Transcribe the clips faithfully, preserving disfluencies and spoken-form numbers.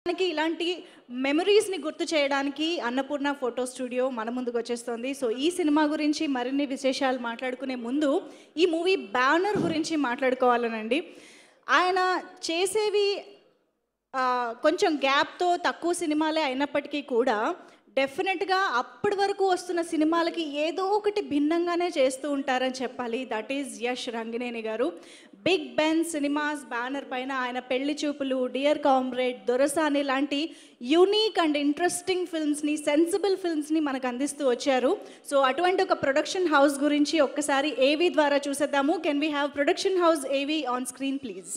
ఇలాంటి మెమరీస్ని గుర్తు చేయడానికి అన్నపూర్ణ ఫోటో స్టూడియో మన ముందుకు వచ్చేస్తుంది. సో ఈ సినిమా గురించి మరిన్ని విశేషాలు మాట్లాడుకునే ముందు ఈ మూవీ బ్యానర్ గురించి మాట్లాడుకోవాలనండి. ఆయన చేసేవి కొంచెం గ్యాప్తో తక్కువ సినిమాలే అయినప్పటికీ కూడా డెఫినెట్గా అప్పటి వరకు వస్తున్న సినిమాలకి ఏదో ఒకటి భిన్నంగానే చేస్తూ ఉంటారని చెప్పాలి. దట్ ఈజ్ యష్ రంగినేని గారు. బిగ్ బెన్ సినిమాస్ బ్యానర్ పైన ఆయన పెళ్లి చూపులు, డియర్ కామ్రేడ్, దొరసాని లాంటి యూనిక్ అండ్ ఇంట్రెస్టింగ్ ఫిల్మ్స్ని, సెన్సిబుల్ ఫిల్మ్స్ని మనకు అందిస్తూ వచ్చారు. సో అటువంటి ఒక ప్రొడక్షన్ హౌస్ గురించి ఒక్కసారి ఏవీ ద్వారా చూసేద్దాము. Can we have production house AV on screen please?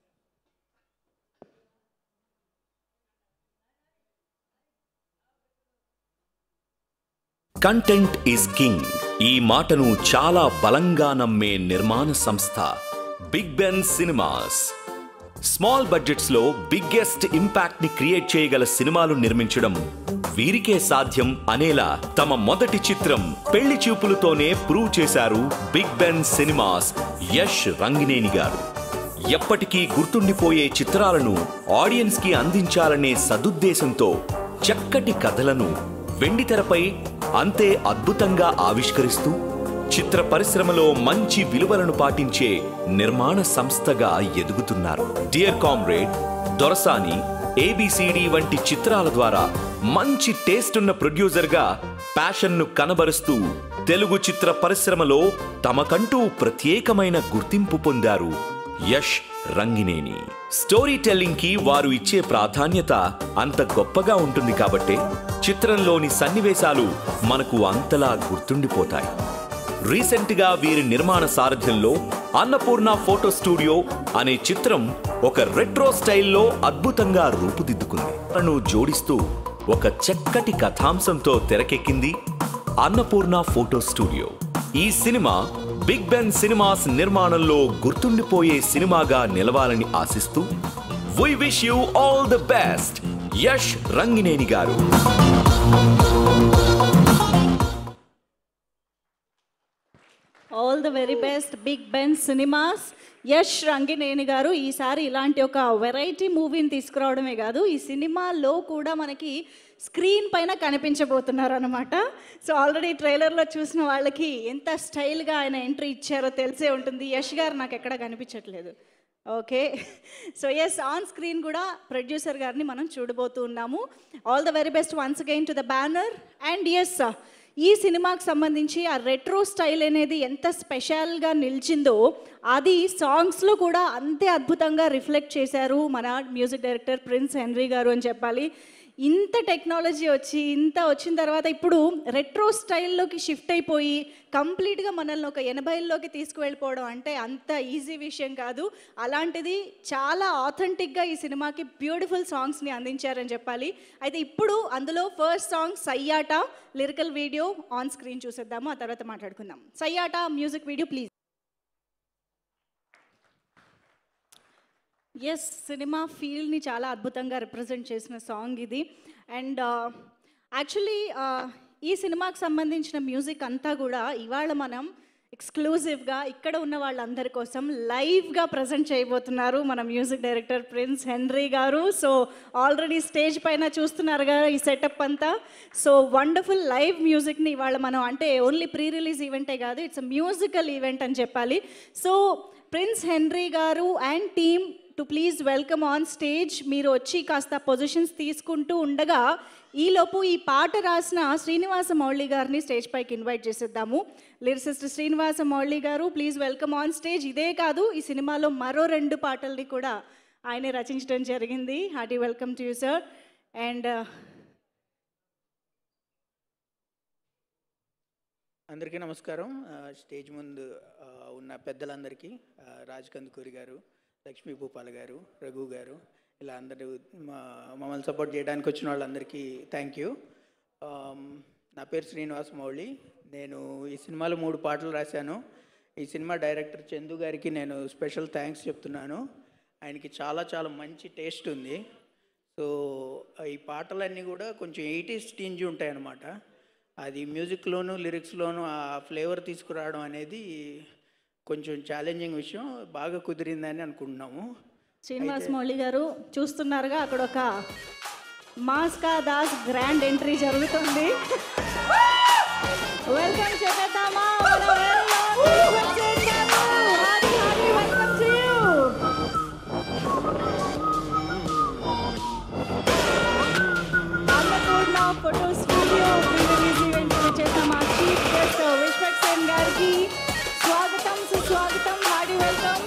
Content is king. ఈ మాటను చాలా బలంగా నమ్మే నిర్మాణ సంస్థ Big Ben Cinemas. Small budgets లో బిగ్గెస్ట్ ఇంపాక్ట్ ని క్రియేట్ చేయగల సినిమాలు నిర్మించడం వీరికే సాధ్యం అనేలా తమ మొదటి చిత్రం పెళ్లి చూపులతోనే ప్రూవ్ చేశారు Big Ben Cinemas Yash Rangineni గారు. ఎప్పటికీ గుర్తుండిపోయే చిత్రాలను ఆడియన్స్ కి అందించాలనే సదుద్దేశంతో చక్కటి కథలను వెండితెరపై అంతే అద్భుతంగా ఆవిష్కరిస్తూ చిత్ర పరిశ్రమలో మంచి విలువలను పాటించే నిర్మాణ సంస్థగా ఎదుగుతున్నారు. డియర్ కామ్రేడ్, దొరసాని, ఏబిసిడి వంటి చిత్రాల ద్వారా మంచి టేస్ట్ ఉన్న ప్రొడ్యూసర్గా ప్యాషన్ను కనబరుస్తూ తెలుగు చిత్ర పరిశ్రమలో తమకంటూ ప్రత్యేకమైన గుర్తింపు పొందారు యష్ రంగినేని. స్టోరీ టెల్లింగ్ కి వారు ఇచ్చే ప్రాధాన్యత అంత గొప్పగా ఉంటుంది కాబట్టి చిత్రంలోని సన్నివేశాలు మనకు అంతలా గుర్తుండిపోతాయి. రీసెంట్ గా వీరి నిర్మాణ సారథ్యంలో అన్నపూర్ణ ఫోటో స్టూడియో అనే చిత్రం ఒక రెట్రో స్టైల్లో అద్భుతంగా రూపుదిద్దుకుంది. తను జోడిస్తూ ఒక చక్కటి కథాంశంతో తెరకెక్కింది అన్నపూర్ణ ఫోటో స్టూడియో. ఈ సినిమా బిగ్ బెన్ సినిమాస్ నిర్మాణంలో గుర్తుండిపోయే సినిమాగా నిలవాలని ఆశిస్తూ we wish you all the best Yash Rangineni గారు. All the very best Big Ben Cinemas Yash Rangineni గారు. ఈసారి ఇలాంటి ఒక వెరైటీ మూవీని తీసుకురావడమే కాదు, ఈ సినిమాలో కూడా మనకి స్క్రీన్ పైన కనిపించబోతున్నారు అనమాట. సో ఆల్రెడీ ట్రైలర్లో చూసిన వాళ్ళకి ఎంత స్టైల్గా ఆయన ఎంట్రీ ఇచ్చారో తెలిసే ఉంటుంది. యష్ గారు నాకు ఎక్కడ కనిపించట్లేదు. Okay, so yes, on screen కూడా ప్రొడ్యూసర్ గారిని మనం చూడబోతూ ఉన్నాము. All the very best once again to the banner. And yes, ఈ సినిమాకి సంబంధించి ఆ రెట్రో స్టైల్ అనేది ఎంత స్పెషల్గా నిలిచిందో అది సాంగ్స్లో కూడా అంతే అద్భుతంగా రిఫ్లెక్ట్ చేశారు మన మ్యూజిక్ డైరెక్టర్ ప్రిన్స్ హెన్రీ గారు అని చెప్పాలి. ఇంత టెక్నాలజీ వచ్చి ఇంత వచ్చిన తర్వాత ఇప్పుడు రెట్రో స్టైల్లోకి షిఫ్ట్ అయిపోయి కంప్లీట్గా మనల్ని ఒక ఎనభైల్లోకి తీసుకువెళ్ళిపోవడం అంటే అంత ఈజీ విషయం కాదు. అలాంటిది చాలా ఆథెంటిక్గా ఈ సినిమాకి బ్యూటిఫుల్ సాంగ్స్ని అందించారని చెప్పాలి. అయితే ఇప్పుడు అందులో first song Sayyata lyrical video on screen చూసేద్దాము, ఆ తర్వాత మాట్లాడుకుందాం. Sayyata music video please. Yes, cinema ఫీల్డ్ని చాలా అద్భుతంగా రిప్రజెంట్ చేసిన సాంగ్ ఇది. అండ్ యాక్చువల్లీ ఈ సినిమాకి సంబంధించిన మ్యూజిక్ అంతా కూడా ఇవాళ మనం ఎక్స్క్లూజివ్గా ఇక్కడ ఉన్న వాళ్ళందరి కోసం లైవ్గా ప్రజెంట్ చేయబోతున్నారు మన మ్యూజిక్ డైరెక్టర్ ప్రిన్స్ హెన్రీ గారు. సో ఆల్రెడీ స్టేజ్ పైన చూస్తున్నారు కదా ఈ సెటప్ అంతా. సో వండర్ఫుల్ లైవ్ మ్యూజిక్ని ఇవాళ మనం, అంటే ఓన్లీ ప్రీ రిలీజ్ ఈవెంటే కాదు, ఇట్స్ అ మ్యూజికల్ ఈవెంట్ అని చెప్పాలి. సో ప్రిన్స్ హెన్రీ గారు and team to please welcome on stage. మీరు వచ్చి కాస్త పొజిషన్స్ తీసుకుంటూ ఉండగా ఈలోపు ఈ పాట రాసిన శ్రీనివాస మౌళి గారిని స్టేజ్ పైకి ఇన్వైట్ చేసేద్దాము. లిరిసిస్ట్ శ్రీనివాస మౌళి గారు ప్లీజ్ వెల్కమ్ ఆన్ స్టేజ్. ఇదే కాదు, ఈ సినిమాలో మరో రెండు పాటల్ని కూడా ఆయనే రచించడం జరిగింది. Hearty welcome to you sir. And అందరికీ నమస్కారం. స్టేజ్ ముందు ఉన్న పెద్దలందరికీ, రాజ్ కందుకూరి గారు, లక్ష్మీ భూపాల్ గారు, రఘు గారు, ఇలా అందరూ మమ్మల్ని సపోర్ట్ చేయడానికి వచ్చిన వాళ్ళందరికీ థ్యాంక్ యూ. నా పేరు శ్రీనివాస్ మౌళి. నేను ఈ సినిమాలో మూడు పాటలు రాశాను. ఈ సినిమా డైరెక్టర్ చందు గారికి నేను స్పెషల్ థ్యాంక్స్ చెప్తున్నాను. ఆయనకి చాలా చాలా మంచి టేస్ట్ ఉంది. సో ఈ పాటలన్నీ కూడా కొంచెం ఎయిటీస్ టింజ్ ఉంటాయి అన్నమాట. అది మ్యూజిక్లోను లిరిక్స్లోను ఆ ఫ్లేవర్ తీసుకురావడం అనేది కొంచెం ఛాలెంజింగ్ విషయం. బాగా కుదిరిందని అనుకుంటున్నాము. శ్రీనివాస్ మౌళి గారు చూస్తున్నారుగా, అక్కడ ఒక మాస్కా దాస్ గ్రాండ్ ఎంట్రీ జరుగుతుంది. వెల్కమ్ చెప్పేద్దామా మన very own విశ్వక్ సేన్ గారు. Hi hi welcome to you. Annapurna photo studio pre release event చేసిన మా చీఫ్ గెస్ట్ విశ్వక్ సేన్ గారికి స్వాగతం సుస్వాగతం. Hi welcome.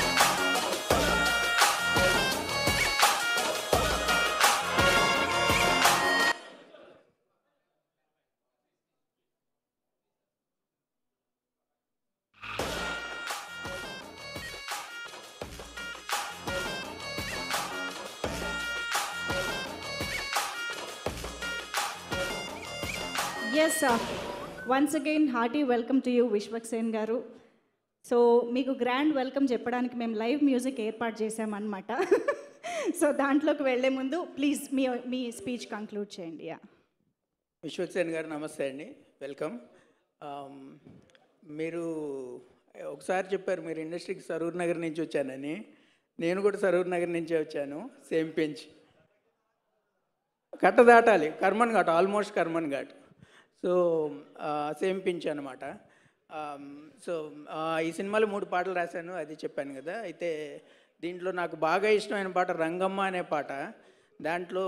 Yes once again hearty welcome to you Vishwak Sen గారు. సో మీకు గ్రాండ్ వెల్కమ్ చెప్పడానికి మేము లైవ్ మ్యూజిక్ ఏర్పాటు చేసామన్నమాట. సో దాంట్లోకి వెళ్ళే ముందు ప్లీజ్ మీ మీ స్పీచ్ కంక్లూడ్ చేయండి. యా విశ్వక్ సేన్ గారు నమస్తే అండి, వెల్కమ్. మీరు ఒకసారి చెప్పారు మీరు ఇండస్ట్రీకి సరూర్ నగర్ నుంచి వచ్చానని. నేను కూడా సరూర్ నగర్ నుంచే వచ్చాను, సేమ్ పెంచ్. కట్ట దాటాలి, Karmanghat, almost Karmanghat. So same pinch అనమాట. సో ఈ సినిమాలో మూడు పాటలు రాశాను, అది చెప్పాను కదా. అయితే దీంట్లో నాకు బాగా ఇష్టమైన పాట రంగమ్మ అనే పాట. దాంట్లో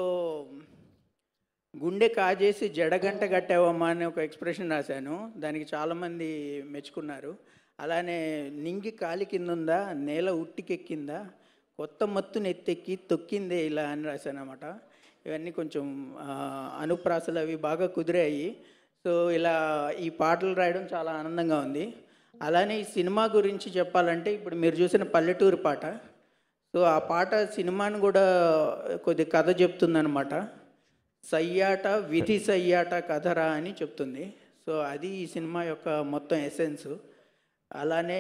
గుండె కాజేసి జడగంట కట్టావమ్మా అనే ఒక ఎక్స్ప్రెషన్ రాశాను. దానికి చాలామంది మెచ్చుకున్నారు. అలానే నింగి కాలి కింద ఉందా, నేల ఉట్టికెక్కిందా, కొత్త మత్తుని ఎత్తెక్కి తొక్కిందే ఇలా అని రాశాను అన్నమాట. ఇవన్నీ కొంచెం అనుప్రాసలు అవి బాగా కుదిరాయి. సో ఇలా ఈ పాటలు రాయడం చాలా ఆనందంగా ఉంది. అలానే ఈ సినిమా గురించి చెప్పాలంటే ఇప్పుడు మీరు చూసిన పల్లెటూరు పాట. సో ఆ పాట సినిమాని కూడా కొద్ది కథ చెప్తుందనమాట. సయ్యాట విధి సయ్యాట కథరా అని చెప్తుంది. సో అది ఈ సినిమా యొక్క మొత్తం ఎసెన్స్. అలానే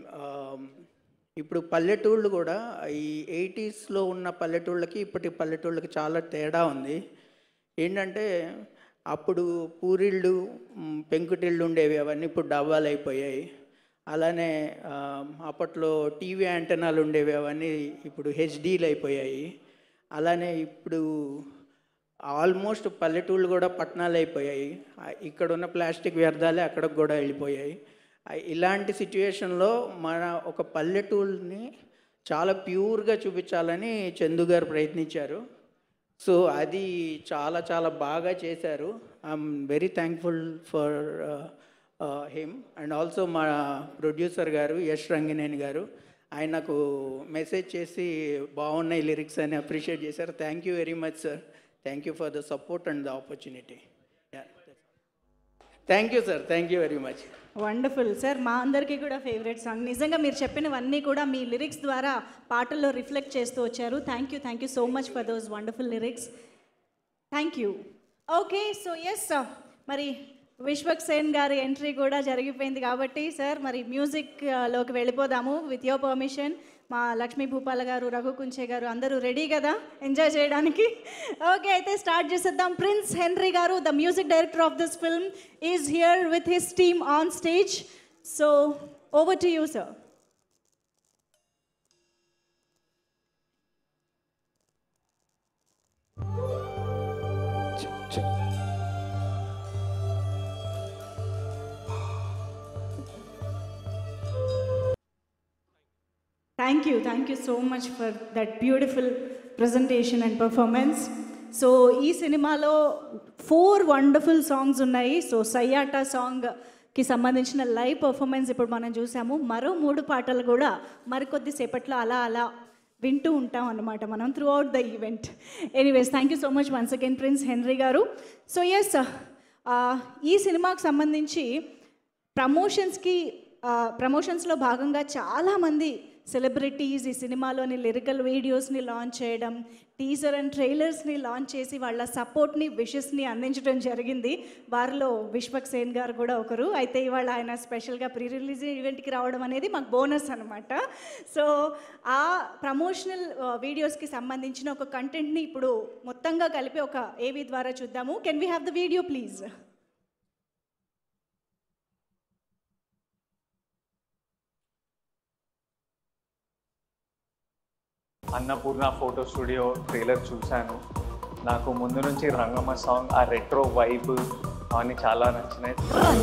ఇప్పుడు పల్లెటూళ్ళు కూడా ఈ ఎయిటీస్లో ఉన్న పల్లెటూళ్ళకి ఇప్పటి పల్లెటూళ్ళకి చాలా తేడా ఉంది. ఏంటంటే అప్పుడు పూరిళ్ళు పెంకుటిళ్ళు ఉండేవి, అవన్నీ ఇప్పుడు డబ్బాలు అయిపోయాయి. అలానే అప్పట్లో టీవీ యాంటెనాలు ఉండేవి, అవన్నీ ఇప్పుడు హెచ్డీలు అయిపోయాయి. అలానే ఇప్పుడు ఆల్మోస్ట్ పల్లెటూళ్ళు కూడా పట్టణాలు అయిపోయాయి. ఇక్కడ ఉన్న ప్లాస్టిక్ వ్యర్థాలే అక్కడికి కూడా వెళ్ళిపోయాయి. ఇలాంటి సిచ్యువేషన్లో మన ఒక పల్లెటూళ్ళని చాలా ప్యూర్గా చూపించాలని చందు గారు ప్రయత్నించారు. సో అది చాలా చాలా బాగా చేశారు. I'm very thankful for him. And also మా ప్రొడ్యూసర్ గారు యష్ రంగినేని గారు, ఆయన నాకు మెసేజ్ చేసి బాగున్నాయి లిరిక్స్ అని అప్రిషియేట్ చేశారు. Thank you very much sir. Thank you for the support and the opportunity. Thank you sir, thank you very much. Wonderful sir, మా అందరికీ కూడా ఫేవరెట్ సాంగ్. నిజంగా మీరు చెప్పినవన్నీ కూడా మీ లిరిక్స్ ద్వారా పాటల్లో రిఫ్లెక్ట్ చేస్తూ వచ్చారు. Thank you thank you so much for those wonderful lyrics. Thank you. Okay, so yes మరి విశ్వక్ సేన్ గారి ఎంట్రీ కూడా జరిగిపోయింది కాబట్టి సార్ మరి మ్యూజిక్లోకి వెళ్ళిపోదాము. With your permission. మా లక్ష్మీ భూపాల గారు, రఘు కుంచే గారు అందరూ రెడీ కదా ఎంజాయ్ చేయడానికి? ఓకే, అయితే స్టార్ట్ చేసేద్దాం. ప్రిన్స్ హెన్రీ గారు, the music director of this film, is here with his team on stage. So over to you sir. Thank you, thank you so much for that beautiful presentation and performance. So ఈ సినిమాలో four wonderful songs ఉన్నాయి. So Sayyata సాంగ్కి సంబంధించిన live performance ఇప్పుడు మనం చూసాము. మరో మూడు పాటలు కూడా మరికొద్ది సేపట్లో అలా అలా వింటూ ఉంటాం అన్నమాట మనం throughout the event. Anyways, thank you so much once again Prince Henry గారు. సో ఎస్, ఈ సినిమాకి సంబంధించి ప్రమోషన్స్కి ప్రమోషన్స్లో భాగంగా చాలామంది సెలబ్రిటీస్ ఈ సినిమాలోని లిరికల్ వీడియోస్ని లాంచ్ చేయడం, టీజర్ అండ్ ట్రైలర్స్ని లాంచ్ చేసి వాళ్ళ సపోర్ట్ని, విషెస్ని అందించడం జరిగింది. వారిలో విశ్వక్ సేన్ గారు కూడా ఒకరు. అయితే ఇవాళ ఆయన స్పెషల్గా ప్రీ రిలీజ్ ఈవెంట్కి రావడం అనేది మాకు బోనస్ అనమాట. సో ఆ ప్రమోషనల్ వీడియోస్కి సంబంధించిన ఒక కంటెంట్ని ఇప్పుడు మొత్తంగా కలిపి ఒక ఏవీ ద్వారా చూద్దాము. Can we have the video please? Annapurna photo studio trailer చూశాను. నాకు ముందు నుంచి రంగమ్మ సాంగ్ ఆ రెట్రో వైబ్ అవన్నీ చాలా నచ్చినాయి.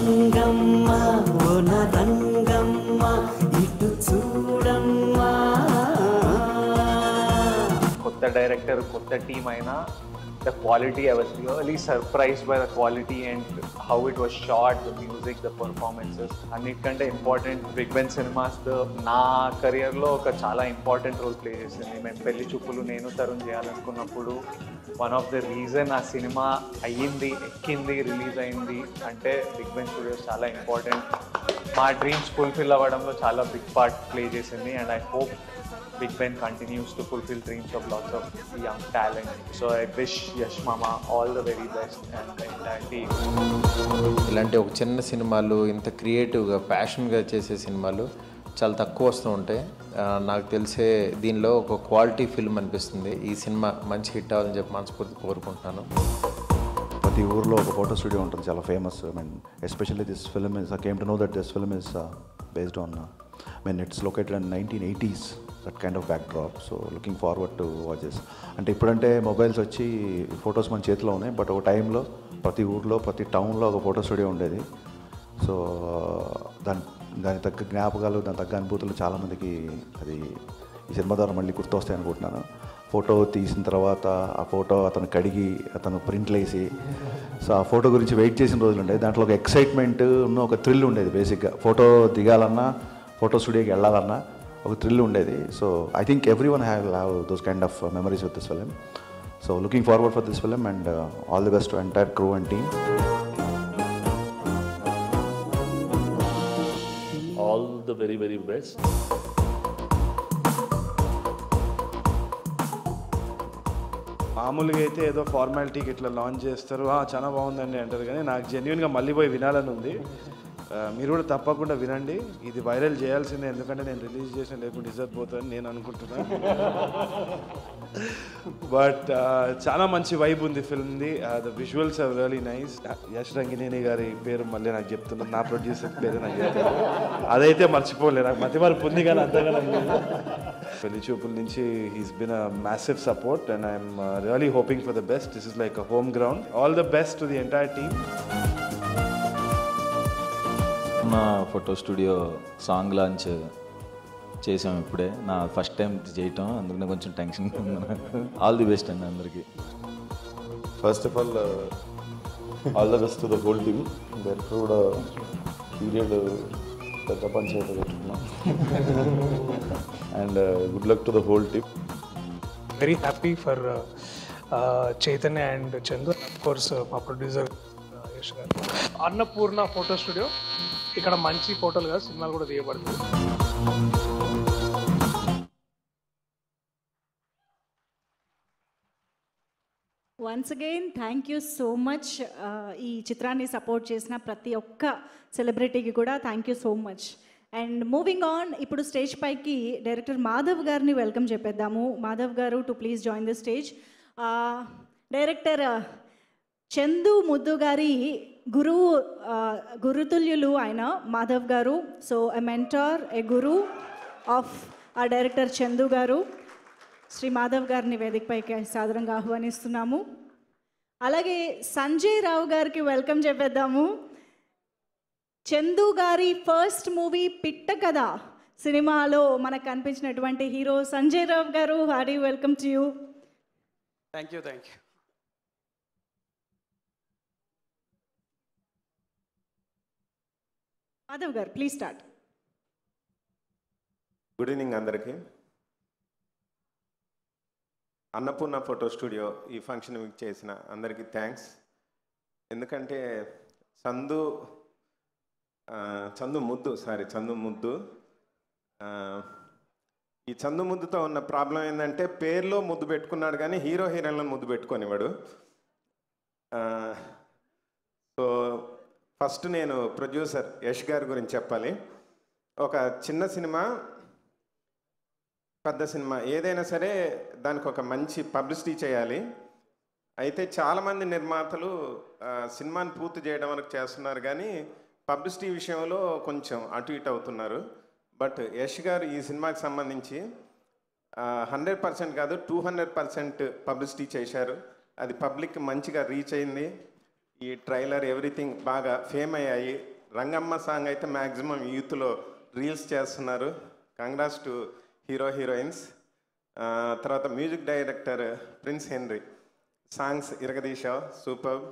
కొత్త డైరెక్టర్ కొత్త టీమ్ అయినా the quality, I was really surprised by the quality and how it was shot, the music, the performances. అన్నిటికంటే ఇంపార్టెంట్ బిగ్ బెన్ సినిమాస్ నా కెరియర్లో ఒక చాలా ఇంపార్టెంట్ రోల్ ప్లే చేసింది. మేము పెళ్లి చూపులు నేను తరుణ్ చేయాలనుకున్నప్పుడు వన్ ఆఫ్ ద రీజన్ ఆ సినిమా అయ్యింది, ఎక్కింది, రిలీజ్ అయింది అంటే బిగ్ బెన్ స్టూడియోస్ చాలా ఇంపార్టెంట్. మా డ్రీమ్స్ ఫుల్ఫిల్ అవ్వడంలో చాలా బిగ్ పార్ట్ ప్లే చేసింది. And I hope Big Ben continues to fulfill dreams of lots of young talent. So I wish Yash Mama all the very best and the entire team. ఇలాంటి ఒక చిన్న సినిమాలు ఇంత క్రియేటివ్గా ప్యాషన్గా చేసే సినిమాలు చాలా తక్కువ వస్తూ ఉంటాయి. నాకు తెలిసే దీనిలో ఒక క్వాలిటీ ఫిల్మ్ అనిపిస్తుంది. ఈ సినిమా మంచి హిట్ అవ్వాలని చెప్పి మనస్ఫూర్తి కోరుకుంటున్నాను. ప్రతి ఊర్లో ఒక ఫోటో స్టూడియో ఉంటుంది, చాలా famous. I mean especially this film is I came to know that this film is based on I mean it's located in nineteen eighties, that kind of backdrop. So looking forward to watch this. అంటే ఇప్పుడంటే mobiles వచ్చి photos మన చేతిలో ఉన్నాయి, but ఒక టైంలో ప్రతి ఊర్లో ప్రతి టౌన్లో ఒక ఫోటో స్టూడియో ఉండేది. సో దాని దానికి తగ్గ జ్ఞాపకాలు, దాని తగ్గ అనుభూతులు చాలామందికి అది ఈ సినిమా ద్వారా మళ్ళీ గుర్తొస్తాయి అనుకుంటున్నాను. ఫోటో తీసిన తర్వాత ఆ ఫోటో అతను కడిగి అతను ప్రింట్లు వేసి, సో ఆ ఫోటో గురించి వెయిట్ చేసిన రోజులు ఉండేది. దాంట్లో ఒక ఎక్సైట్మెంట్ ఉన్న ఒక థ్రిల్ ఉండేది. బేసిక్గా ఫోటో దిగాలన్నా ఫోటో స్టూడియోకి వెళ్ళాలన్నా ఒక థ్రిల్ ఉండేది. So I think everyone have have those kind of memories with this film. So looking forward for this film and all the best to entire crew and team. All the very very best. మామూలుగా అయితే ఏదో ఫార్మాలిటీకి ఇట్లా launch చేస్తారు, చాలా బాగుందండి అంటారు, కానీ నాకు జెన్యున్గా మళ్ళీ పోయి వినాలని ఉంది. మీరు కూడా తప్పకుండా వినండి. ఇది వైరల్ చేయాల్సిందే, ఎందుకంటే నేను రిలీజ్ చేసిన లేకుండా ఇజ్జత్ పోతుందని నేను అనుకుంటున్నాను. బట్ చాలా మంచి వైబ్ ఉంది ఫిల్మ్ది. The visuals are really nice. Yash Rangineni గారి పేరు మళ్ళీ నాకు చెప్తున్నాను, నా ప్రొడ్యూసర్ పేరు నాకు చెప్తాను, అదైతే మర్చిపోలేదు. నాకు మతి మరపు ఉంది కానీ అంతగా పెళ్లి చూపుల నుంచి he's been a massive support and I'm really hoping for the best. This is like a home ground. All the best to the entire team. మా ఫోటో స్టూడియో సాంగ్ లాంచ్ చేసాం ఇప్పుడే, నా ఫస్ట్ టైం చేయటం, అందుకనే కొంచెం టెన్షన్గా ఉంది నాకు. ఆల్ ది బెస్ట్ అండి అందరికీ. First of all all the best to the whole team. Director కూడా పీరియడ్ పెద్ద పంచాయతీ పెట్టుకున్నాం. And good luck to the whole team. Very happy for Chaitanya and Chandu, of course మా ప్రొడ్యూసర్ యష్ గారు. అన్నపూర్ణ ఫోటో స్టూడియో, ఇక్కడ మంచి ఫోటోలు కాదు సినిమాలు కూడా తీయబడుతుంది. Once again thank you so much. ఈ చిత్రాన్ని సపోర్ట్ చేసిన ప్రతి ఒక్క సెలబ్రిటీకి కూడా thank you so much. And moving on, ఇప్పుడు స్టేజ్ పైకి డైరెక్టర్ మాధవ్ గారిని వెల్కమ్ చెప్పేద్దాము. మాధవ్ గారు to please join the stage. Director Chandu Muddu గారి గురువు, గురుతుల్యులు ఆయన మాధవ్ గారు. So a mentor, a guru of a director Chandu గారు. శ్రీ మాధవ్ గారిని వేదికపైకి సాదరంగా ఆహ్వానిస్తున్నాము. అలాగే సంజయ్ రావు గారికి వెల్కమ్ చెప్పేద్దాము. చందు గారి ఫస్ట్ మూవీ పిట్ట కథ సినిమాలో మనకు కనిపించినటువంటి హీరో సంజయ్ రావు గారు. Hearty welcome to you. Thank you thank you Madhav గారు ప్లీజ్ స్టార్ట్. గుడ్ ఈవినింగ్ అందరికీ. అన్నపూర్ణ ఫోటో స్టూడియో ఈ ఫంక్షన్ చేసిన అందరికీ థ్యాంక్స్. ఎందుకంటే చందు చందు ముద్దు సారీ చందు ముద్దు ఈ చందు ముద్దుతో ఉన్న ప్రాబ్లం ఏంటంటే పేరులో ముద్దు పెట్టుకున్నాడు కానీ హీరో హీరోయిన్లను ముద్దు పెట్టుకునేవాడు. సో ఫస్ట్ నేను ప్రొడ్యూసర్ యష్ గారి గురించి చెప్పాలి. ఒక చిన్న సినిమా, పెద్ద సినిమా ఏదైనా సరే దానికి ఒక మంచి పబ్లిసిటీ చేయాలి. అయితే చాలామంది నిర్మాతలు సినిమాని పూర్తి చేయడం వరకు చేస్తున్నారు కానీ పబ్లిసిటీ విషయంలో కొంచెం అటు ఇటు అవుతున్నారు. బట్ యష్ గారు ఈ సినిమాకి సంబంధించి హండ్రెడ్ పర్సెంట్ కాదు టూ హండ్రెడ్ పర్సెంట్ పబ్లిసిటీ చేశారు. అది పబ్లిక్ మంచిగా రీచ్ అయింది. ఈ ట్రైలర్ ఎవ్రీథింగ్ బాగా ఫేమ్ అయ్యాయి. రంగమ్మ సాంగ్ అయితే మ్యాక్సిమం యూత్లో రీల్స్ చేస్తున్నారు. Congrats to hero heroines. తర్వాత music director Prince Henry, songs ఇరగదీశావు, సూపర్.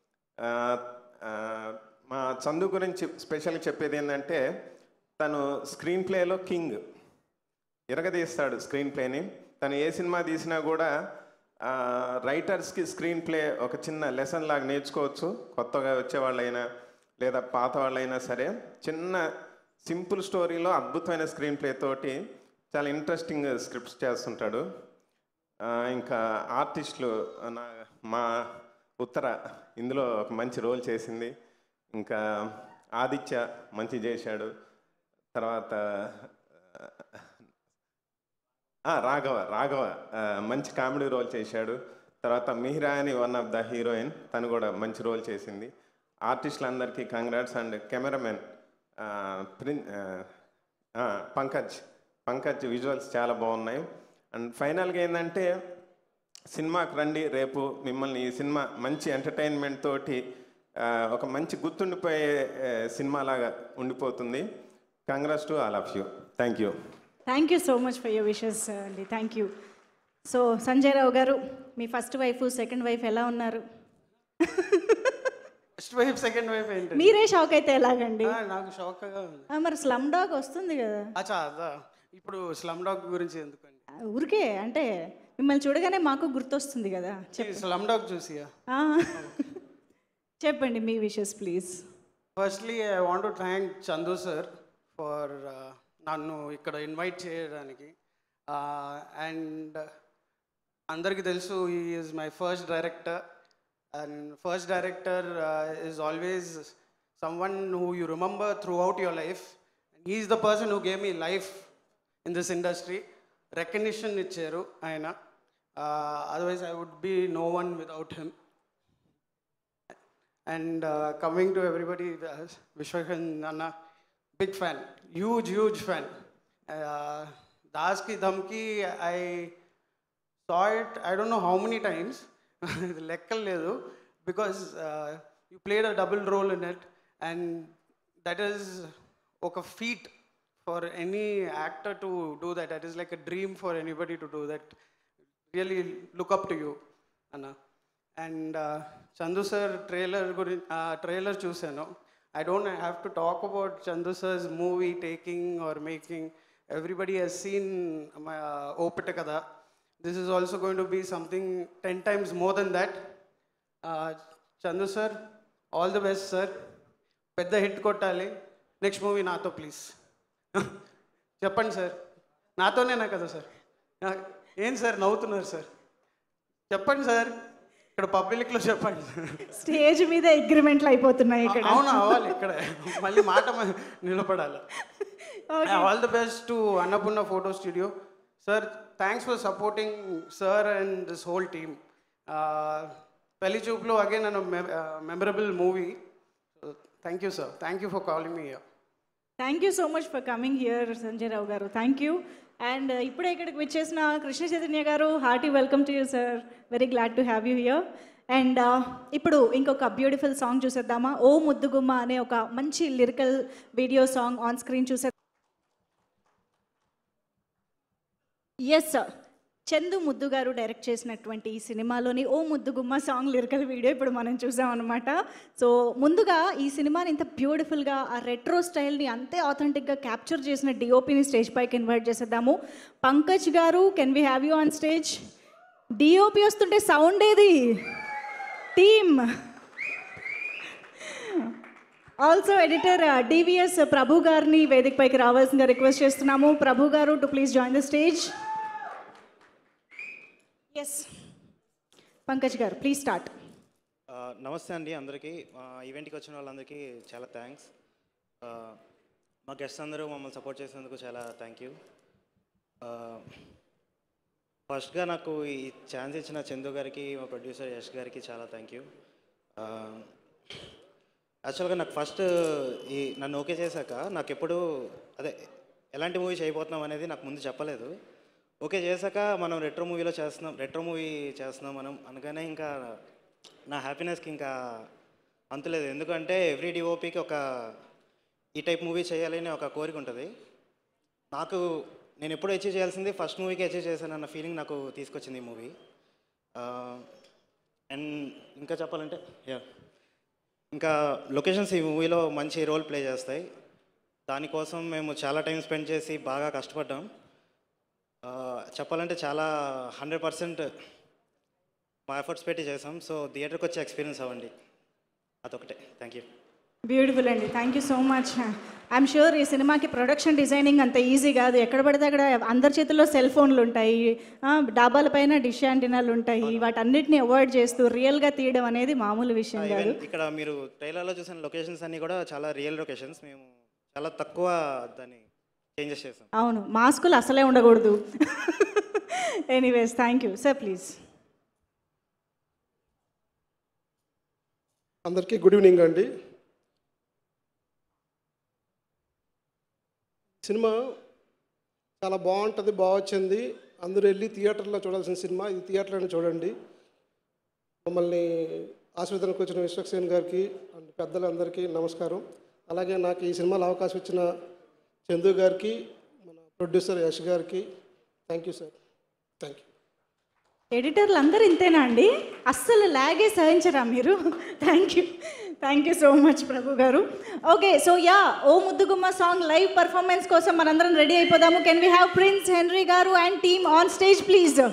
మా చందు గురించి స్పెషల్గా చెప్పేది ఏంటంటే తను స్క్రీన్ ప్లేలో కింగ్, ఇరగదీస్తాడు స్క్రీన్ ప్లేని. తను ఏ సినిమా తీసినా కూడా రైటర్స్కి స్క్రీన్ ప్లే ఒక చిన్న లెసన్ లాగా నేర్చుకోవచ్చు. కొత్తగా వచ్చేవాళ్ళైనా లేదా పాత వాళ్ళైనా సరే చిన్న సింపుల్ స్టోరీలో అద్భుతమైన స్క్రీన్ ప్లే తోటి చాలా ఇంట్రెస్టింగ్ స్క్రిప్ట్స్ చేస్తుంటాడు. ఇంకా ఆర్టిస్టులు నా మా ఉత్తర ఇందులో ఒక మంచి రోల్ చేసింది. ఇంకా ఆదిత్య మంచి చేశాడు. తర్వాత రాఘవ రాఘవ మంచి కామెడీ రోల్ చేశాడు. తర్వాత మిహిరా అని వన్ ఆఫ్ ద హీరోయిన్, తను కూడా మంచి రోల్ చేసింది. ఆర్టిస్టులందరికీ కంగ్రాట్స్. అండ్ కెమెరామెన్ ప్రిన్ పంకజ్ పంకజ్ విజువల్స్ చాలా బాగున్నాయి. అండ్ ఫైనల్గా ఏంటంటే సినిమాకి రండి, రేపు మిమ్మల్ని ఈ సినిమా మంచి ఎంటర్టైన్మెంట్ తోటి ఒక మంచి గుర్తుండిపోయే సినిమాలాగా ఉండిపోతుంది. Congrats to all of you. Thank you. Thank you so much for your wishes అండి. Thank you. So Sanjay Rao గారు, మీ ఫస్ట్ వైఫ్ సెకండ్ వైఫ్ ఎలా ఉన్నారు? ఫస్ట్ వైఫ్ సెకండ్ వైఫ్ ఏంటి? మీరే షాక్ అయితే ఎలాగండి? నాకు షాక్గా ఉంది. మరి స్లమ్ డాగ్ వస్తుంది కదా. అచ్చా అదా, ఇప్పుడు స్లమ్ డాగ్ గురించి ఎందుకండి? ఊరికే అంటే మిమ్మల్ని చూడగానే మాకు గుర్తొస్తుంది కదా. స్లమ్ డాగ్ చూసియా? చెప్పండి మీ wishes please. Firstly I want to thank Chandu sir for నన్ను ఇక్కడ ఇన్వైట్ చేయడానికి. అండ్ అందరికీ తెలుసు he is my first director. And first director is always someone who you remember throughout your life. He is the person who gave me life in this industry. Recognition ఇచ్చారు ఆయన. Otherwise I would be no one without him. And uh, coming to everybody, uh, Vishwakan Anna, big fan, huge, huge fan. Uh, Das Ki Dhamki, I saw it, I don't know how many times, lekkaledu, because uh, you played a double role in it, and that is a feat for any actor to do that. That is like a dream for anybody to do that. Really look up to you, Anna. And uh, Chandu sir trailer uh, trailer chusano. I don't have to talk about Chandu sir's movie taking or making. Everybody has seen my uh, Opita Kada. This is also going to be something ten times more than that. Uh, Chandu sir, all the best sir. Pedda hit kottali. Next movie nato please. Cheppandi sir. Natone na kada sir. Em sir navtunar sir. Cheppandi sir. ఇక్కడ పబ్లిక్లో చెప్పండి. Stage మీద అగ్రిమెంట్లు అయిపోతున్నాయి ఇక్కడ. అవును అవ్వాలి, ఇక్కడ మళ్ళీ మాట నిలబడాలి. All the best to Annapurna photo studio sir. Thanks for supporting sir and this whole team. పెళ్లి చూపులో again an memorable movie. Thank you sir. Thank you for calling me here. Thank you so much for coming here Sanjay Rao garu. Thank you. And ఇప్పుడే ఇక్కడికి వచ్చేసిన Krishna Chaitanya garu, hearty welcome to you sir. Very glad to have you here. And ఇప్పుడు ఇంకొక beautiful song చూసేద్దామా? ఓ ముద్దుగుమ్మ అనే ఒక మంచి lyrical video song on screen చూసే. Yes sir, Chandu Muddu garu direct చేసినటువంటి ఈ సినిమాలోని ఓ ముద్దుగుమ్మ సాంగ్ లిరికల్ వీడియో ఇప్పుడు మనం చూసామన్నమాట. సో ముందుగా ఈ సినిమాని ఇంత బ్యూటిఫుల్గా ఆ రెట్రో స్టైల్ని అంతే ఆథెంటిక్గా క్యాప్చర్ చేసిన డిఓపిని స్టేజ్ పైకి ఇన్వైట్ చేసేద్దాము. Pankaj garu, can we have you on stage? DOP వస్తుంటే సౌండ్ ఏది? Team. Also editor DVS Prabhu గారిని వేదిక పైకి రావాల్సిందిగా రిక్వెస్ట్ చేస్తున్నాము. Prabhu garu to please join the stage. Yes Pankaj garu, please start. నమస్తే అండి అందరికీ. ఈవెంట్కి వచ్చిన వాళ్ళందరికీ చాలా థ్యాంక్స్. మా గెస్ట్స్ అందరూ మమ్మల్ని సపోర్ట్ చేసినందుకు చాలా థ్యాంక్ యూ. ఫస్ట్గా నాకు ఈ ఛాన్స్ ఇచ్చిన చందు గారికి, మా ప్రొడ్యూసర్ యష్ గారికి చాలా థ్యాంక్ యూ. యాక్చువల్గా నాకు ఫస్ట్ ఈ నన్ను ఓకే చేశాక నాకు ఎప్పుడు అదే ఎలాంటి మూవీ చేయబోతున్నాం అనేది నాకు ముందు చెప్పలేదు. ఓకే చేశాక మనం రెట్రో మూవీలో చేస్తున్నాం రెట్రో మూవీ చేస్తున్నాం మనం అనగానే ఇంకా నా హ్యాపీనెస్కి ఇంకా అంతులేదు. ఎందుకంటే ఎవ్రీ డిఓపికి ఒక ఈ టైప్ మూవీ చేయాలని ఒక కోరిక ఉంటుంది. నాకు నేను ఎప్పుడు అచీవ్ చేయాల్సింది ఫస్ట్ మూవీకి అచీవ్ చేశానన్న ఫీలింగ్ నాకు తీసుకొచ్చింది ఈ మూవీ. అండ్ ఇంకా చెప్పాలంటే యా ఇంకా లొకేషన్స్ ఈ మూవీలో మంచి రోల్ ప్లే చేస్తాయి. దానికోసం మేము చాలా టైం స్పెండ్ చేసి బాగా కష్టపడ్డాం. చెప్పాలంటే చాలా హండ్రెడ్ పర్సెంట్ మా ఎఫర్ట్స్ పెట్టి చేసాం. సో థియేటర్కి వచ్చి ఎక్స్పీరియన్స్ అవ్వండి, అదొకటే. Thank you. బ్యూటిఫుల్ అండి, thank you so much. I'm sure ఈ సినిమాకి ప్రొడక్షన్ డిజైనింగ్ అంత ఈజీ కాదు. ఎక్కడ పడితే అక్కడ అందరి చేతుల్లో సెల్ ఫోన్లు ఉంటాయి, డాబాల పైన డిష్ యాంటీనాలు ఉంటాయి. వాటన్నిటిని అవాయిడ్ చేస్తూ రియల్గా తీయడం అనేది మామూలు విషయం కాదు. ఇక్కడ మీరు ట్రైలర్లో చూసిన లొకేషన్స్ అన్నీ కూడా చాలా రియల్ లొకేషన్స్. మేము చాలా తక్కువ దాన్ని చేంజెస్ చేసాం. అవును, మాస్కులు అసలే ఉండకూడదు. Anyways thank you sir. Please. అందరికీ గుడ్ ఈవినింగ్ అండి. సినిమా చాలా బాగుంటుంది, బాగా వచ్చింది. అందరూ వెళ్ళి థియేటర్లో చూడాల్సిన సినిమా ఇది. థియేటర్లోనే చూడండి. మమ్మల్ని ఆశీర్వదనకు వచ్చిన విశ్వక్సేన్ గారికి అండ్ పెద్దలందరికీ నమస్కారం. అలాగే నాకు ఈ సినిమాలో అవకాశం ఇచ్చిన చందు గారికి, మన ప్రొడ్యూసర్ యష్ గారికి thank you sir. Thank you. ఎడిటర్లు అందరూ ఇంతేనా అండి? అస్సలు లాగే సహించరా మీరు? Thank you, thank you so much Prabhu garu. Okay, so yeah ఓ ముద్దుగుమ్మ సాంగ్ లైవ్ పర్ఫార్మెన్స్ కోసం మనందరం రెడీ అయిపోదాము. Can we have Prince Henry గారు and team on stage please.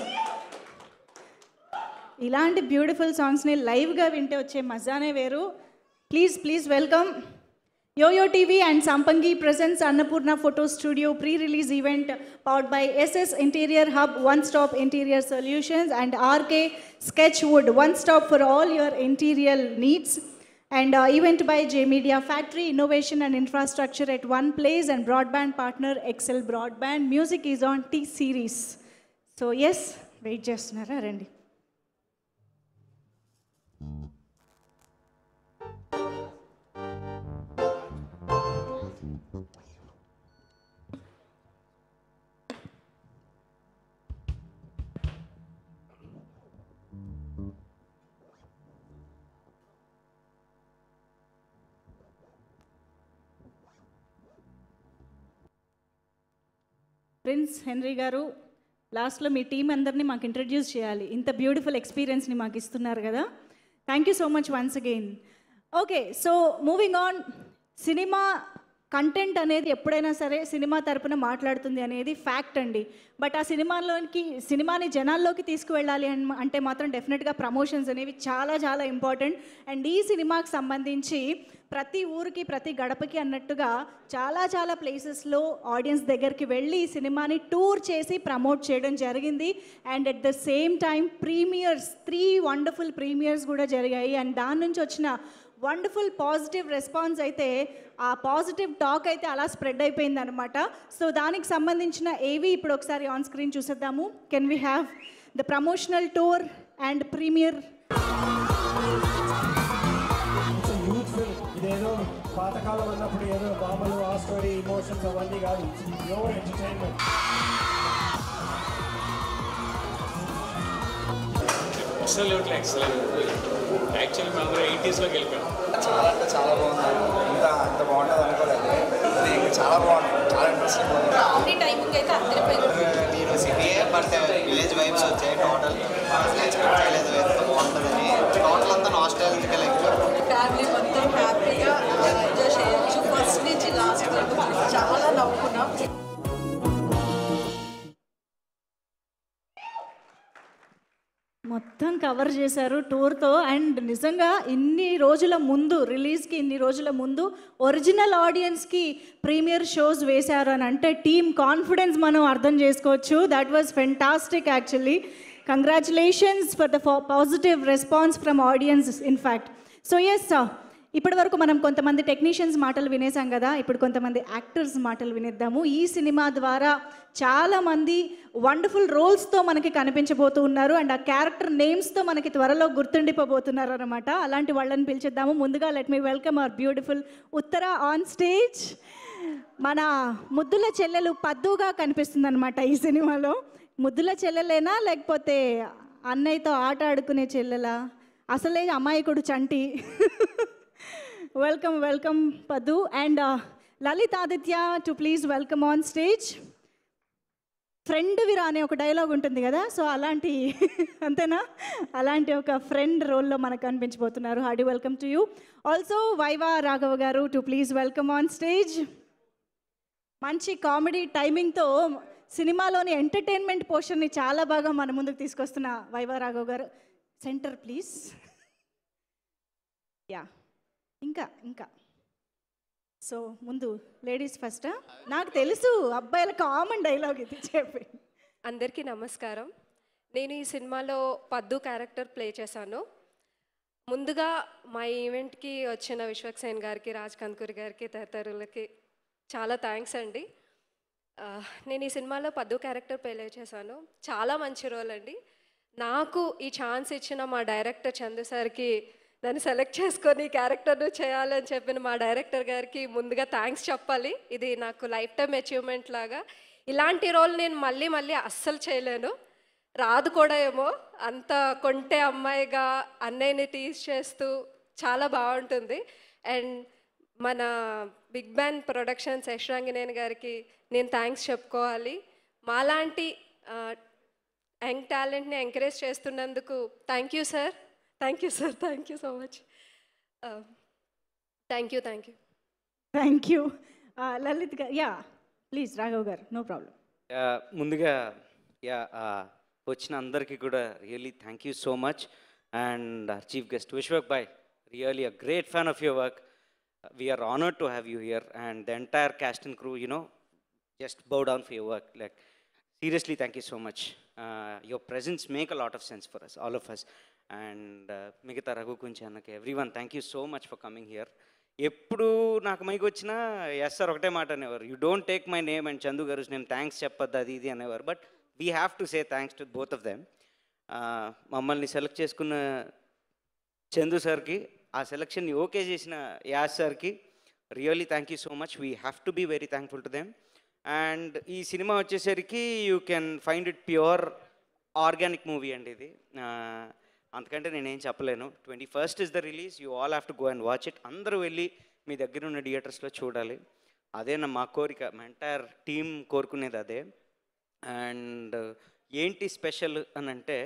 ఇలాంటి బ్యూటిఫుల్ సాంగ్స్ని లైవ్గా వింటే వచ్చే మజానే వేరు. Please please welcome Yo-Yo T V and Sampangi presents Annapurna Photo Studio pre-release event powered by S S Interior Hub, one-stop interior solutions, and R K Sketchwood, one-stop for all your interior needs. And uh, event by J Media Factory, innovation and infrastructure at one place, and broadband partner Excel Broadband. Music is on T-Series. So yes, wait just nara rendi. Prince Henry garu, లాస్ట్లో మీ team అందరినీ మాకు introduce చేయాలి. ఇంత beautiful ఎక్స్పీరియన్స్ని మాకు ఇస్తున్నారు కదా. Thank you so much once again. Okay, so moving on. Cinema content అనేది ఎప్పుడైనా సరే సినిమా తరపున మాట్లాడుతుంది అనేది ఫ్యాక్ట్ అండి. బట్ ఆ సినిమాలోకి సినిమాని జనాల్లోకి తీసుకువెళ్ళాలి అంటే మాత్రం డెఫినెట్గా ప్రమోషన్స్ అనేవి చాలా చాలా ఇంపార్టెంట్. అండ్ ఈ సినిమాకి సంబంధించి ప్రతి ఊరికి ప్రతి గడపకి అన్నట్టుగా చాలా చాలా ప్లేసెస్లో ఆడియన్స్ దగ్గరికి వెళ్ళి ఈ సినిమాని టూర్ చేసి ప్రమోట్ చేయడం జరిగింది. And at the same time premieres, three wonderful premieres కూడా జరిగాయి. అండ్ దాని నుంచి వచ్చిన వండర్ఫుల్ పాజిటివ్ రెస్పాన్స్ అయితే, ఆ పాజిటివ్ టాక్ అయితే అలా స్ప్రెడ్ అయిపోయింది అనమాట. సో దానికి సంబంధించిన ఏవి ఇప్పుడు ఒకసారి ఆన్ స్క్రీన్ చూసేద్దాము. Can we have the promotional tour and premiere? ఇదేదో పాతకాలం ఉన్నప్పుడు ఏదో బాబులు ఆ స్టోరీ ఇమోషన్స్ అవన్నీ కాదు, pure entertainment. Absolutely excellent. Actually మేము అందరం ఎయిటీస్లోకి వెళ్ళిపోయాం. చాలా అంటే చాలా బాగుంది. ఇంత అంత బాగుంటుంది అనుకోలేదు. అది ఇంకా చాలా బాగుంది, చాలా ఇంట్రెస్టింగ్ ఉంది. కామెడీ టైమింగ్ అయితే అద్దరిపోయింది. నేను సిటీయే బట్ విలేజ్ వైబ్స్ వచ్చాయి. టోటల్ అసలు ఎక్స్పెక్ట్ చేయలేదు ఎంత బాగుంటుందని. టోటల్ అంతా నాస్టాలజికల్ ఎక్కువ. ఫ్యామిలీ మొత్తం హ్యాపీగా ఎంజాయ్ చేయొచ్చు. ఫస్ట్ నుంచి లాస్ట్ వరకు చాలా నవ్వుకున్నాం. మొత్తం కవర్ చేశారు టూర్తో. అండ్ నిజంగా ఇన్ని రోజుల ముందు రిలీజ్కి ఇన్ని రోజుల ముందు ఒరిజినల్ ఆడియన్స్కి ప్రీమియర్ షోస్ వేశారు అని అంటే టీమ్ కాన్ఫిడెన్స్ మనం అర్థం చేసుకోవచ్చు. That was fantastic actually. Congratulations for the positive response from audience in fact. So yes, ఇప్పటి వరకు మనం కొంతమంది టెక్నీషియన్స్ మాటలు వినేసాం కదా, ఇప్పుడు కొంతమంది యాక్టర్స్ మాటలు వినేద్దాము. ఈ సినిమా ద్వారా చాలామంది వండర్ఫుల్ రోల్స్తో మనకి కనిపించబోతూ ఉన్నారు. అండ్ ఆ క్యారెక్టర్ నేమ్స్తో మనకి త్వరలో గుర్తుండిపోబోతున్నారు అనమాట. అలాంటి వాళ్ళని పిలిచేద్దాము. ముందుగా let me welcome our beautiful Uttara on stage. మన ముద్దుల చెల్లెలు పద్దుగా కనిపిస్తుంది అనమాట ఈ సినిమాలో. ముద్దుల చెల్లెలేనా లేకపోతే అన్నయ్యతో ఆట ఆడుకునే చెల్లెలా? అసలే అమాయకుడు Chanti. Welcome welcome Paddu and Lalith Aditya to please welcome on stage. Friend Vira అనే ఒక డైలాగ్ ఉంటుంది కదా, సో అలాంటి అంతేనా, అలాంటి ఒక ఫ్రెండ్ రోల్లో మనకు కనిపించబోతున్నారు. Hearty welcome to you. Also Viva Raghava garu to please welcome on stage. మంచి కామెడీ టైమింగ్తో సినిమాలోని ఎంటర్టైన్మెంట్ పోర్షన్ని చాలా బాగా మన ముందుకు తీసుకొస్తున్న వైవా రాఘవ్ గారు. Centre please. యా ఇంకా ఇంకా సో ముందు లేడీస్ ఫస్ట్. నాకు తెలుసు అబ్బాయిల కామన్ డైలాగ్ ఇది, చెప్పి. అందరికీ నమస్కారం. నేను ఈ సినిమాలో పద్దు క్యారెక్టర్ ప్లే చేశాను. ముందుగా మా ఈవెంట్కి వచ్చిన విశ్వక్సేన్ గారికి, రాజ్ కందుకూరి గారికి, తదితరులకి చాలా థ్యాంక్స్ అండి. నేను ఈ సినిమాలో పద్దు క్యారెక్టర్ ప్లే చేశాను. చాలా మంచి రోల్ అండి. నాకు ఈ ఛాన్స్ ఇచ్చిన మా డైరెక్టర్ చందు సార్కి, నన్ను సెలెక్ట్ చేసుకొని ఈ క్యారెక్టర్ను చేయాలని చెప్పిన మా డైరెక్టర్ గారికి ముందుగా థ్యాంక్స్ చెప్పాలి. ఇది నాకు లైఫ్ టైం అచీవ్మెంట్ లాగా. ఇలాంటి రోల్ నేను మళ్ళీ మళ్ళీ అస్సలు చేయలేను, రాదు కూడా ఏమో. అంత కొంటే అమ్మాయిగా అన్నయ్యని టీజ్ చేస్తూ చాలా బాగుంటుంది. అండ్ మన బిగ్ బ్యాన్ ప్రొడక్షన్స్ యశ్రాంగినేని గారికి నేను థ్యాంక్స్ చెప్పుకోవాలి. మాలాంటి యంగ్ టాలెంట్ని ఎంకరేజ్ చేస్తున్నందుకు thank you sir. Thank you sir. Thank you so much. Thank you thank you thank you. Lalith garu, yeah please. Raghav గారు, నో ప్రాబ్లం. ముందుగా యా వచ్చిన అందరికీ కూడా really thank you so much. And chief guest Vishwak bhai, really a great fan of your work. We are honored to have you here, and the entire cast and crew, you know, just bow down for your work. Like, seriously, thank you so much. Uh, your presence make a lot of sense for us, all of us. And Migita Raghu Kunchanaki, everyone, thank you so much for coming here. ఎప్పుడు నాకు మైకి వచ్చినా yes sir ఒకటే మాట అనేవారు, you don't take my name and Chandu garu name thanks చెప్పొద్దు అది ఇది అనేవారు. But we have to say thanks to both of them. మమ్మల్ని సెలెక్ట్ చేసుకున్న చందు సార్కి, ఆ సెలక్షన్ని ఓకే చేసిన యాస్ సార్కి really thank you so much. We have to be very thankful to them. And ఈ సినిమా వచ్చేసరికి you can find it pure organic movie అండి ఇది. అంతకంటే నేనేం చెప్పలేను. Twenty first is the release, you all have to go and watch it. అందరూ వెళ్ళి మీ దగ్గర ఉన్న థియేటర్స్లో చూడాలి. అదే నా మా కోరిక, మా ఎంటైర్ టీమ్ కోరుకునేది అదే. అండ్ ఏంటి స్పెషల్ అని అంటే,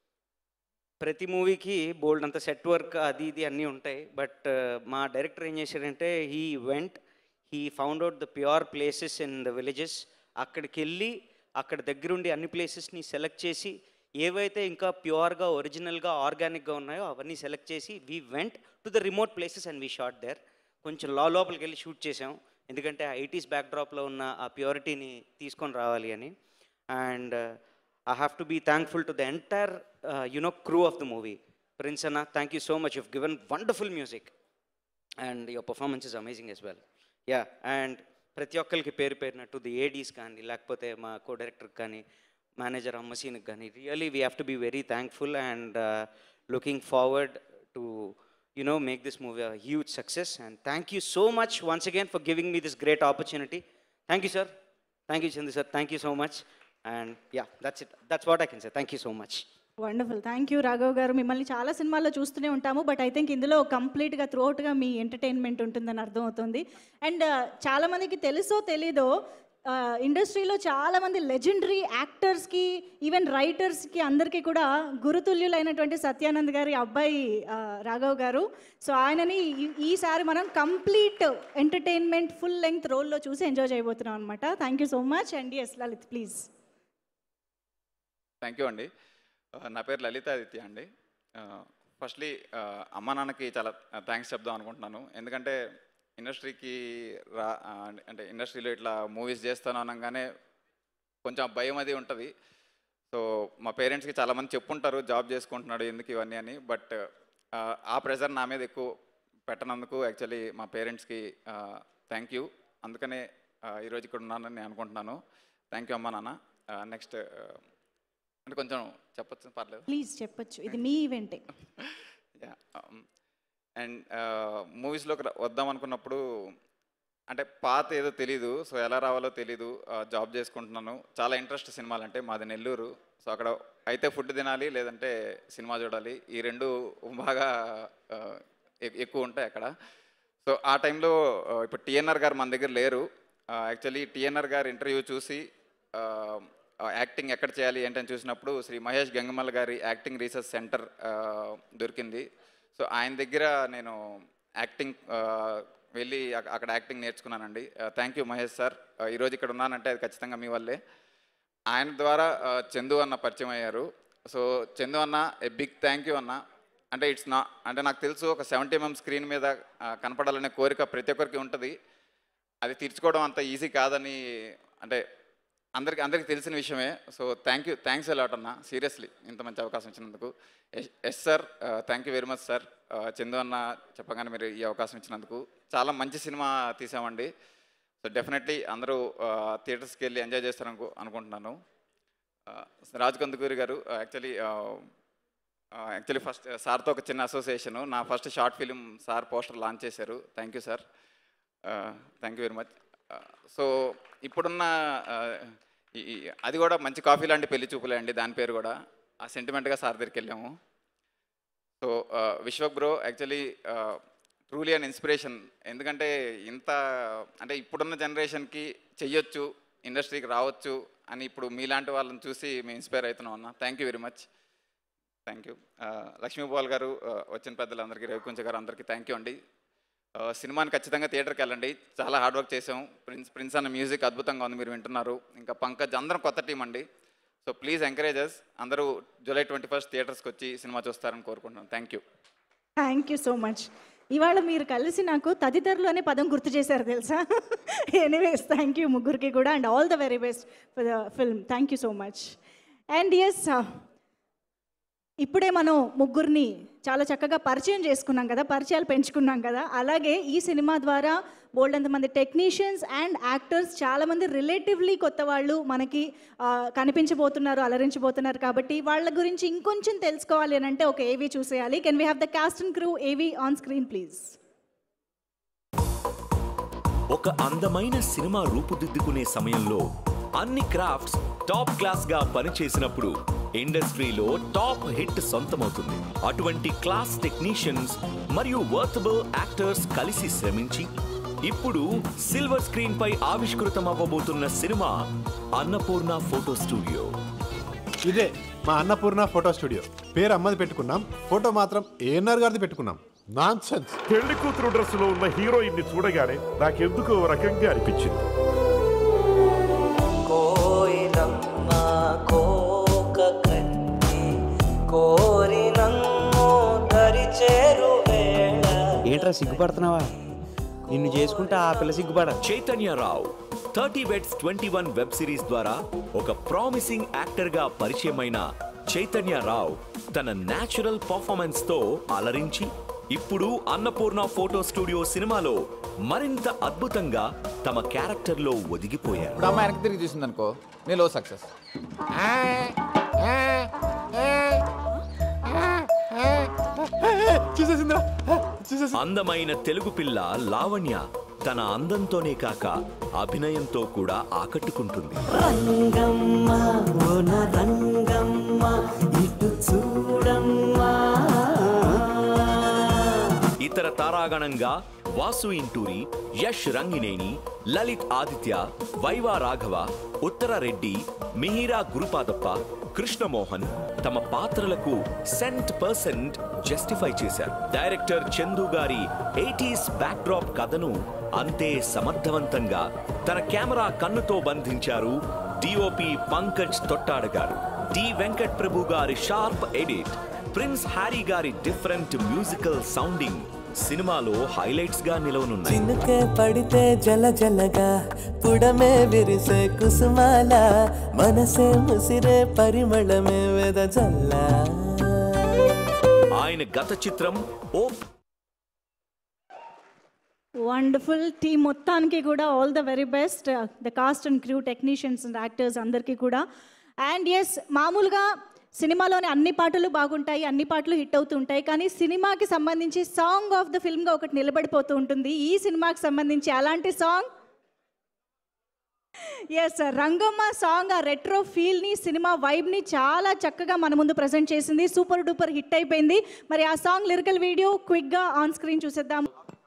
ప్రతి మూవీకి బోల్డ్ అంత సెట్ వర్క్ అది ఇది అన్నీ ఉంటాయి. బట్ మా డైరెక్టర్ ఏం చేశాడంటే, he went he found out the pure places in the villages. అక్కడికి వెళ్ళి అక్కడ దగ్గరుండి అన్ని ప్లేసెస్ని సెలెక్ట్ చేసి, ఏవైతే ఇంకా ప్యూర్గా ఒరిజినల్గా ఆర్గానిక్గా ఉన్నాయో అవన్నీ సెలెక్ట్ చేసి we went to the remote places and we shot there. కొంచెం లా లోపలికి వెళ్ళి షూట్ చేసాం, ఎందుకంటే ఆ ఎయిటీస్ బ్యాక్డ్రాప్లో ఉన్న ఆ ప్యూరిటీని తీసుకొని రావాలి అని. And I have to be thankful to the entire, uh, you know, crew of the movie. Prince Anna, thank you so much. You've given wonderful music. And your performance is amazing as well. Yeah, and ప్రతి ఒక్కరికి పేరు పేరినట్టు the Aedes కానీ, లేకపోతే మా co director కానీ, manager అమ్మసీన్కి కానీ, really we have to be very thankful and looking forward to, you know, make this movie a huge success. And thank you so much once again for giving me this great opportunity. Thank you, sir. Thank you, Chandu sir. Thank you so much. And yeah, that's it. That's what I can say. Thank you so much. Wonderful. Thank you Raghav garu. మిమ్మల్ని చాలా సినిమాల్లో చూస్తూనే ఉంటాము, but I think ఇందులో కంప్లీట్గా త్రూఅవుట్గా మీ entertainment ఉంటుందని అర్థమవుతుంది. And చాలామందికి తెలుసో తెలీదో, ఇండస్ట్రీలో చాలామంది లెజెండరీ యాక్టర్స్కి, ఈవెన్ రైటర్స్కి అందరికీ కూడా గురుతుల్యులైనటువంటి సత్యానంద్ గారి అబ్బాయి రాఘవ్ గారు. సో ఆయనని ఈసారి మనం కంప్లీట్ ఎంటర్టైన్మెంట్ ఫుల్ లెంగ్త్ రోల్లో చూసి ఎంజాయ్ చేయబోతున్నాం అనమాట. Thank you so much. And yes Lalith please. Thank you అండి. నా పేరు లలిత ఆదిత్య అండి. ఫస్ట్లీ అమ్మ నాన్నకి చాలా థ్యాంక్స్ చెప్దాం అనుకుంటున్నాను. ఎందుకంటే ఇండస్ట్రీకి రా అంటే ఇండస్ట్రీలో ఇట్లా మూవీస్ చేస్తాను అనగానే కొంచెం భయం అది ఉంటుంది. సో మా పేరెంట్స్కి చాలామంది చెప్పుంటారు జాబ్ చేసుకుంటున్నాడు ఎందుకు ఇవన్నీ అని. బట్ ఆ ప్రెజర్ నా మీద ఎక్కువ పెట్టనందుకు యాక్చువల్లీ మా పేరెంట్స్కి థ్యాంక్ యూ. అందుకనే ఈరోజు ఇక్కడ ఉన్నానని నేను అనుకుంటున్నాను. థ్యాంక్ యూ అమ్మ నాన్న. నెక్స్ట్ అంటే కొంచెం చెప్పచ్చు, పర్లేదు? ప్లీజ్ చెప్పచ్చు, ఇది మీ ఈవెంటే. యా. అండ్ మూవీస్లోకి వద్దాం అనుకున్నప్పుడు అంటే పాత ఏదో తెలీదు, సో ఎలా రావాలో తెలీదు, జాబ్ చేసుకుంటున్నాను. చాలా ఇంట్రెస్ట్ సినిమాలు అంటే. మాది నెల్లూరు, సో అక్కడ అయితే ఫుడ్ తినాలి లేదంటే సినిమా చూడాలి, ఈ రెండు బాగా ఎక్కువ ఉంటాయి అక్కడ. సో ఆ టైంలో ఇప్పుడు టిఎన్ఆర్ గారు మన దగ్గర లేరు. యాక్చువల్లీ టిఎన్ఆర్ గారు ఇంటర్వ్యూ చూసి యాక్టింగ్ ఎక్కడ చేయాలి ఏంటని చూసినప్పుడు శ్రీ మహేష్ గంగమల్ల గారి యాక్టింగ్ రీసెర్చ్ సెంటర్ దొరికింది. సో ఆయన దగ్గర నేను యాక్టింగ్ వెళ్ళి అక్కడ యాక్టింగ్ నేర్చుకున్నానండి. Thank you Mahesh sir. ఈరోజు ఇక్కడ ఉన్నానంటే అది ఖచ్చితంగా మీ వల్లే. ఆయన ద్వారా చందు అన్న పరిచయం అయ్యారు. సో చందు అన్న ఏ బిగ్ థ్యాంక్ యూ అన్న. అంటే ఇట్స్ నా అంటే నాకు తెలుసు ఒక సెవెంటీ ఎంఎం స్క్రీన్ మీద కనపడాలనే కోరిక ప్రతి ఒక్కరికి ఉంటుంది. అది తీర్చుకోవడం అంత ఈజీ కాదని అంటే అందరికి అందరికీ తెలిసిన విషయమే. So thank you, thanks a lot అన్న, సీరియస్లీ ఇంత మంచి అవకాశం ఇచ్చినందుకు. Yes sir, thank you very much sir. Chandu అన్న చెప్పగానే మీరు ఈ అవకాశం ఇచ్చినందుకు. చాలా మంచి సినిమా తీసామండి. సో డెఫినెట్లీ అందరూ థియేటర్స్కి వెళ్ళి ఎంజాయ్ చేస్తారనుకో అనుకుంటున్నాను. రాజ్ కందుకూరి గారు యాక్చువల్లీ యాక్చువల్లీ ఫస్ట్ సార్తో ఒక చిన్న అసోసియేషను. నా first short film sir poster launch చేశారు. Thank you sir, thank you very much. So ఇప్పుడున్న అది కూడా మంచి కాఫీ లాంటి పెళ్లి చూపులే అండి, దాని పేరు కూడా. ఆ సెంటిమెంట్గా సార్ దగ్గరికి వెళ్ళాము. So Vishwak bro actually truly an inspiration. ఎందుకంటే ఇంత అంటే ఇప్పుడున్న జనరేషన్కి చెయ్యొచ్చు, ఇండస్ట్రీకి రావచ్చు అని ఇప్పుడు మీలాంటి వాళ్ళని చూసి మేము ఇన్స్పైర్ అవుతున్నాం అన్న. Thank you very much, thank you. Lakshmipal garu, వచ్చిన పెద్దలందరికీ, రవికుంచ గారు అందరికీ థ్యాంక్ యూ అండి. సినిమాని ఖచ్చితంగా థియేటర్కి వెళ్ళండి, చాలా హార్డ్ వర్క్ చేసాం. ప్రిన్స్ ప్రిన్స్ అన్న మ్యూజిక్ అద్భుతంగా ఉంది, మీరు వింటున్నారు. ఇంకా పంకజ్ అందరం కొత్త టీం అండి. So please encourages. అందరూ జూలై ట్వంటీ ఫస్ట్ థియేటర్స్కి వచ్చి సినిమా చూస్తారని కోరుకుంటున్నాను. Thank you, thank you so much. ఇవాళ మీరు కలిసి నాకు తదితరులు అనే పదం గుర్తు చేశారు తెలుసా. ఎనీవేస్ థ్యాంక్ యూ ముగ్గురికి కూడా, and all the very best for the film. Thank you so much. And yes, ఇప్పుడే మనం ముగ్గురిని చాలా చక్కగా పరిచయం చేసుకున్నాం కదా, పరిచయాలు పెంచుకున్నాం కదా. అలాగే ఈ సినిమా ద్వారా బోల్డ్ అంతమంది టెక్నీషియన్స్ అండ్ యాక్టర్స్, చాలామంది రిలేటివ్లీ కొత్త వాళ్ళు మనకి కనిపించబోతున్నారు, అలరించబోతున్నారు. కాబట్టి వాళ్ళ గురించి ఇంకొంచెం తెలుసుకోవాలి అని అంటే ఒక ఏవీ చూసేయాలి. Can we have the cast and crew AV on screen please. ఒక అందమైన సినిమా రూపుదిద్దుకునే సమయంలో అన్ని క్రాఫ్ట్స్ టాప్ క్లాస్ గా పనిచేసినప్పుడు ఇండస్ట్రీలో టాప్ హిట్ సొంతమవుతుంది. అటువంటి క్లాస్ టెక్నీషియన్స్ మరియు వర్తబుల్ యాక్టర్స్ కలిసి శ్రమించి ఇప్పుడు సిల్వర్ స్క్రీన్ పై ఆవిష్కృతం అవ్వబోతున్న సినిమా అన్నపూర్ణ ఫోటో స్టూడియో. ఇదే మా అన్నపూర్ణ ఫోటో స్టూడియో. పేరు అమ్మది పెట్టుకున్నాం, ఫోటో మాత్రం ఏఎన్ఆర్ గారిది పెట్టుకున్నాం. Nonsense. పెళ్లి కూతురు డ్రెస్ లో ఉన్న హీరోయిన్ ని చూడగానే నాకెందుకో రకంగా అనిపించింది. ఏంట్రా సిగ్గుపడుతున్నావా? నిన్ను చేసుకుంటే ఆ పిల్ల సిగ్గుపడ. Chaitanya Rao thirty weds twenty one web series ద్వారా ఒక ప్రామిసింగ్ యాక్టర్ గా పరిచయమైన చైతన్యరావు తన న్యాచురల్ పర్ఫార్మెన్స్ తో అలరించి ఇప్పుడు అన్నపూర్ణ ఫోటో స్టూడియో సినిమాలో మరింత అద్భుతంగా తమ క్యారెక్టర్ లో ఒదిగిపోయారు. ఇప్పుడు అమ్మాయి వెనక్కి తిరిగి చూసింది అనుకో, నేను సక్సెస్. అందమైన తెలుగు పిల్ల లావణ్య తన అందంతోనే కాక అభినయంతో కూడా ఆకట్టుకుంటుంది. ఇతర తారాగణంగా వాసు ఇంటూరి, యష్ రంగినేని, లలిత్ ఆదిత్య, వైవా రాఘవ, ఉత్తర రెడ్డి, మిహిరా గురుపాదప్ప, కృష్ణమోహన్ తమ పాత్రలకు సెంట్ పర్సెంట్ జస్టిఫై చేశారు. డైరెక్టర్ చందు గారి ఎయిటీస్ బ్యాక్డ్రాప్ కథను అంతే సమర్థవంతంగా తన కెమెరా కన్నుతో బంధించారు డిఓపి పంకజ్ తొట్టాడ గారు. డి వెంకట్ ప్రభు గారి షార్ప్ ఎడిట్, ప్రిన్స్ హ్యారీ గారి డిఫరెంట్ మ్యూజికల్ సౌండింగ్ సినిమాలో హైలైట్స్ గా నిలవనున్నాయి. చినుకే పడితే జల జలగా పుడమే విరిసే కుసుమాల మనసే ముసిరే పరిమళమే వెదజల్ల. ఆయన గత చిత్రం ఓ వండర్ఫుల్. టీమ్ మొత్తానికి కూడా all the very best, the cast and crew, technicians and actors అందరికీ కూడా. అండ్ ఎస్, మామూలుగా సినిమాలోని అన్ని పాటలు బాగుంటాయి, అన్ని పాటలు హిట్ అవుతూ ఉంటాయి, కానీ సినిమాకి సంబంధించి సాంగ్ ఆఫ్ ద ఫిల్మ్గా ఒకటి నిలబడిపోతూ ఉంటుంది. ఈ సినిమాకి సంబంధించి అలాంటి సాంగ్ ఎస్ రంగమ్మ సాంగ్. ఆ రెట్రో ఫీల్ని, సినిమా వైబ్ని చాలా చక్కగా మన ముందు ప్రజెంట్ చేసింది. సూపర్ డూపర్ హిట్ అయిపోయింది. మరి ఆ సాంగ్ లిరికల్ వీడియో క్విక్గా ఆన్ స్క్రీన్ చూసేద్దాం.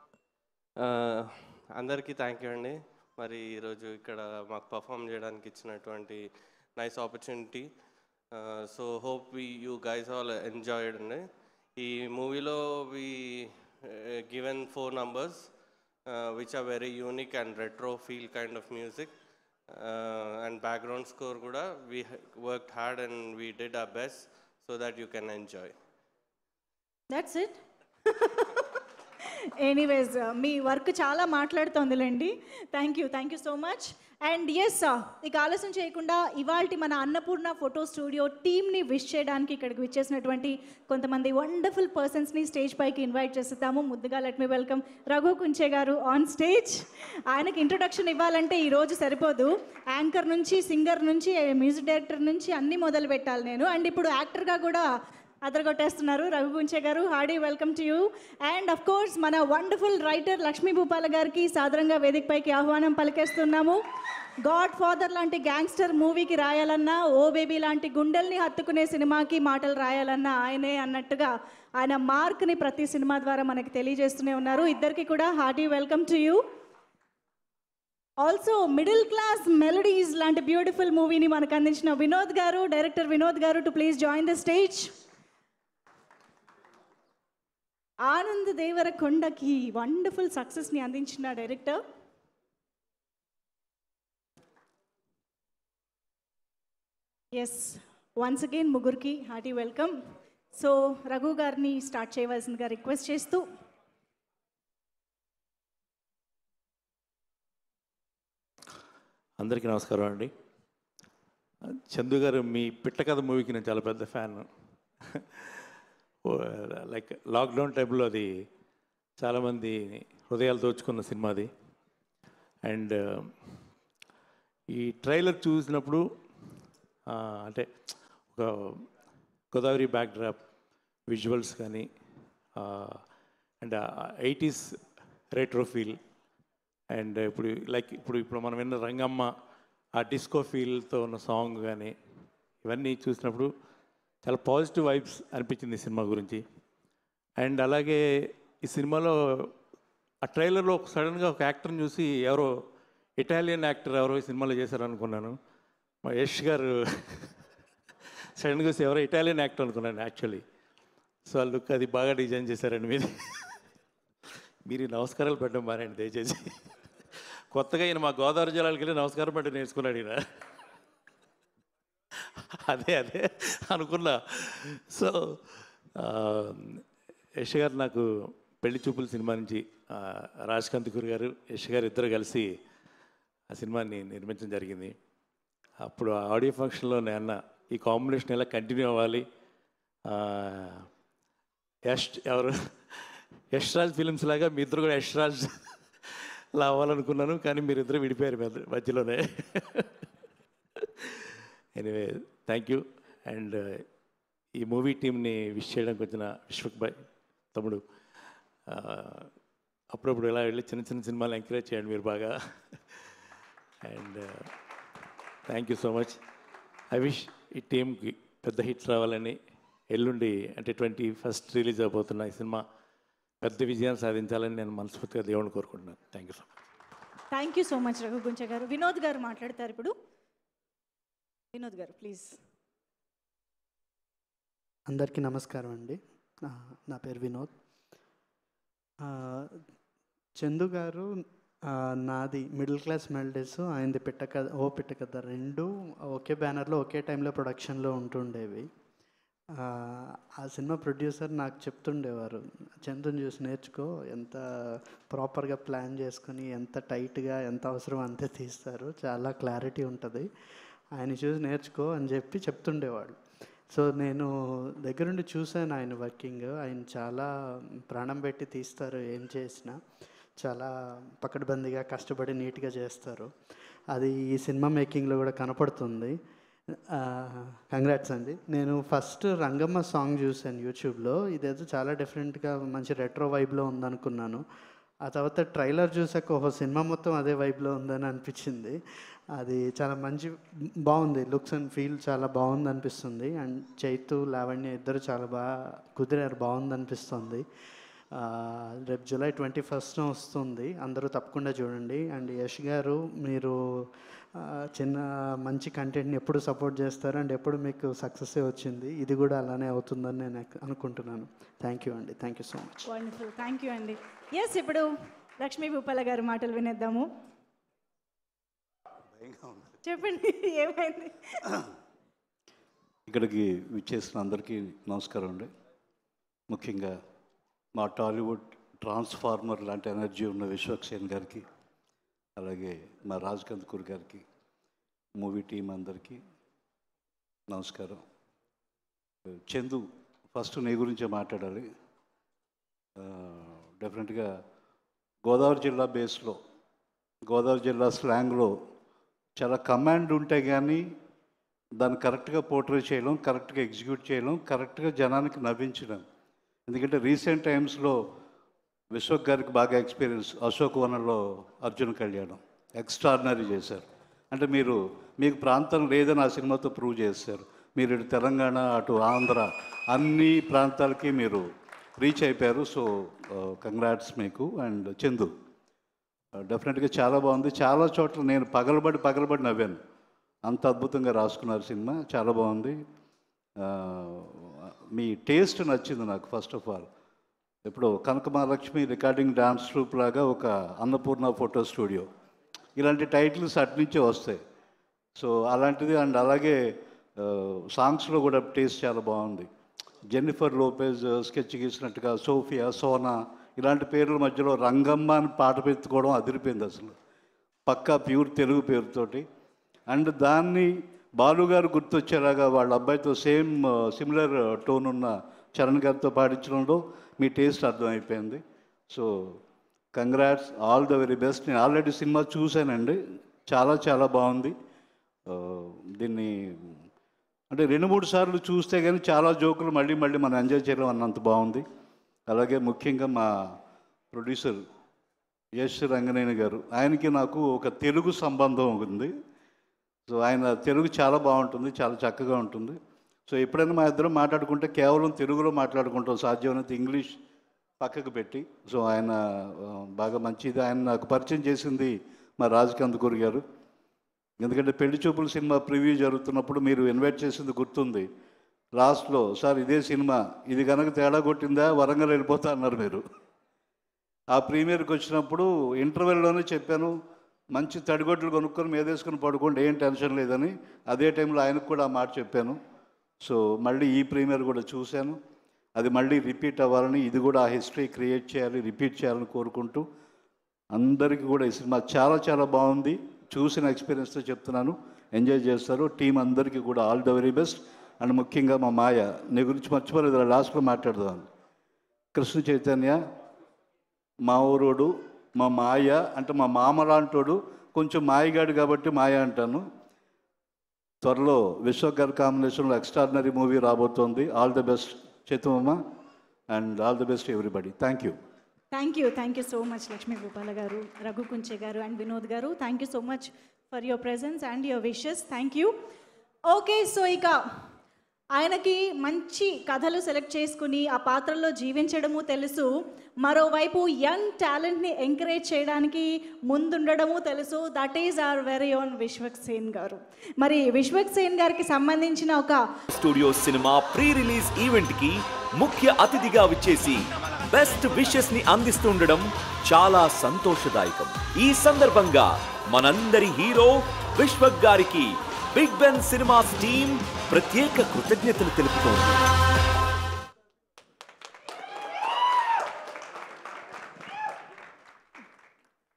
అందరికీ థ్యాంక్ యూ అండి. మరి ఈరోజు ఇక్కడ మాకు పర్ఫామ్ చేయడానికి ఇచ్చినటువంటి nice opportunity. So hope we you guys all enjoyed అండి. ఈ మూవీలో we given four numbers which are very unique and retro feel kind of music and background score కూడా we worked hard and we did our best so that you can enjoy. That's it. Anyways మీ work చాలా మాట్లాడుతోందిలేండి. Thank you thank you so much. And yes ఇక ఆలస్యం చేయకుండా ఇవాళ మన Annapurna photo studio టీమ్ని విష్ చేయడానికి ఇక్కడికి విచ్చేసినటువంటి కొంతమంది వండర్ఫుల్ పర్సన్స్ని స్టేజ్ పైకి ఇన్వైట్ చేస్తాము. ముందుగా let me welcome Raghu Kunche garu on stage. ఆయనకి ఇంట్రొడక్షన్ ఇవ్వాలంటే ఈరోజు సరిపోదు. యాంకర్ నుంచి, సింగర్ నుంచి, మ్యూజిక్ డైరెక్టర్ నుంచి అన్నీ మొదలు పెట్టాలి నేను. అండ్ ఇప్పుడు యాక్టర్గా కూడా అదరగొట్టేస్తున్నారు Raghu Kunche garu. Hearty welcome to you. And of course మన వండర్ఫుల్ రైటర్ లక్ష్మీ భూపాల గారికి సాదరంగా వేదికపైకి ఆహ్వానం పలికేస్తున్నాము. గాడ్ ఫాదర్ లాంటి గ్యాంగ్స్టర్ మూవీకి రాయాలన్నా, ఓ బేబీ లాంటి గుండెల్ని హత్తుకునే సినిమాకి మాటలు రాయాలన్నా ఆయనే అన్నట్టుగా ఆయన మార్క్ని ప్రతి సినిమా ద్వారా మనకి తెలియజేస్తూనే ఉన్నారు. ఇద్దరికి కూడా hearty welcome to you. Also middle class melodies లాంటి బ్యూటిఫుల్ మూవీని మనకు అందించిన Vinod garu, director Vinod garu to please join the stage. Anand దేవరకొండకి వండర్ఫుల్ సక్సెస్ని అందించిన డైరెక్టర్ ఎస్ వన్స్ అగైన్ ముగ్గురికి హార్టీ వెల్కమ్. సో రఘు గారిని స్టార్ట్ చేయవలసిందిగా రిక్వెస్ట్ చేస్తూ అందరికీ నమస్కారం అండి. చందు గారు, మీ పిట్ట కథ మూవీకి నేను చాలా పెద్ద ఫ్యాన్. లైక్ లాక్డౌన్ టైంలో అది చాలామంది హృదయాలు దోచుకున్న సినిమా అది. అండ్ ఈ ట్రైలర్ చూసినప్పుడు అంటే ఒక గోదావరి బ్యాక్డ్రాప్ విజువల్స్ కానీ and eighties retro feel and ఇప్పుడు లైక్ ఇప్పుడు ఇప్పుడు మనం విన్న రంగమ్మ ఆ డిస్కో ఫీల్తో ఉన్న సాంగ్ కానీ ఇవన్నీ చూసినప్పుడు చాలా పాజిటివ్ వైబ్స్ అనిపించింది ఈ సినిమా గురించి. అండ్ అలాగే ఈ సినిమాలో ఆ ట్రైలర్లో సడన్గా ఒక యాక్టర్ని చూసి ఎవరో ఇటాలియన్ యాక్టర్ ఎవరో ఈ సినిమాలో చేశారనుకున్నాను. మా యష్ గారు సడన్గా చూసి ఎవరో ఇటాలియన్ యాక్టర్ అనుకున్నాను యాక్చువల్లీ. సో ఆ లుక్ అది బాగా డిజైన్ చేశారండి మీరు. మీరు నమస్కారాలు పెట్టడం మారండి దయచేసి. కొత్తగా ఈయన మా గోదావరి జిల్లాలకు వెళ్ళి నమస్కారం పెట్టడం నేర్చుకున్నాడు ఈయన. అదే అదే అనుకున్నా. సో యష్ గారు నాకు పెళ్లి చూపుల సినిమా నుంచి రాజ్ కందుకూరి గారు, యష్ గారు ఇద్దరు కలిసి ఆ సినిమాని నిర్మించడం జరిగింది. అప్పుడు ఆడియో ఫంక్షన్లో నేను అన్న ఈ కాంబినేషన్ ఎలా కంటిన్యూ అవ్వాలి, యష్ ఎవరు యష్ రాజ్ ఫిలిమ్స్ లాగా మీ ఇద్దరు కూడా యష్ రాజ్ లా అవ్వాలనుకున్నాను, కానీ మీరిద్దరు విడిపోయారు మధ్యలోనే. Anyway thank you. అండ్ ఈ మూవీ టీమ్ని విష్ చేయడానికి వచ్చిన విశ్వక్ భాయ్ తమ్ముడు, అప్పుడప్పుడు ఇలా వెళ్ళి చిన్న చిన్న సినిమాలు ఎంకరేజ్ చేయండి మీరు బాగా. And thank you so much. I wish ఈ టీంకి పెద్ద హిట్ రావాలని, ఎల్లుండి అంటే ట్వంటీ ఫస్ట్ రిలీజ్ అవబోతున్న ఈ సినిమా పెద్ద విజయాన్ని సాధించాలని నేను మనస్ఫూర్తిగా దేవుడిని కోరుకుంటున్నాను. Thank you so much. Thank you so much Raghu Guncha garu. Vinod గారు మాట్లాడతారు ఇప్పుడు. వినోద్ గారు ప్లీజ్. అందరికీ నమస్కారం అండి. నా పేరు వినోద్. చందు గారు నాది మిడిల్ క్లాస్ మెల్డీస్, ఆయనది పిట్టకథ ఓ పిట్టకథ రెండు ఒకే బ్యానర్లో ఒకే టైంలో ప్రొడక్షన్లో ఉంటుండేవి. ఆ సినిమా ప్రొడ్యూసర్ నాకు చెప్తుండేవారు, చందుని చూసి నేర్చుకో, ఎంత ప్రాపర్గా ప్లాన్ చేసుకుని ఎంత టైట్గా ఎంత అవసరం అంతే తీస్తారు, చాలా క్లారిటీ ఉంటుంది, ఆయన చూసి నేర్చుకో అని చెప్పి చెప్తుండేవాడు. సో నేను దగ్గరుండి చూశాను ఆయన వర్కింగ్. ఆయన చాలా ప్రాణం పెట్టి తీస్తారు, ఏం చేసినా చాలా పకడ్బందీగా కష్టపడి నీట్గా చేస్తారు. అది ఈ సినిమా మేకింగ్లో కూడా కనపడుతుంది. కంగ్రాట్స్ అండి. నేను ఫస్ట్ రంగమ్మ సాంగ్ చూశాను యూట్యూబ్లో. ఇదేదో చాలా డిఫరెంట్గా మంచి రెట్రో వైబ్లో ఉందనుకున్నాను. ఆ తర్వాత ట్రైలర్ చూసాక ఒక సినిమా మొత్తం అదే వైబ్లో ఉందని అనిపించింది. అది చాలా మంచి బాగుంది, లుక్స్ అండ్ ఫీల్ చాలా బాగుంది అనిపిస్తుంది. అండ్ చైతు లావణ్య ఇద్దరు చాలా బాగా కుదిరారు, బాగుంది అనిపిస్తుంది. రేపు జూలై ట్వంటీ ఫస్ట్ వస్తుంది, అందరూ తప్పకుండా చూడండి. అండ్ యష్ గారు, మీరు చిన్న మంచి కంటెంట్ని ఎప్పుడు సపోర్ట్ చేస్తారు అండ్ ఎప్పుడు మీకు సక్సెస్ వచ్చింది, ఇది కూడా అలానే అవుతుందని నేను అనుకుంటున్నాను. థ్యాంక్ యూ అండి, thank you so much. Wonderful, thank you అండి. ఎస్, ఇప్పుడు లక్ష్మీ భూపాల గారి మాటలు వినేద్దాము. చెప్పండి, ఏమైంది? ఇక్కడికి విచ్చేసిన అందరికీ నమస్కారం అండి. ముఖ్యంగా మా టాలీవుడ్ ట్రాన్స్ఫార్మర్ లాంటి ఎనర్జీ ఉన్న విశ్వక్సేన్ గారికి, అలాగే మా రాజ్ కందుకూర్ గారికి, మూవీ టీం అందరికీ నమస్కారం. చందు, ఫస్ట్ నీ గురించే మాట్లాడాలి. డెఫినెట్గా గోదావరి జిల్లా బేస్లో, గోదావరి జిల్లా స్లాంగ్లో చాలా కమాండ్ ఉంటే కానీ దాన్ని కరెక్ట్గా పోర్ట్రే చేయడం, కరెక్ట్గా ఎగ్జిక్యూట్ చేయడం, కరెక్ట్గా జనానికి నవ్వించడం. ఎందుకంటే రీసెంట్ టైమ్స్లో విశ్వక్ గారికి బాగా ఎక్స్పీరియన్స్, అశోక్ వనంలో అర్జున్ కళ్యాణం ఎక్స్ట్రాడినరీ చేశారు. అంటే మీరు మీకు ప్రాంతం లేదని ఆ సినిమాతో ప్రూవ్ చేశారు. మీరు ఇటు తెలంగాణ, అటు ఆంధ్ర, అన్ని ప్రాంతాలకి మీరు రీచ్ అయిపోయారు. సో కంగ్రాట్స్ మీకు. అండ్ చందు, డెఫినెట్గా చాలా బాగుంది. చాలా చోట్ల నేను పగలబడి పగలబడి నవ్వాను, అంత అద్భుతంగా రాసుకున్నారు సినిమా, చాలా బాగుంది. మీ టేస్ట్ నచ్చింది నాకు. ఫస్ట్ ఆఫ్ ఆల్, ఇప్పుడు Kanaka Mahalakshmi recording dance troupe లాగా ఒక అన్నపూర్ణ ఫోటో స్టూడియో, ఇలాంటి టైటిల్స్ అట్నుంచే వస్తాయి. సో అలాంటిది. అండ్ అలాగే సాంగ్స్లో కూడా టేస్ట్ చాలా బాగుంది. జెన్నిఫర్ లోపెజ్ స్కెచ్ గీసినట్టుగా సోఫియా, సోనా ఇలాంటి పేర్ల మధ్యలో రంగమ్మ అని పాట పెట్టుకోవడం అదిరిపోయింది అసలు, పక్కా ప్యూర్ తెలుగు పేరుతోటి. అండ్ దాన్ని బాలుగారు గుర్తొచ్చేలాగా వాళ్ళ అబ్బాయితో సేమ్ సిమిలర్ టోన్ ఉన్న చరణ్ గారితో పాడించడంలో మీ టేస్ట్ అర్థమైపోయింది. So congrats, all the very best. నేను ఆల్రెడీ సినిమా చూశానండి, చాలా చాలా బాగుంది. దీన్ని అంటే రెండు మూడు సార్లు చూస్తే కానీ చాలా జోకులు మళ్ళీ మళ్ళీ మనం ఎంజాయ్ చేయడం అన్నంత బాగుంది. అలాగే ముఖ్యంగా మా ప్రొడ్యూసర్ యష్ రంగనేని గారు, ఆయనకి నాకు ఒక తెలుగు సంబంధం ఉంది. సో ఆయన తెలుగు చాలా బాగుంటుంది, చాలా చక్కగా ఉంటుంది. సో ఎప్పుడైనా మా ఇద్దరం మాట్లాడుకుంటే కేవలం తెలుగులో మాట్లాడుకుంటాం, సాధ్యమైనంత ఇంగ్లీష్ పక్కకు పెట్టి. సో ఆయన బాగా మంచిది. ఆయన నాకు పరిచయం చేసింది మా రాజ్ కందుకూర్ గారు. ఎందుకంటే పెళ్లి చూపుల సినిమా ప్రివ్యూ జరుగుతున్నప్పుడు మీరు ఇన్వైట్ చేసింది గుర్తుంది. లాస్ట్లో, సార్ ఇదే సినిమా, ఇది కనుక తేడా కొట్టిందా వరంగల్ వెళ్ళిపోతా అన్నారు మీరు. ఆ ప్రీమియర్కి వచ్చినప్పుడు ఇంటర్వెల్లోనే చెప్పాను, మంచి తడిగొడ్లు కొనుక్కొని మీదేసుకొని పడుకోండి, ఏం టెన్షన్ లేదని. అదే టైంలో ఆయనకు కూడా ఆ మాట చెప్పాను. సో మళ్ళీ ఈ ప్రీమియర్ కూడా చూశాను, అది మళ్ళీ రిపీట్ అవ్వాలని, ఇది కూడా ఆ హిస్టరీ క్రియేట్ చేయాలి, రిపీట్ చేయాలని కోరుకుంటూ అందరికీ కూడా ఈ సినిమా చాలా చాలా బాగుంది. చూసిన ఎక్స్పీరియన్స్తో చెప్తున్నాను, ఎంజాయ్ చేస్తారు. టీం అందరికీ కూడా all the very best. And ముఖ్యంగా మా మాయ, నీ గురించి మర్చిపోలేదు, లాస్ట్లో మాట్లాడదాం. కృష్ణ చైతన్య మా ఊరోడు, మా మాయ అంటే మా మామ లాంటోడు, కొంచెం మాయగాడు కాబట్టి మాయ అంటాను. త్వరలో విశ్వక్ గారి కాంబినేషన్లో ఎక్స్ట్రాడినరీ మూవీ రాబోతోంది. ఆల్ ది బెస్ట్ చేతుమమ్మ, and all the best everybody. Thank you. Thank you thank you so much Lakshmi Bhupala garu, Raghu Kunche garu and Vinod garu. Thank you so much for your presence and your wishes. Thank you. Okay, so ఇక ఆయనకి మంచి కథలు select చేసుకుని ఆ పాత్రల్లో జీవించడము తెలుసు, మరోవైపు యంగ్ టాలెంట్ని ఎంకరేజ్ చేయడానికి ముందుండడము తెలుసు. That is our very own Vishwaksen garu. మరి విశ్వక్సేన్ గారికి సంబంధించిన ఒక studio cinema pre release event కి ముఖ్య అతిథిగా విచ్చేసి బెస్ట్ విషెస్ ని అందిస్తుండడం చాలా సంతోషదాయకం. ఈ సందర్భంగా మనందరి హీరో విశ్వక్ గారికి బిగ్ బెన్ సినిమాస్ టీం ప్రత్యేక కృతజ్ఞతలు తెలుపుతోంది.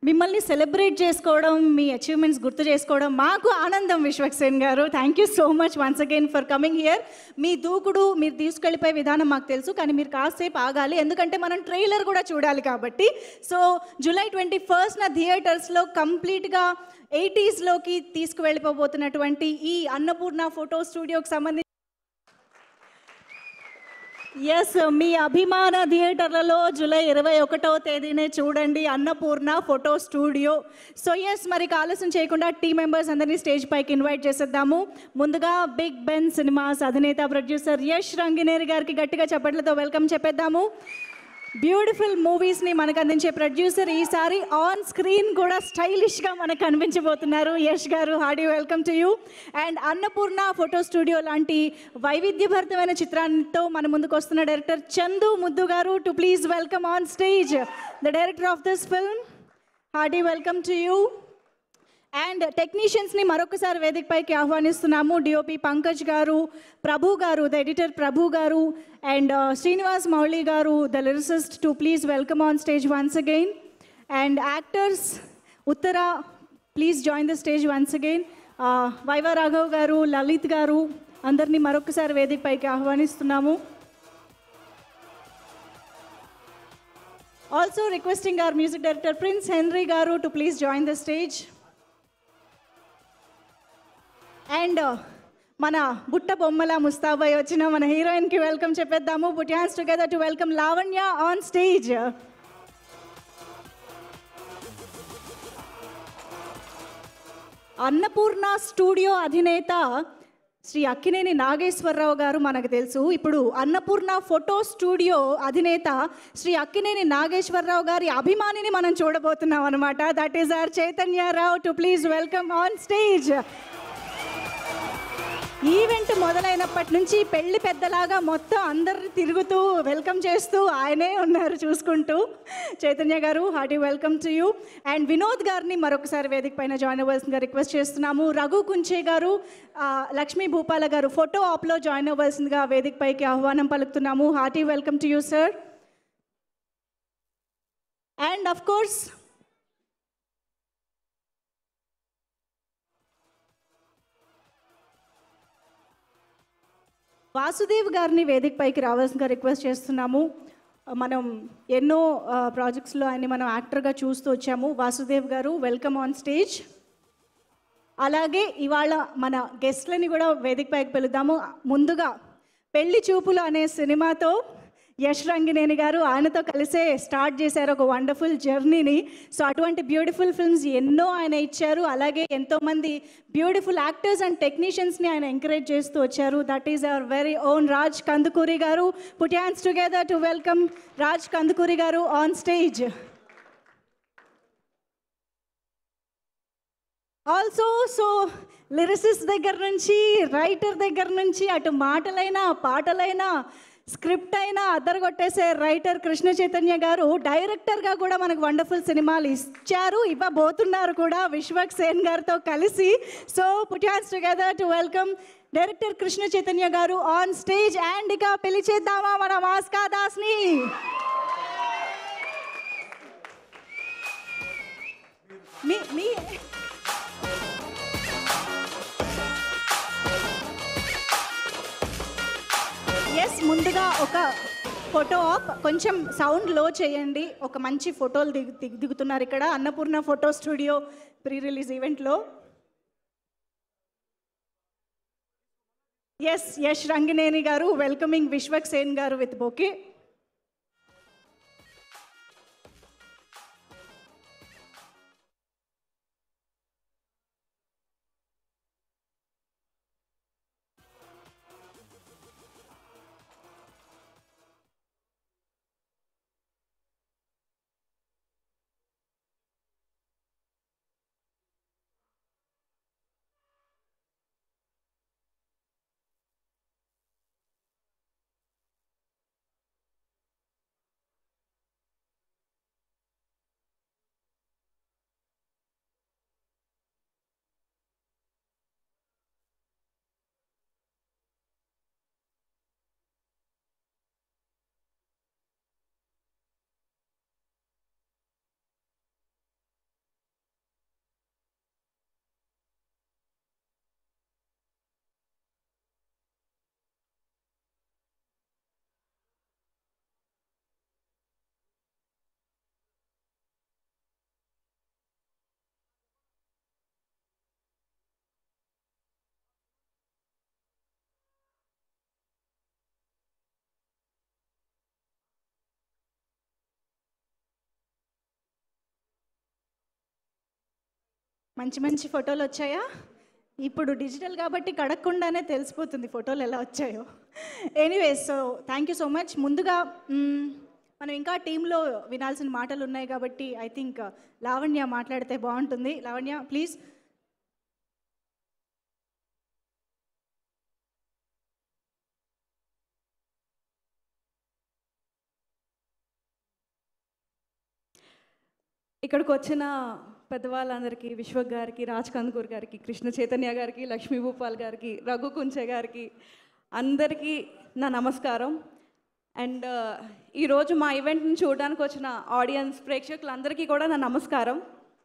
మిమ్మల్ని సెలబ్రేట్ చేసుకోవడం, మీ అచీవ్మెంట్స్ గుర్తు చేసుకోవడం మాకు ఆనందం. Vishwaksen garu, thank you so much once again for coming here. మీ దూకుడు, మీరు తీసుకెళ్ళిపోయే విధానం మాకు తెలుసు, కానీ మీరు కాసేపు ఆగాలి, ఎందుకంటే మనం ట్రైలర్ కూడా చూడాలి కాబట్టి. సో జూలై ట్వంటీ ఫస్ట్న థియేటర్స్లో కంప్లీట్గా ఎయిటీస్లోకి తీసుకువెళ్ళిపోబోతున్నటువంటి ఈ అన్నపూర్ణ ఫోటో స్టూడియోకి సంబంధించి ఎస్, మీ అభిమాన థియేటర్లలో జూలై ఇరవై ఒకటవ తేదీనే చూడండి Annapurna photo studio. So yes, మరి ఆలస్యం చేయకుండా టీం మెంబర్స్ అందరినీ స్టేజ్ పైకి ఇన్వైట్ చేసేద్దాము. ముందుగా బిగ్ బెన్ సినిమాస్ అధినేత ప్రొడ్యూసర్ యష్ రంగినేని గారికి గట్టిగా చప్పట్లతో వెల్కమ్ చెప్పేద్దాము. బ్యూటిఫుల్ మూవీస్ని మనకు అందించే ప్రొడ్యూసర్ ఈసారి ఆన్ స్క్రీన్ కూడా స్టైలిష్గా మనకు కనిపించబోతున్నారు. Yash garu, hearty welcome to you. And Annapurna photo studio లాంటి వైవిధ్యభరితమైన చిత్రాలతో మన ముందుకు వస్తున్న director Chandu Muddu garu, to please welcome on stage the director of this film. Hearty welcome to you. And టెక్నీషియన్స్ని మరొకసారి వేదికపైకి ఆహ్వానిస్తున్నాము. డిఓపి పంకజ్ గారు, ప్రభు గారు, ద ఎడిటర్ ప్రభు గారు, and Srinivas Mouli garu, the lyricist, to please welcome on stage once again. And actors Uttara, please join the stage once again. Viva Raghav garu, Lalit garu, అందరినీ మరొకసారి వేదికపైకి ఆహ్వానిస్తున్నాము. Also requesting our music director Prince Henry garu to please join the stage. And మన బుట్ట బొమ్మల ముస్తాబాయ్ వచ్చిన మన హీరోయిన్కి వెల్కమ్ చెప్పేద్దాము. Put hands together to welcome Lavanya on stage. Annapurna studio అధినేత శ్రీ అక్కినేని నాగేశ్వరరావు గారు మనకు తెలుసు. ఇప్పుడు అన్నపూర్ణ ఫోటో స్టూడియో అధినేత శ్రీ అక్కినేని నాగేశ్వరరావు గారి అభిమానిని మనం చూడబోతున్నాం అనమాట. That is our Chaitanya Rao, to please welcome on stage. Event మొదలైనప్పటి నుంచి పెళ్లి పెద్దలాగా మొత్తం అందరు తిరుగుతూ వెల్కమ్ చేస్తూ ఆయనే ఉన్నారు చూసుకుంటూ. Chaitanya garu, hearty welcome to you. And Vinod గారిని మరొకసారి వేదిక పైన జాయిన్ అవ్వాల్సిందిగా రిక్వెస్ట్ చేస్తున్నాము. రఘు కుంచే గారు, లక్ష్మీ భూపాల గారు ఫోటో ఆప్లో జాయిన్ అవ్వాల్సిందిగా వేదిక పైకి ఆహ్వానం పలుకుతున్నాము. Hearty welcome to you sir. And of course Vasudev గారిని వేదిక పైకి రావాల్సిందిగా రిక్వెస్ట్ చేస్తున్నాము. మనం ఎన్నో ప్రాజెక్ట్స్లో ఆయన్ని మనం యాక్టర్గా చూస్తూ వచ్చాము. వాసుదేవ్ గారు, వెల్కమ్ ఆన్ స్టేజ్. అలాగే ఇవాళ మన గెస్ట్లని కూడా వేదిక పైకి పిలుద్దాము. ముందుగా పెళ్లి చూపులు అనే సినిమాతో యష్ రంగినేని గారు ఆయనతో కలిసే స్టార్ట్ చేశారు ఒక వండర్ఫుల్ జర్నీని. సో అటువంటి బ్యూటిఫుల్ ఫిల్మ్స్ ఎన్నో ఆయన ఇచ్చారు. అలాగే ఎంతోమంది బ్యూటిఫుల్ యాక్టర్స్ అండ్ టెక్నీషియన్స్ని ఆయన ఎంకరేజ్ చేస్తూ వచ్చారు. That is our very own Raj Kandukuri garu. Put hands together to welcome Raj Kandukuri garu on stage. Also so lyricist దగ్గర నుంచి, రైటర్ దగ్గర నుంచి, అటు మాటలైనా పాటలైనా స్క్రిప్ట్ అయినా అద్దరగొట్టేసే రైటర్ కృష్ణ చైతన్య గారు డైరెక్టర్గా కూడా మనకు వండర్ఫుల్ సినిమాలు ఇచ్చారు, ఇవ్వబోతున్నారు కూడా విశ్వక్సేన్ గారితో కలిసి. So put hands together to welcome director Krishna Chaitanya garu on stage. And ఇక పిలిచేద్దామా మన మాస్కా దాస్ని. మీ మీ ఎస్, ముందుగా ఒక ఫోటో ఆప్, కొంచెం సౌండ్ లో చేయండి. ఒక మంచి ఫోటోలు దిగు దిగు దిగుతున్నారు ఇక్కడ Annapurna photo studio pre release ఈవెంట్లో. ఎస్, యష్ రంగినేని గారు వెల్కమింగ్ విశ్వక్సేన్ గారు విత్ బొకే. మంచి మంచి ఫోటోలు వచ్చాయా? ఇప్పుడు డిజిటల్ కాబట్టి కడగకుండానే తెలిసిపోతుంది ఫోటోలు ఎలా వచ్చాయో. Anyways, so thank you so much. ముందుగా మ్, మనం ఇంకా టీంలో వినాల్సిన మాటలు ఉన్నాయి కాబట్టి ఐ థింక్ లావణ్య మాట్లాడితే బాగుంటుంది. లావణ్య ప్లీజ్. ఇక్కడికి వచ్చిన పెద్దవాళ్ళందరికీ, విశ్వక్ గారికి, రాజ్ కందుకూర్ గారికి, కృష్ణ చైతన్య గారికి, లక్ష్మీ భూపాల్ గారికి, రఘు కుంచే గారికి అందరికీ నా నమస్కారం. అండ్ ఈరోజు మా ఈవెంట్ని చూడడానికి వచ్చిన ఆడియన్స్, ప్రేక్షకులందరికీ కూడా నా నమస్కారం.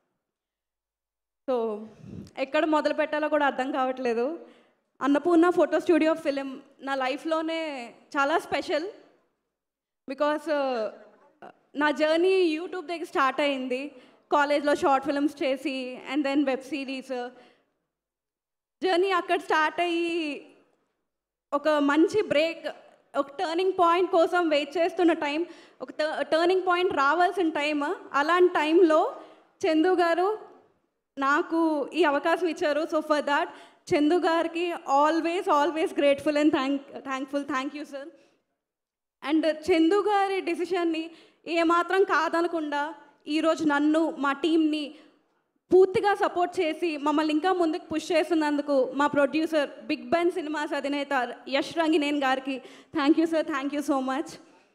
సో ఎక్కడ మొదలు పెట్టాలో కూడా అర్థం కావట్లేదు. అన్నపూర్ణ ఫోటో స్టూడియో ఫిలిం నా లైఫ్లోనే చాలా స్పెషల్. బికాస్ నా జర్నీ యూట్యూబ్ దగ్గర స్టార్ట్ అయింది. కాలేజ్లో షార్ట్ ఫిల్మ్స్ చేసి and then web series journey అక్కడ స్టార్ట్ అయ్యి ఒక మంచి బ్రేక్, ఒక టర్నింగ్ పాయింట్ కోసం వెయిట్ చేస్తున్న టైం, ఒక టర్నింగ్ పాయింట్ రావాల్సిన టైం. అలాంటి టైంలో చందు గారు నాకు ఈ అవకాశం ఇచ్చారు. సో ఫర్ దాట్ చందు గారికి always always grateful and thank thankful thank you sir. And Chandu గారి డెసిషన్ని ఏమాత్రం కాదనకుండా ఈరోజు నన్ను, మా టీంని పూర్తిగా సపోర్ట్ చేసి మమ్మల్ని ఇంకా ముందుకు పుష్ చేస్తున్నందుకు మా ప్రొడ్యూసర్, బిగ్ బెన్ సినిమాస్ అధినేత యష్ రంగినేని గారికి thank you sir, thank you so much.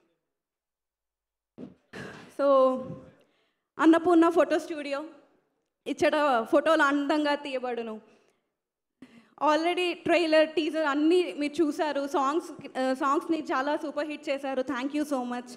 So Annapurna photo studio ఇచ్చట ఫోటోలు అందంగా తీయబడును. ఆల్రెడీ ట్రైలర్, టీజర్ అన్నీ మీరు చూసారు. సాంగ్స్ సాంగ్స్ని చాలా సూపర్ హిట్ చేశారు. Thank you so much.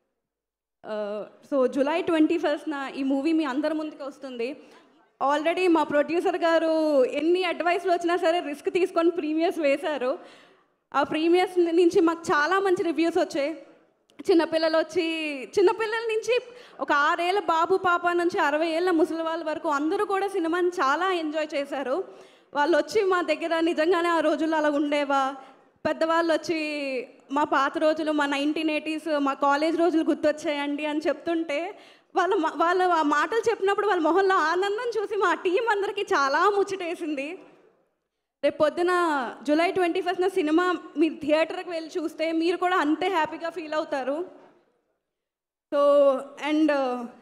So July twenty ఫస్ట్న ఈ మూవీ మీ అందరి ముందుకు వస్తుంది. ఆల్రెడీ మా ప్రొడ్యూసర్ గారు ఎన్ని అడ్వైస్లు వచ్చినా సరే రిస్క్ తీసుకొని ప్రీమియర్స్ వేశారు. ఆ ప్రీమియర్స్ నుంచి మాకు చాలా మంచి రివ్యూస్ వచ్చాయి. చిన్నపిల్లలు వచ్చి, చిన్నపిల్లల నుంచి ఒక ఆరేళ్ళ బాబు పాప నుంచి అరవై ఏళ్ళ ముసలి వాళ్ళ వరకు అందరూ కూడా సినిమాని చాలా ఎంజాయ్ చేశారు. వాళ్ళు వచ్చి మా దగ్గర నిజంగానే ఆ రోజుల్లో అలా ఉండేవా, పెద్దవాళ్ళు వచ్చి మా పాత రోజులు, మా నైన్టీన్ ఎయిటీస్, మా కాలేజ్ రోజులు గుర్తొచ్చాయండి అని చెప్తుంటే వాళ్ళ వాళ్ళ ఆ మాటలు చెప్పినప్పుడు వాళ్ళ మొహంలో ఆనందం చూసి మా టీం అందరికీ చాలా ముచ్చటేసింది. రేపు పొద్దున జూలై ట్వంటీ ఫస్ట్న సినిమా మీరు థియేటర్కి వెళ్ళి చూస్తే మీరు కూడా అంతే హ్యాపీగా ఫీల్ అవుతారు. సో అండ్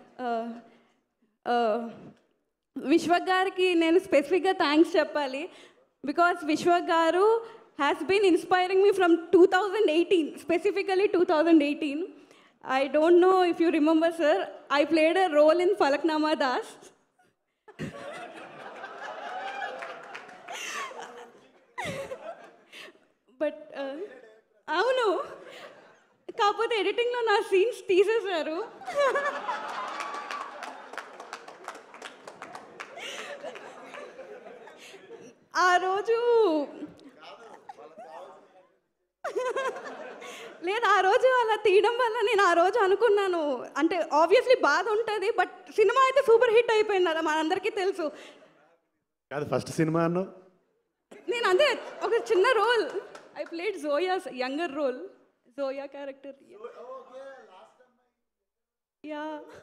విశ్వక్ గారికి నేను స్పెసిఫిక్గా థ్యాంక్స్ చెప్పాలి. బికాస్ విశ్వక్ గారు has been inspiring me from two thousand eighteen, specifically two thousand eighteen. I don't know if you remember, sir, I played a role in Falaknama Das. But అవును, కాకపోతే ఎడిటింగ్లో నా scenes తీసేశారు. ఆ రోజు లేదు, ఆ రోజు అలా తీయడం వల్ల నేను ఆ రోజు అనుకున్నాను, అంటే ఆబ్వియస్లీ బాధ ఉంటుంది, బట్ సినిమా అయితే సూపర్ హిట్ అయిపోయింది, అలా మనందరికీ తెలుసు. కాదు ఫస్ట్ సినిమా అన్న నేను అదే ఒక చిన్న role, I played Zoya younger role, Zoya character. Yeah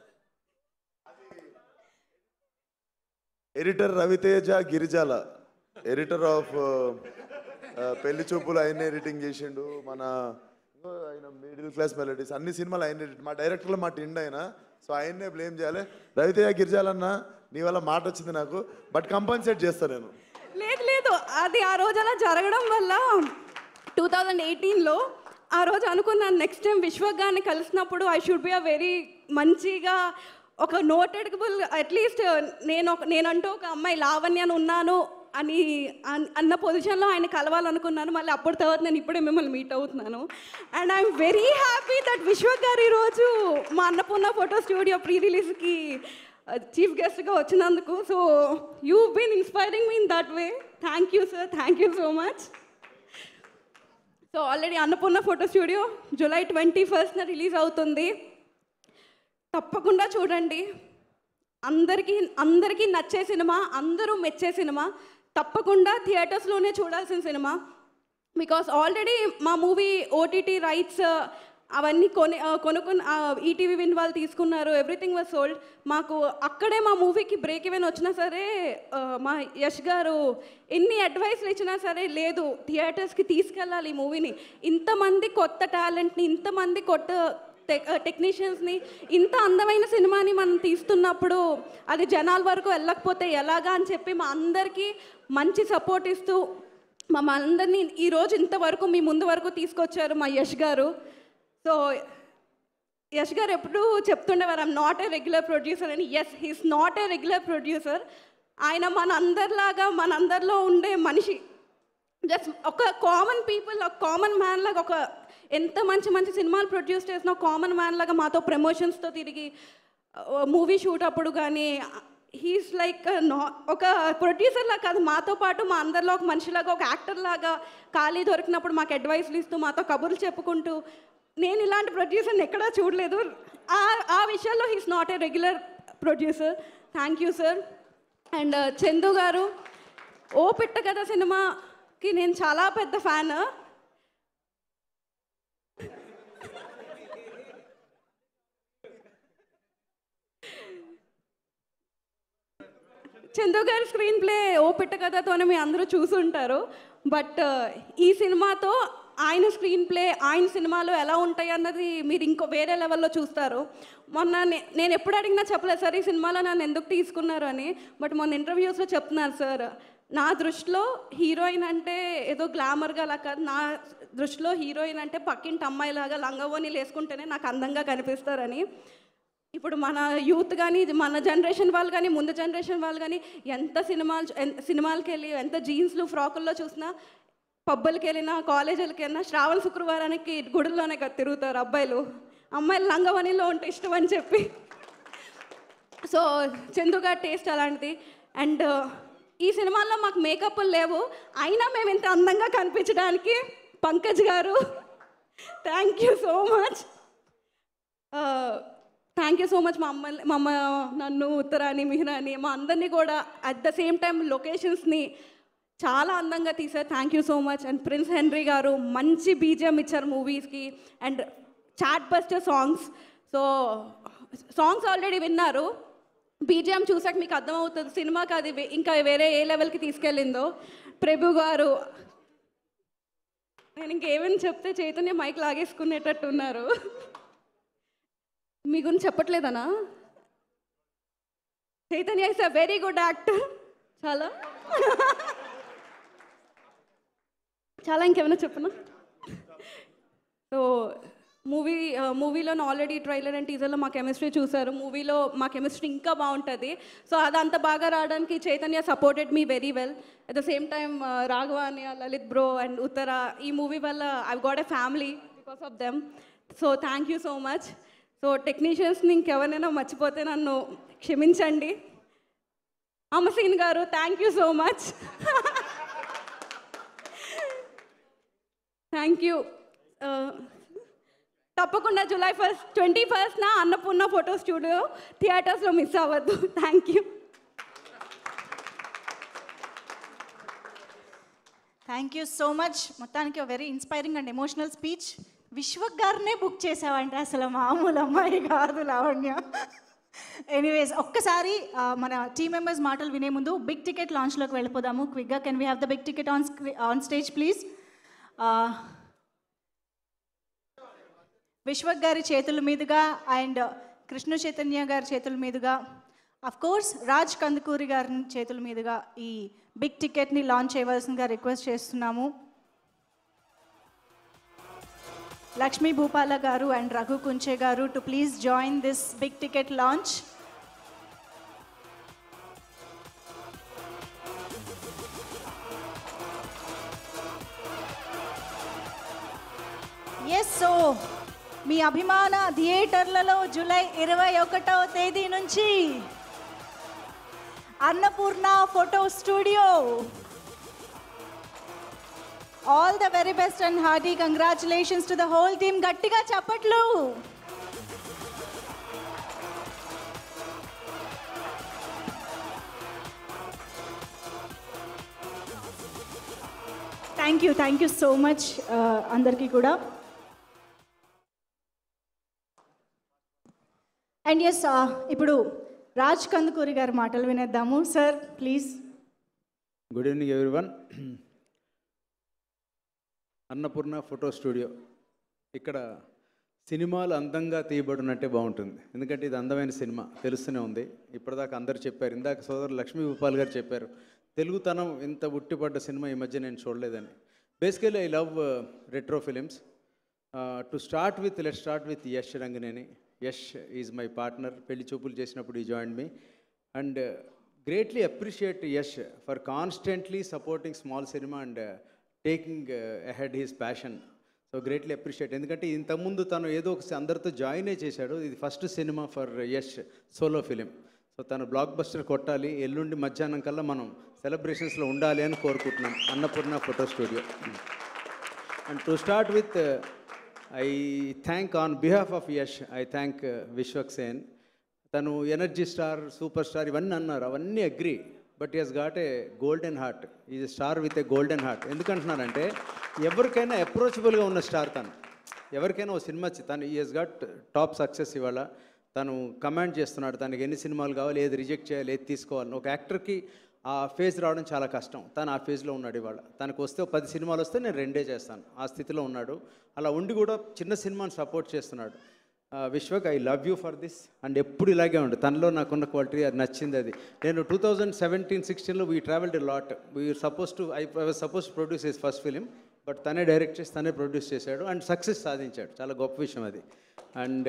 editor Raviteja Girijala, editor of Pelli Choopulu ఆయన ఎడిటింగ్ చేసిండు. మన ఆయన మిడిల్ క్లాస్ మెలడీస్ అన్ని సినిమాలు ఆయన ఎడిట్, మా డైరెక్టర్లో మా టిండ్ ఆయన, సో ఆయన్నే బ్లేమ్ చేయాలి. రవితేజ గిరిజాలన్న నీ వల్ల మాట వచ్చింది నాకు, బట్ కంపన్సేట్ చేస్తాను నేను. లేదు లేదు, అది ఆ రోజు అలా జరగడం వల్ల టూ థౌజండ్ ఎయిటీన్లో ఆ రోజు అనుకున్నాను నెక్స్ట్ టైం విశ్వక్ గారిని కలిసినప్పుడు I should be a very మంచిగా ఒక నోటెడబుల్, అట్లీస్ట్ నేను ఒక నేనంటూ ఒక అమ్మాయి లావణ్యాన్ని ఉన్నాను అని అన్న పొజిషన్లో ఆయన కలవాలనుకున్నాను. మళ్ళీ అప్పటి తర్వాత నేను ఇప్పుడే మిమ్మల్ని మీట్ అవుతున్నాను. And I'm very happy that Vishwak garu ఈరోజు మా అన్నపూర్ణ ఫోటో స్టూడియో ప్రీ రిలీజ్కి చీఫ్ గెస్ట్గా వచ్చినందుకు. So you been inspiring me in that way. Thank you sir, thank you so much. So already Annapurna photo studio July twenty ఫస్ట్న release అవుతుంది, తప్పకుండా చూడండి. అందరికీ అందరికీ నచ్చే సినిమా, అందరూ మెచ్చే సినిమా, తప్పకుండా థియేటర్స్లోనే చూడాల్సిన సినిమా. బికాస్ ఆల్రెడీ మా మూవీ ఓటీటీ రైట్స్ అవన్నీ కొని కొనుక్కుని ఈటీవీ విన్ వాళ్ళు తీసుకున్నారు, ఎవ్రీథింగ్ వాజ్ సోల్డ్. మాకు అక్కడే మా మూవీకి బ్రేక్ ఈవెన్ వచ్చినా సరే మా యష్ గారు ఎన్ని అడ్వైస్లు ఇచ్చినా సరే లేదు థియేటర్స్కి తీసుకెళ్ళాలి ఈ మూవీని, ఇంతమంది కొత్త టాలెంట్ని, ఇంతమంది కొత్త టెక్ టెక్నీషియన్స్ని, ఇంత అందమైన సినిమాని మనం తీస్తున్నప్పుడు అది జనాల వరకు వెళ్ళకపోతే ఎలాగా అని చెప్పి మా అందరికీ మంచి సపోర్ట్ ఇస్తూ మమ్మల్ని అందరినీ ఈరోజు ఇంతవరకు మీ ముందు వరకు తీసుకొచ్చారు మా యష్ గారు. సో యష్ గారు ఎప్పుడూ చెప్తుండేవారు I'm not a regular producer అని. Yes, he's not a regular producer. ఆయన మన అందరిలాగా మన అందరిలో ఉండే మనిషి, జస్ట్ ఒక కామన్ పీపుల్, ఒక కామన్ మ్యాన్ లాగా, ఒక ఎంత మంచి మంచి సినిమాలు ప్రొడ్యూస్ చేసిన కామన్ మ్యాన్ లాగా మాతో ప్రమోషన్స్తో తిరిగి మూవీ షూట్ అప్పుడు కానీ హీస్ లైక్ నా ఒక ప్రొడ్యూసర్లా కాదు, మాతో పాటు మా అందరిలో ఒక మనిషిలాగా, ఒక యాక్టర్ లాగా ఖాళీ దొరికినప్పుడు మాకు అడ్వైస్లు ఇస్తూ మాతో కబుర్లు చెప్పుకుంటూ, నేను ఇలాంటి ప్రొడ్యూసర్ని ఎక్కడా చూడలేదు. ఆ ఆ విషయాల్లో he's not a regular producer. Thank you sir. And Chandu garu, ఓ పిట్ట కథ సినిమాకి నేను చాలా పెద్ద ఫ్యాన్. చందు గారి స్క్రీన్ ప్లే ఓ పిట్ట కథతోనే మీ అందరూ చూసుంటారు. బట్ ఈ సినిమాతో ఆయన స్క్రీన్ ప్లే, ఆయన సినిమాలు ఎలా ఉంటాయి అన్నది మీరు ఇంకో వేరే లెవెల్లో చూస్తారు. మొన్న నేను ఎప్పుడు అడిగినా చెప్పలేదు సార్ ఈ సినిమాలో నన్ను ఎందుకు తీసుకున్నారు అని. బట్ మొన్న ఇంటర్వ్యూస్లో చెప్తున్నారు సార్, నా దృష్టిలో హీరోయిన్ అంటే ఏదో గ్లామర్గా అలా కాదు, నా దృష్టిలో హీరోయిన్ అంటే పక్కింటి అమ్మాయిలాగా లంగవోనీలు వేసుకుంటేనే నాకు అందంగా కనిపిస్తారని. ఇప్పుడు మన యూత్ కానీ, మన జనరేషన్ వాళ్ళు కానీ, ముందు జనరేషన్ వాళ్ళు కానీ ఎంత సినిమాలు సినిమాలకి వెళ్ళి ఎంత జీన్స్లు ఫ్రాకుల్లో చూసినా, పబ్బులకి వెళ్ళినా, కాలేజీలకి వెళ్ళినా శ్రావణ శుక్రవారానికి గుడుల్లోనే కదా తిరుగుతారు అబ్బాయిలు, అమ్మాయిలు లంగవనిలో ఉంటే ఇష్టం అని చెప్పి. సో చందుగా టేస్ట్ అలాంటిది. అండ్ ఈ సినిమాల్లో మాకు మేకప్లు లేవు, అయినా మేము ఇంత అందంగా కనిపించడానికి Pankaj garu thank you so much. Thank you so much. మా అమ్మ మా అమ్మ నన్ను, ఉత్తరాని, మిహిరాని, మా అందరినీ కూడా అట్ ద సేమ్ టైం లొకేషన్స్ని చాలా అందంగా తీశారు. Thank you so much. And Prince Henry garu మంచి బీజిఎం ఇచ్చారు మూవీస్కి. And chartbuster songs. So songs already విన్నారు, బీజిఎం చూసాక మీకు అర్థమవుతుంది సినిమాకి అది ఇంకా వేరే ఏ లెవెల్కి తీసుకెళ్ళిందో. ప్రభు గారు, నేను ఇంకేమైనా చెప్తే చైతన్య మైక్ లాగేసుకునేటట్టు ఉన్నారు. మీ గురించి చెప్పట్లేదనా? Chaitanya is a very good actor. చాలా చాలా ఇంకేమైనా చెప్పనా? సో మూవీ మూవీలో ఆల్రెడీ ట్రైలర్ అండ్ టీజర్లో మా కెమిస్ట్రీ చూసారు. మూవీలో మా కెమిస్ట్రీ ఇంకా బాగుంటుంది. సో అది అంత బాగా రావడానికి Chaitanya supported me very well. At the same time Raghava అన్నయ్య, లలిత్ బ్రో అండ్ ఉత్తర, ఈ మూవీ వల్ల I got a family because of them. So thank you so much. So టెక్నీషియన్స్ని ఇంకెవరైనా మర్చిపోతే నన్ను క్షమించండి. అమసీన్ garu, thank you so much. Thank you. తప్పకుండా జూలై ఫస్ట్ ట్వంటీ ఫస్ట్ నా అన్నపూర్ణ ఫోటో స్టూడియో థియేటర్స్లో మిస్ అవ్వద్దు. Thank you. Thank you so much. మొత్తానికి very inspiring and emotional speech. Vishwak గారినే బుక్ చేసావంటే అసలు మామూలు అమ్మాయి కాదు లావణ్య. ఎనీవేస్, ఒక్కసారి మన టీమ్ మెంబర్స్ మాటలు వినే ముందు బిగ్ టికెట్ లాంచ్లోకి వెళ్ళిపోదాము క్విక్గా. Can we have the big ticket on on stage please? Vishwak గారి చేతుల మీదుగా అండ్ కృష్ణ చైతన్య గారి చేతుల మీదుగా, అఫ్ కోర్స్ రాజ్ కందుకూరి గారి చేతుల మీదుగా ఈ బిగ్ టికెట్ని లాంచ్ చేయవలసిందిగా రిక్వెస్ట్ చేస్తున్నాము. Lakshmi Bhupala garu and Raghu Kunche garu to please join this big ticket launch. Yes, so మీ అభిమాన థియేటర్లలో జూలై ఇరవై ఒకటవ తేదీ నుంచి Annapurna photo studio. All the very best and hearty congratulations to the whole team. గట్టిగా చప్పట్లు. Thank you thank you so much అందరికీ కూడా. అండ్ ఎస్ ఇప్పుడు రాజ్ కందుకూరి గారి మాటలు వినేద్దాము. Sir please. Good evening everyone. Annapurna photo studio. ఇక్కడ సినిమాలు అందంగా తీయబడినట్టే బాగుంటుంది, ఎందుకంటే ఇది అందమైన సినిమా తెలుస్తూనే ఉంది. ఇప్పటిదాకా అందరు చెప్పారు, ఇందాక సోదరు లక్ష్మీ భూపాల్ గారు చెప్పారు తెలుగుతనం ఇంత ఉట్టిపడ్డ సినిమా ఈ మధ్య నేను చూడలేదని. Basically I love retro films. To start with let start with Yash Ranganeni. Yash is my partner. Pelli Choopulu చేసినప్పుడు ఈ join me and greatly appreciate Yash for constantly supporting small cinema and taking ahead his passion. So greatly appreciate. ఎందుకంటే ఇంతకుముందు తను ఏదో ఒక అందరితో join అయి చేశాడు. ఇది first cinema for Yash solo film. So తను బ్లాక్ బస్టర్ కొట్టాలి, ఎల్లుండి మధ్యాహ్నం కల్లా మనం సెలబ్రేషన్స్లో ఉండాలి అని కోరుకుంటున్నాం Annapurna photo studio. And to start with I thank on behalf of Yash I thank Vishwak Sen. తను ఎనర్జీ స్టార్, సూపర్ స్టార్ ఇవన్నీ అన్నారు, అవన్నీ agree. But he he's got a golden heart. Is star with a golden heart. ఎందుకంటున్నానంటే ఎవరికైనా అప్రోచబుల్గా ఉన్న star తను. ఎవరికైనా ఓ cinema తను ఈ హెస్ గాట్ టాప్ సక్సెస్. ఇవాళ తను కమాండ్ చేస్తున్నాడు, తనకి ఎన్ని సినిమాలు కావాలి, ఏది రిజెక్ట్ చేయాలి, ఏది తీసుకోవాలి. ఒక యాక్టర్కి ఆ ఫేజ్ రావడం చాలా కష్టం. తను ఆ ఫేజ్లో ఉన్నాడు. ఇవాళ తనకు వస్తే పది సినిమాలు వస్తే నేను రెండే చేస్తాను, ఆ స్థితిలో ఉన్నాడు. అలా ఉండి కూడా చిన్న సినిమాని సపోర్ట్ చేస్తున్నాడు. Vishwak, I love you for this. And ఎప్పుడు ఇలాగే ఉండు. తనలో నాకున్న క్వాలిటీ అది నచ్చింది. అది నేను టూ థౌజండ్ సెవెంటీన్ సిక్స్టీన్లో we travelled lot. We suppose to I was suppose to produce his first film, but తనే డైరెక్ట్ చేసి తనే ప్రొడ్యూస్ చేశాడు అండ్ సక్సెస్ సాధించాడు. చాలా గొప్ప విషయం అది. అండ్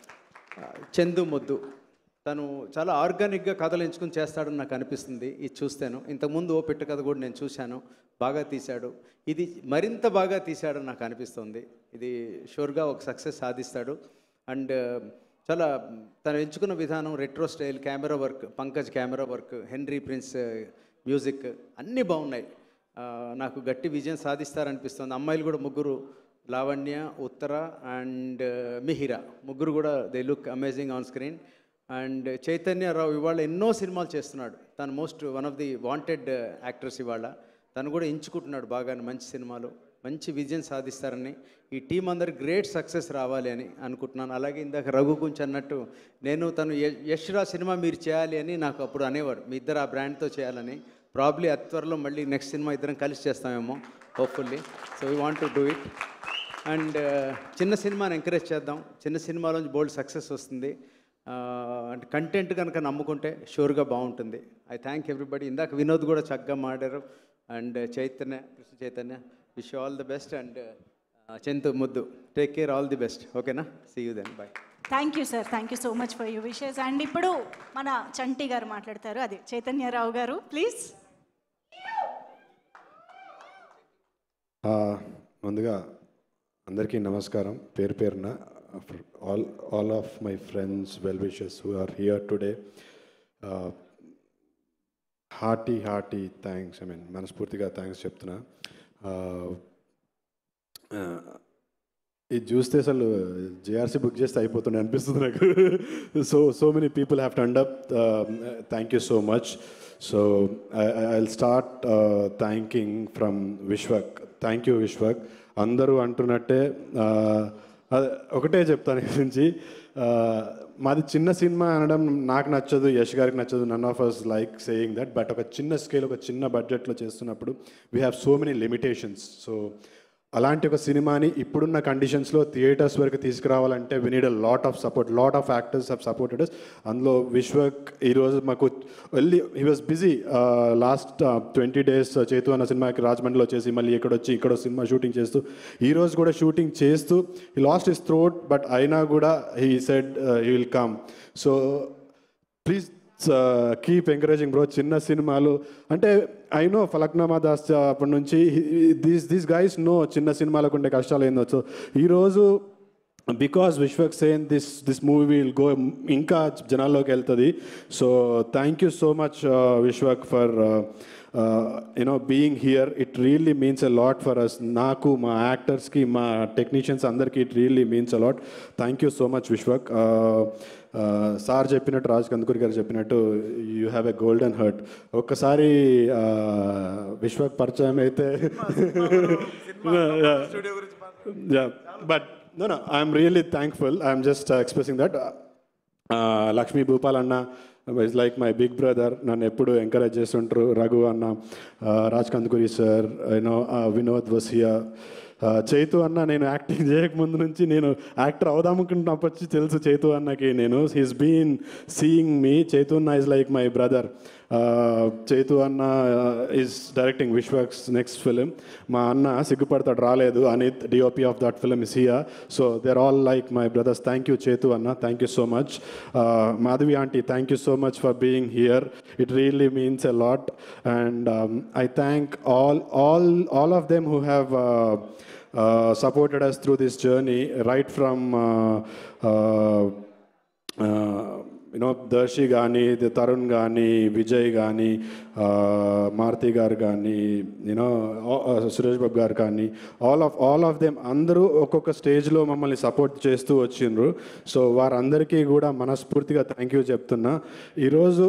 చందు మొద్దు తను చాలా ఆర్గానిక్గా కథలు ఎంచుకుని చేస్తాడని నాకు అనిపిస్తుంది ఇది చూస్తాను. ఇంతకుముందు ఓ పెట్ట కథ కూడా నేను చూశాను, బాగా తీశాడు. ఇది మరింత బాగా తీశాడని నాకు అనిపిస్తుంది. ఇది షూర్గా ఒక సక్సెస్ సాధిస్తాడు. అండ్ చాలా తను ఎంచుకున్న విధానం, retro style, camera work, Pankaj camera work, Henry Prince music అన్నీ బాగున్నాయి. నాకు గట్టి విజయం సాధిస్తారనిపిస్తుంది. అమ్మాయిలు కూడా ముగ్గురు, లావణ్య, ఉత్తర అండ్ మిహిరా, ముగ్గురు కూడా they look amazing on screen. And Chaitanya Rao ఇవాళ ఎన్నో సినిమాలు చేస్తున్నాడు. తను most one of the wanted actors. ఇవాళ తను కూడా ఎంచుకుంటున్నాడు బాగా మంచి సినిమాలు. మంచి విజయం సాధిస్తారని, ఈ టీం అందరు గ్రేట్ సక్సెస్ రావాలి అని అనుకుంటున్నాను. అలాగే ఇందాక రఘు కొంచెం అన్నట్టు నేను తను యష్రా సినిమా మీరు చేయాలి అని నాకు అప్పుడు అనేవాడు, మీ ఇద్దరు ఆ బ్రాండ్తో చేయాలని. ప్రాబ్లీ అతి త్వరలో మళ్ళీ నెక్స్ట్ సినిమా ఇద్దరం కలిసి చేస్తామేమో, hopefully. So we want to do it. And చిన్న సినిమాని ఎంకరేజ్ చేద్దాం. చిన్న సినిమాలోంచి బోల్డ్ సక్సెస్ వస్తుంది. అండ్ కంటెంట్ కనుక నమ్ముకుంటే షూర్గా బాగుంటుంది. I thank everybody. ఇందాక వినోద్ కూడా చక్కగా మాడారు. And Chaitanya, Krishna Chaitanya, wish you all the best. And Chandu Muddu, take care, all the best. ఓకేనా? See you then, bye. Thank you sir, thank you so much for you wishes. And ఇప్పుడు మన చంటి గారు మాట్లాడతారు, అదే చైతన్యరావు గారు, ప్లీజ్. ముందుగా అందరికీ నమస్కారం, పేరు పేరున. All all of my friends, well wishes who are here today, hearty hearty thanks. I mean మనస్ఫూర్తిగా థ్యాంక్స్ చెప్తున్నా. ఇది చూస్తే అసలు జేఆర్సీ బుక్ చేస్తే అయిపోతుండే అనిపిస్తుంది నాకు. So so many people have turned up. Thank you so much. So I will start thanking from Vishwak. Thank you Vishwak. అందరూ అంటున్నట్టే ఒకటే చెప్తాను గురించి. మాది చిన్న సినిమా అనడం నాకు నచ్చదు, యష్ గారికి నచ్చదు. None of us like saying that. But ఒక చిన్న స్కేల్, ఒక చిన్న బడ్జెట్లో చేస్తున్నప్పుడు we have so many limitations. So అలాంటి ఒక సినిమాని ఇప్పుడున్న కండిషన్స్లో థియేటర్స్ వరకు తీసుకురావాలంటే we need a lot of support. Lot of actors have supported us. అందులో విశ్వక్ ఈరోజు మాకు వెళ్ళి he was busy last twenty days Chaitu అన్న సినిమాకి రాజమండ్రిలో చేసి మళ్ళీ ఇక్కడ వచ్చి ఇక్కడ సినిమా షూటింగ్ చేస్తూ, ఈరోజు కూడా షూటింగ్ చేస్తూ he lost his throat. But అయినా కూడా he said he will come. So please keep encouraging bro. చిన్న సినిమాలు అంటే ఐ నో ఫలక్నామా దాస్ అప్పటి నుంచి దీస్ దీస్ గైస్ నో చిన్న సినిమాలకు ఉండే కష్టాలు ఏందో. సో ఈరోజు because Vishwak Sen this this movie will go, ఇంకా జనాల్లోకి వెళ్తుంది. So thank you so much Vishwak for you know being here. It really means a lot for us. నాకు, మా యాక్టర్స్కి, మా టెక్నీషియన్స్ అందరికీ it really means a lot. Thank you so much Vishwak. Sir చెప్పినట్టు, రాజ్ కందుకూరి గారు చెప్పినట్టు, you have a golden heart. ఒక్కసారి విశ్వక్ పరిచయం అయితే but no no I'm really thankful. I'm just expressing that. Lakshmi Bhupal అన్న is like my big brother, నన్ను ఎప్పుడు ఎంకరేజ్ చేస్తుంటారు. రఘు అన్న, రాజ్ కందుకూరి సార్, యూనో వినోద్ వసియా, చైతు అన్న. నేను యాక్టింగ్ చేయకముందు నుంచి నేను యాక్టర్ అవుదామనుకుంటున్నప్పటి తెలుసు చైతు అన్నకి నేను. He's been seeing me. Chaitu అన్న is like my brother. Chaitu అన్న is directing Vishwak's next film. మా అన్న సిగ్గుపడతాడు రాలేదు, Anith DOP of that film is here. So they're all like my brothers. Thank you Chaitu అన్న, thank you so much. Madhavi aunty, thank you so much for being here. It really means a lot. And I thank all all all of them who have Uh, supported us through this journey, right from uh, uh, uh, you know Darshi Gani, the Tarun Gani, Vijay Gani, uh, Marti Gar Gani, you know uh, Suresh Babu Gar Gani, all of all of them అందరూ ఒక్కొక్క స్టేజ్లో మమ్మల్ని support చేస్తూ వచ్చిండ్రు. So వారందరికీ కూడా మనస్ఫూర్తిగా thank you చెప్తున్నా. ఈరోజు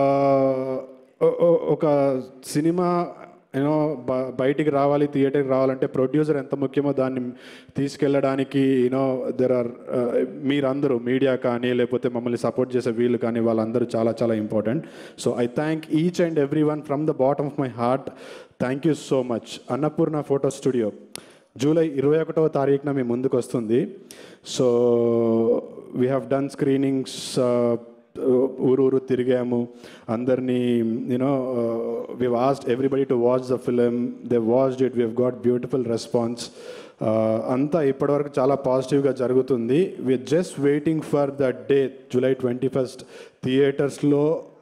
ఒక సినిమా యూనో బ బయటికి రావాలి, థియేటర్కి రావాలంటే ప్రొడ్యూసర్ ఎంత ముఖ్యమో దాన్ని తీసుకెళ్ళడానికి యూనో దెర్ ఆర్ మీరందరూ మీడియా కానీ లేకపోతే మమ్మల్ని సపోర్ట్ చేసే వీళ్ళు కానీ వాళ్ళందరూ చాలా చాలా important. So I thank each and every one from the bottom of my heart. Thank you so much. Annapurna photo studio July ఇరవై ఒకటవ తారీఖున మీ ముందుకు వస్తుంది. So we have done screenings, ఊరు ఊరు తిరిగాము, అందరినీ you know we watched everybody to watch the film. They watched it, we have got beautiful response. అంతా ఇప్పటివరకు చాలా పాజిటివ్గా జరుగుతుంది. We're just waiting for the day July twenty first థియేటర్స్లో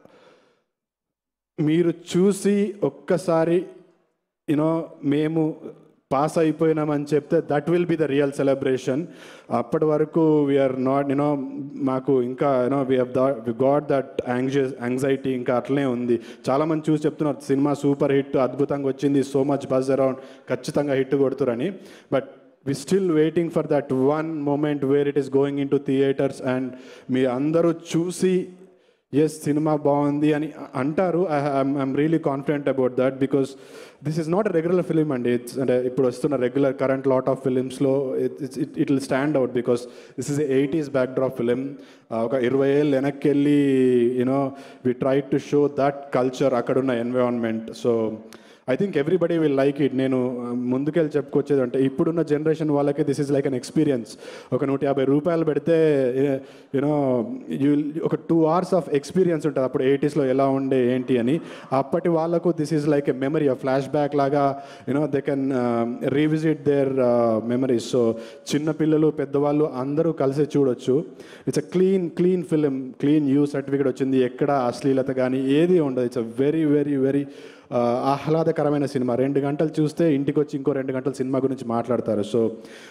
మీరు చూసి ఒక్కసారి యూనో మేము పాస్ అయిపోయినామని చెప్తే that will be the real celebration. అప్పటి వరకు వీఆర్ నాట్ యూనో మాకు ఇంకా you know we have the we got that anxious anxiety ఇంకా అట్లనే ఉంది. చాలామంది చూసి చెప్తున్నారు సినిమా సూపర్ హిట్, అద్భుతంగా వచ్చింది, సో మచ్ బజ్ అరౌండ్, ఖచ్చితంగా హిట్ కొడుతురని. But we still waiting for that one moment where it is going into theatres and మీ అందరూ చూసి ఎస్ సినిమా బాగుంది అని అంటారు. I I'm really confident about that because this is not a regular film అండి. It's అంటే ఇప్పుడు వస్తున్న రెగ్యులర్ కరెంట్ లాట్ ఆఫ్ ఫిలిమ్స్లో it's it it will stand out because this is eighties back drop film. ఒక ఇరవై ఏళ్ళు వెనక్కి వెళ్ళి you know we try to show that culture, అక్కడున్న environment. So I think everybody will like it. నేను ముందుకెళ్ళి చెప్పుకొచ్చేది అంటే ఇప్పుడున్న జనరేషన్ వాళ్ళకి this is like an experience. ఒక నూట యాభై రూపాయలు పెడితే యూనో యూ ఒక టూ అవర్స్ ఆఫ్ ఎక్స్పీరియన్స్ ఉంటుంది. అప్పుడు ఎయిటీస్లో ఎలా ఉండే ఏంటి అని. అప్పటి వాళ్ళకు this is like a memory, a flashback లాగా you know they can revisit their memories. So చిన్నపిల్లలు పెద్దవాళ్ళు అందరూ కలిసి చూడొచ్చు. It's a clean clean film, clean U certificate వచ్చింది, ఎక్కడ అశ్లీలత కానీ ఏది ఉండదు. It's a very very very ఆహ్లాదకరమైన సినిమా. రెండు గంటలు చూస్తే ఇంటికి వచ్చి ఇంకో రెండు గంటలు సినిమా గురించి మాట్లాడతారు. సో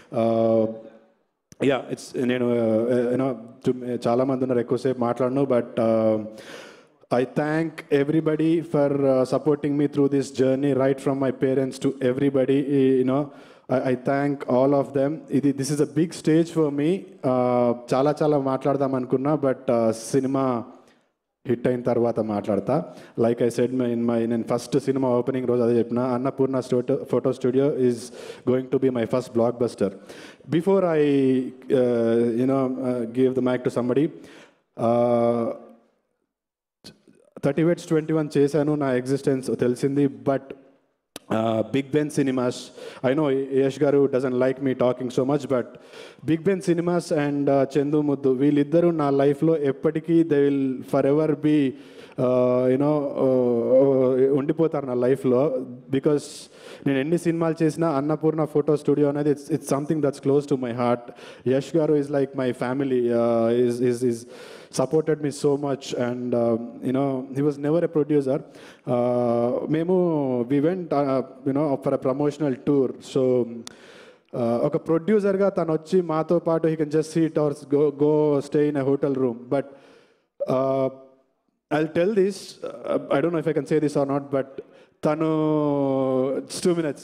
యా ఇట్స్ నేను యూనో చాలామంది ఉన్నారు ఎక్కువసేపు మాట్లాడను. But I thank everybody for uh, supporting me through this journey, right from my parents to everybody, you know. I, I thank all of them. Idi, this is a big stage for me. Chala chala మాట్లాడదాం అనుకున్నా, but cinema hit అయిన తర్వాత మాట్లాడతా. Like I said my in my నేను first cinema opening రోజు అదే చెప్పిన, అన్నపూర్ణ స్టోటో photo studio is going to be my first blockbuster. Before I you know give the mike to somebody, thirty weds twenty one చేశాను, నా existence తెలిసింది. But big Ben cinemas, I know Yash గారు doesn't like me talking so much, but big Ben cinemas and Chandu Muddu వీళ్ళిద్దరూ నా లైఫ్లో ఎప్పటికీ they will forever be you know ఉండిపోతారు నా లైఫ్లో. బికాస్ నేను ఎన్ని సినిమాలు చేసినా అన్నపూర్ణ ఫోటో స్టూడియో అనేది it's it's something that's close to my heart. Yash గారు is like my family, is is is supported me so much, and uh, you know he was never a producer. uh, memu we went uh, you know for a promotional tour. So oka producer ga tanu vachi maato paatu he can just sit or go go stay in a hotel room. But uh, I'll tell this, uh, I don't know if I can say this or not, but tanu just two minutes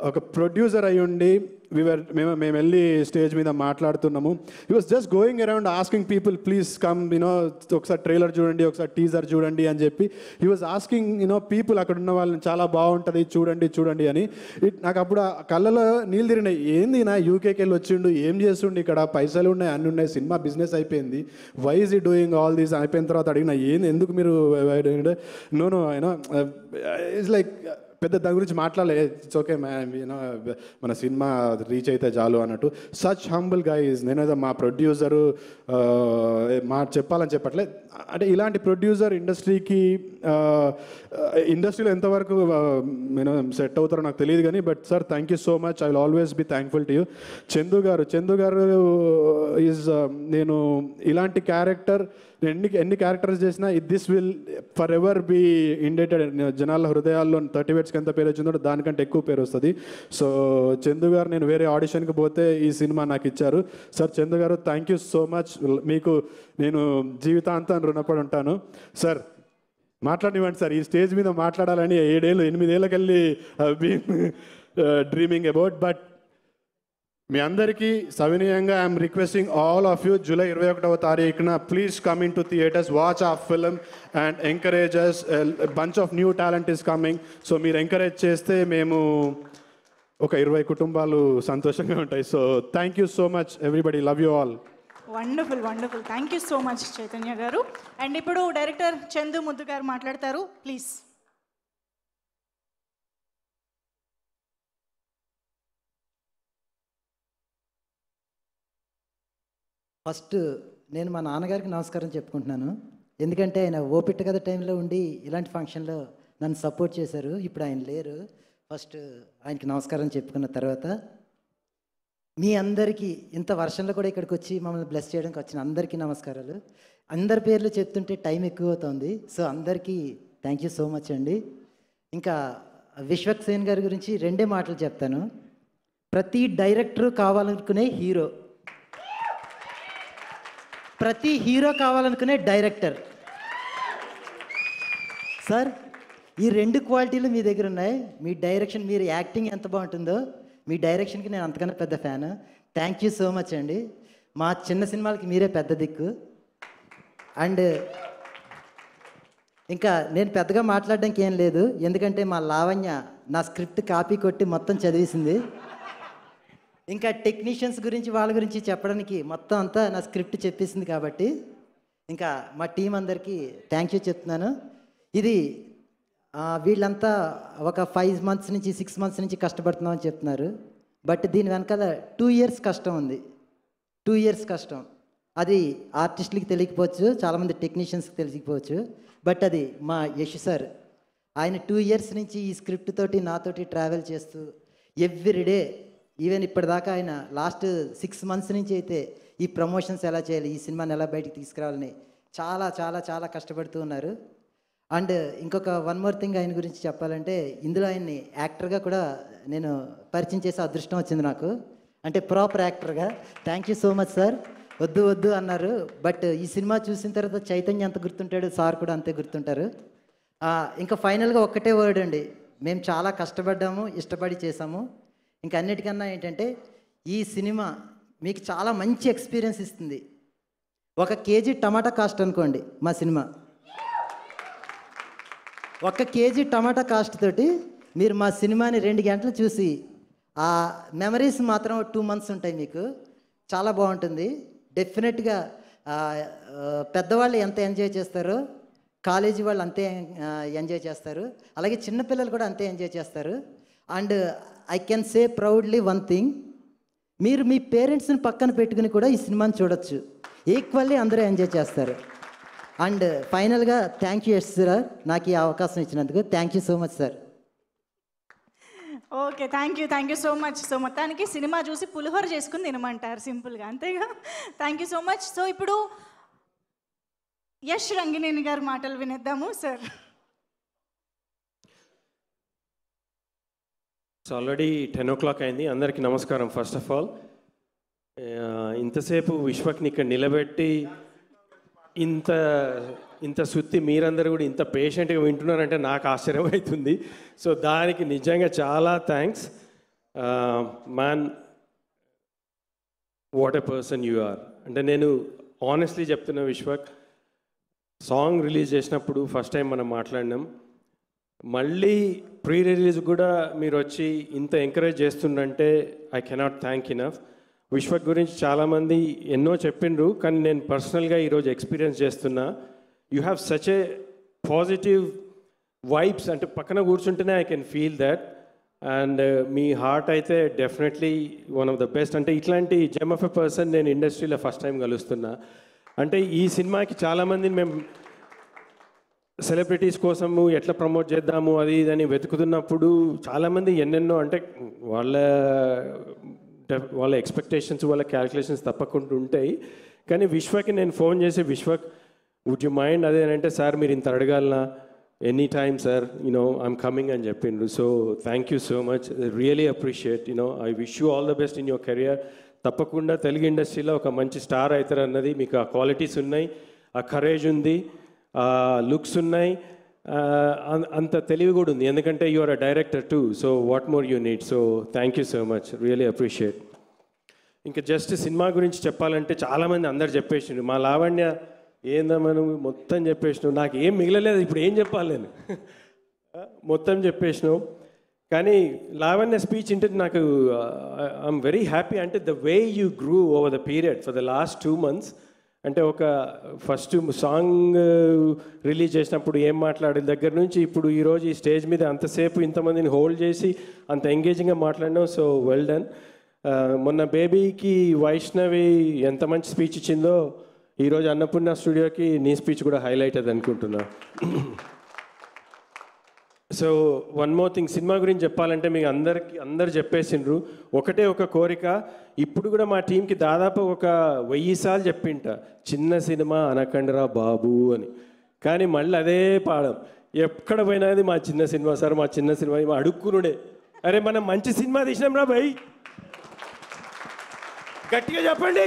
ఒక producer అయి ఉండి వివర్ మేము మేము వెళ్ళి stage మీద మాట్లాడుతున్నాము. He was just going around asking people please come you know ఒకసారి ట్రైలర్ చూడండి, ఒకసారి టీజర్ చూడండి అని చెప్పి he was asking you know people అక్కడ ఉన్న వాళ్ళని చాలా బాగుంటుంది చూడండి చూడండి అని. ఇట్ నాకు అప్పుడు ఆ కళ్ళలో నీళ్ళు తిరిగినాయి. ఏంది నా యూకేకి వెళ్ళి వచ్చిండు, ఏం చేస్తుండు ఇక్కడ, పైసలు ఉన్నాయి అన్నీ ఉన్నాయి, సినిమా బిజినెస్ అయిపోయింది, why is he doing all these అయిపోయిన తర్వాత అడిగిన ఏంది ఎందుకు మీరు no no you know it's like పెద్ద దాని గురించి మాట్లాడలే, ఇట్స్ ఓకే మ్యామ్ యూనో మన సినిమా రీచ్ అయితే చాలు అన్నట్టు. Such humble guys. నేను మా ప్రొడ్యూసరు మా చెప్పాలని చెప్పట్లే, అంటే ఇలాంటి ప్రొడ్యూసర్ ఇండస్ట్రీకి ఇండస్ట్రీలో ఎంతవరకు నేను సెట్ అవుతారో నాకు తెలియదు కానీ but sir thank you so much. I will always be thankful to you. Chandu గారు చందు గారు ఈజ్ నేను ఇలాంటి క్యారెక్టర్ ఎన్ని ఎన్ని క్యారెక్టర్స్ చేసినా this will forever be indebted. జనాల హృదయాల్లో థర్టీ వేట్స్కి ఎంత పేరు వచ్చిందో దానికంటే ఎక్కువ పేరు వస్తుంది. సో చందు గారు నేను వేరే ఆడిషన్కి పోతే ఈ సినిమా నాకు ఇచ్చారు. సార్ చందు గారు థ్యాంక్ యూ సో మచ్. మీకు నేను జీవితాంతం రుణపడి ఉంటాను. సార్ మాట్లాడివ్వండి సార్, ఈ స్టేజ్ మీద మాట్లాడాలని ఏడేళ్ళు ఎనిమిదేళ్ళకి వెళ్ళి బీన్ డ్రీమింగ్ అబౌట్. బట్ మీ అందరికీ సవినయంగా I'm requesting all of you July ఇరవై ఒకటవ తారీఖున please come into theatres, watch a film and encourages. Bunch of new talent is coming. So మీరు ఎంకరేజ్ చేస్తే మేము ఒక ఇరవై కుటుంబాలు సంతోషంగా ఉంటాయి. So thank you so much everybody, love you all. Wonderful wonderful thank you so much Chaitanya గారు. And ఇప్పుడు డైరెక్టర్ చందు ముద్దు గారు మాట్లాడతారు ప్లీజ్. ఫస్ట్ నేను మా నాన్నగారికి నమస్కారం చెప్పుకుంటున్నాను. ఎందుకంటే ఆయన ఓపిట్ట కథ టైంలో ఉండి ఇలాంటి ఫంక్షన్లో నన్ను సపోర్ట్ చేశారు. ఇప్పుడు ఆయన లేరు. ఫస్ట్ ఆయనకి నమస్కారం చెప్పుకున్న తర్వాత మీ అందరికీ ఇంత వర్షంలో కూడా ఇక్కడికి వచ్చి మమ్మల్ని బ్లెస్ చేయడానికి వచ్చిన అందరికీ నమస్కారాలు. అందరి పేర్లు చెప్తుంటే టైం ఎక్కువ అవుతుంది. సో అందరికీ థ్యాంక్ యూ సో మచ్ అండి. ఇంకా విశ్వక్ సేన్ గారి గురించి రెండే మాటలు చెప్తాను. ప్రతి డైరెక్టరు కావాలనుకునే హీరో, ప్రతి హీరో కావాలనుకునే డైరెక్టర్. సార్ ఈ రెండు క్వాలిటీలు మీ దగ్గర ఉన్నాయి. మీ డైరెక్షన్, మీరు యాక్టింగ్ ఎంత బాగుంటుందో మీ డైరెక్షన్కి నేను అంతకన్నా పెద్ద fan. Thank you so much అండి. మా చిన్న సినిమాలకి మీరే పెద్ద దిక్కు. అండ్ ఇంకా నేను పెద్దగా మాట్లాడడానికి ఏం లేదు, ఎందుకంటే మా లావణ్య నా స్క్రిప్ట్ కాపీ కొట్టి మొత్తం చదివేసింది. ఇంకా టెక్నీషియన్స్ గురించి వాళ్ళ గురించి చెప్పడానికి మొత్తం అంతా నా స్క్రిప్ట్ చెప్పేసింది. కాబట్టి ఇంకా మా టీం అందరికీ థ్యాంక్ యూ చెప్తున్నాను. ఇది వీళ్ళంతా ఒక ఫైవ్ మంత్స్ నుంచి సిక్స్ మంత్స్ నుంచి కష్టపడుతున్నామని చెప్తున్నారు. బట్ దీని వెనకాల టూ ఇయర్స్ కష్టం ఉంది. టూ ఇయర్స్ కష్టం అది ఆర్టిస్టులకి తెలియకపోవచ్చు, చాలామంది టెక్నీషియన్స్కి తెలియకపోవచ్చు. బట్ అది మా యశ్ సార్, ఆయన టూ ఇయర్స్ నుంచి ఈ స్క్రిప్ట్ తోటి నాతోటి ట్రావెల్ చేస్తూ ఎవ్రీడే, ఈవెన్ ఇప్పటిదాకా ఆయన లాస్ట్ సిక్స్ మంత్స్ నుంచి అయితే ఈ ప్రమోషన్స్ ఎలా చేయాలి, ఈ సినిమాని ఎలా బయటికి తీసుకురావాలని చాలా చాలా చాలా కష్టపడుతూ ఉన్నారు. అండ్ ఇంకొక వన్ మోర్ థింగ్ ఆయన గురించి చెప్పాలంటే, ఇందులో ఆయన్ని యాక్టర్గా కూడా నేను పరిచయం చేసే అదృష్టం వచ్చింది నాకు, అంటే ప్రాపర్ యాక్టర్గా. Thank you so much sir. వద్దు వద్దు అన్నారు, బట్ ఈ సినిమా చూసిన తర్వాత చైతన్య ఎంత గుర్తుంటాడు, సార్ కూడా అంతే గుర్తుంటారు. ఇంకా ఫైనల్గా ఒక్కటే వర్డ్ అండి, మేము చాలా కష్టపడ్డాము, ఇష్టపడి చేసాము. ఇంకా అన్నిటికన్నా ఏంటంటే ఈ సినిమా మీకు చాలా మంచి ఎక్స్పీరియన్స్ ఇస్తుంది. ఒక కేజీ టమాటా కాస్ట్ అనుకోండి మా సినిమా, ఒక కేజీ టమాటా కాస్ట్ తోటి మీరు మా సినిమాని రెండు గంటలు చూసి ఆ మెమరీస్ మాత్రం టూ మంత్స్ ఉంటాయి మీకు. చాలా బాగుంటుంది. డెఫినెట్గా పెద్దవాళ్ళు ఎంత ఎంజాయ్ చేస్తారో కాలేజీ వాళ్ళు అంతే ఎంజాయ్ చేస్తారు, అలాగే చిన్నపిల్లలు కూడా అంతే ఎంజాయ్ చేస్తారు. And I can say proudly one thing, మీరు మీ పేరెంట్స్ని పక్కన పెట్టుకుని కూడా ఈ సినిమాని చూడొచ్చు, ఈక్వల్లీ అందరూ ఎంజాయ్ చేస్తారు. అండ్ ఫైనల్గా థ్యాంక్ యూ యశ్ సార్, నాకు ఈ అవకాశం ఇచ్చినందుకు thank you so much sir. Okay, thank you thank you so much. So మొత్తానికి సినిమా చూసి పులిహోర చేసుకుని తినమంటారు సింపుల్గా, అంతేగా. Thank you so much. So ఇప్పుడు యశ్ రంగినేని గారి మాటలు వినేద్దాము sir. So already ten o'clock అయింది. అందరికీ నమస్కారం. ఫస్ట్ ఆఫ్ ఆల్ ఇంతసేపు విశ్వక్ని ఇక్కడ నిలబెట్టి ఇంత ఇంత సుత్తి మీరందరూ కూడా ఇంత పేషెంట్గా వింటున్నారంటే నాకు ఆశ్చర్యం అవుతుంది. సో దానికి నిజంగా చాలా thanks. Man what a person you are. అంటే నేను ఆనెస్ట్లీ చెప్తున్నా విశ్వక్, సాంగ్ రిలీజ్ చేసినప్పుడు ఫస్ట్ టైం మనం మాట్లాడినాం, మళ్ళీ ప్రీ రిలీజ్ కూడా మీరు వచ్చి ఇంత ఎంకరేజ్ చేస్తుండంటే I cannot thank enough. Vishwak గురించి చాలామంది ఎన్నో చెప్పిండ్రు, కానీ నేను పర్సనల్గా ఈరోజు ఎక్స్పీరియన్స్ చేస్తున్నా. You have such a positive vibes, అంటే పక్కన కూర్చుంటేనే I can feel that. And మీ హార్ట్ అయితే definitely one of the best. అంటే ఇట్లాంటి జెమ్ ఆఫ్ ఎ పర్సన్ నేను ఇండస్ట్రీలో ఫస్ట్ టైం కలుస్తున్నా. అంటే ఈ సినిమాకి చాలామందిని మేము సెలబ్రిటీస్ కోసము ఎట్లా ప్రమోట్ చేద్దాము అది ఇదని వెతుకుతున్నప్పుడు చాలామంది ఎన్నెన్నో, అంటే వాళ్ళ వాళ్ళ ఎక్స్పెక్టేషన్స్ వాళ్ళ క్యాలిక్యులేషన్స్ తప్పకుండా ఉంటాయి. కానీ విశ్వకి నేను ఫోన్ చేసి, విశ్వక్ వుడ్ యు మైండ్ అదే అంటే, సార్ మీరు ఇంత అడగాలనా, any time sir, you know I'm coming అని చెప్పిండ్రు. So thank you so much, really appreciate, you know I wish you all the best in your career. తప్పకుండా తెలుగు ఇండస్ట్రీలో ఒక మంచి స్టార్ అవుతారు అన్నది మీకు ఆ క్వాలిటీస్ ఉన్నాయి, ఆ కరేజ్ ఉంది, ఆ లుక్స్ ఉన్నాయి, అంత తెలివి కూడా ఉంది. ఎందుకంటే you are a director too, so what more you need. So thank you so much, really appreciate. ఇంకా జస్ట్ సినిమా గురించి చెప్పాలంటే చాలామంది అందరు చెప్పేసిండ్రు. మా లావణ్య ఏందా మనం మొత్తం చెప్పేసినావు, నాకు ఏం మిగలలేదు, ఇప్పుడు ఏం చెప్పాలి నేను, మొత్తం చెప్పేసినావు. కానీ లావణ్య స్పీచ్ అంటే నాకు ఐఎమ్ వెరీ హ్యాపీ. అంటే the way you grew over the period for the last two months. అంటే ఒక ఫస్ట్ సాంగ్ రిలీజ్ చేసినప్పుడు ఏం మాట్లాడిన దగ్గర నుంచి ఇప్పుడు ఈరోజు ఈ స్టేజ్ మీద అంతసేపు ఇంతమందిని హోల్డ్ చేసి అంత ఎంగేజింగ్గా మాట్లాడినావు. So well done. మొన్న బేబీకి వైష్ణవి ఎంత మంచి స్పీచ్ ఇచ్చిందో, ఈరోజు అన్నపూర్ణ స్టూడియోకి నీ స్పీచ్ కూడా హైలైట్ అది అనుకుంటున్నా. So one more thing, cinema గురించి చెప్పాలంటే మీకు అందరికి అందరు చెప్పేసిండ్రు. ఒకటే ఒక కోరిక, ఇప్పుడు కూడా మా టీంకి దాదాపు ఒక వెయ్యి సార్లు చెప్పింట, చిన్న సినిమా అనకండిరా బాబు అని. కానీ మళ్ళీ అదే పాడం, ఎక్కడ పోయినది మా చిన్న సినిమా సార్, మా చిన్న సినిమా, మా అడుక్కునుడే. అరే మనం మంచి సినిమా తీసినాం రా భయ్, గట్టిగా చెప్పండి.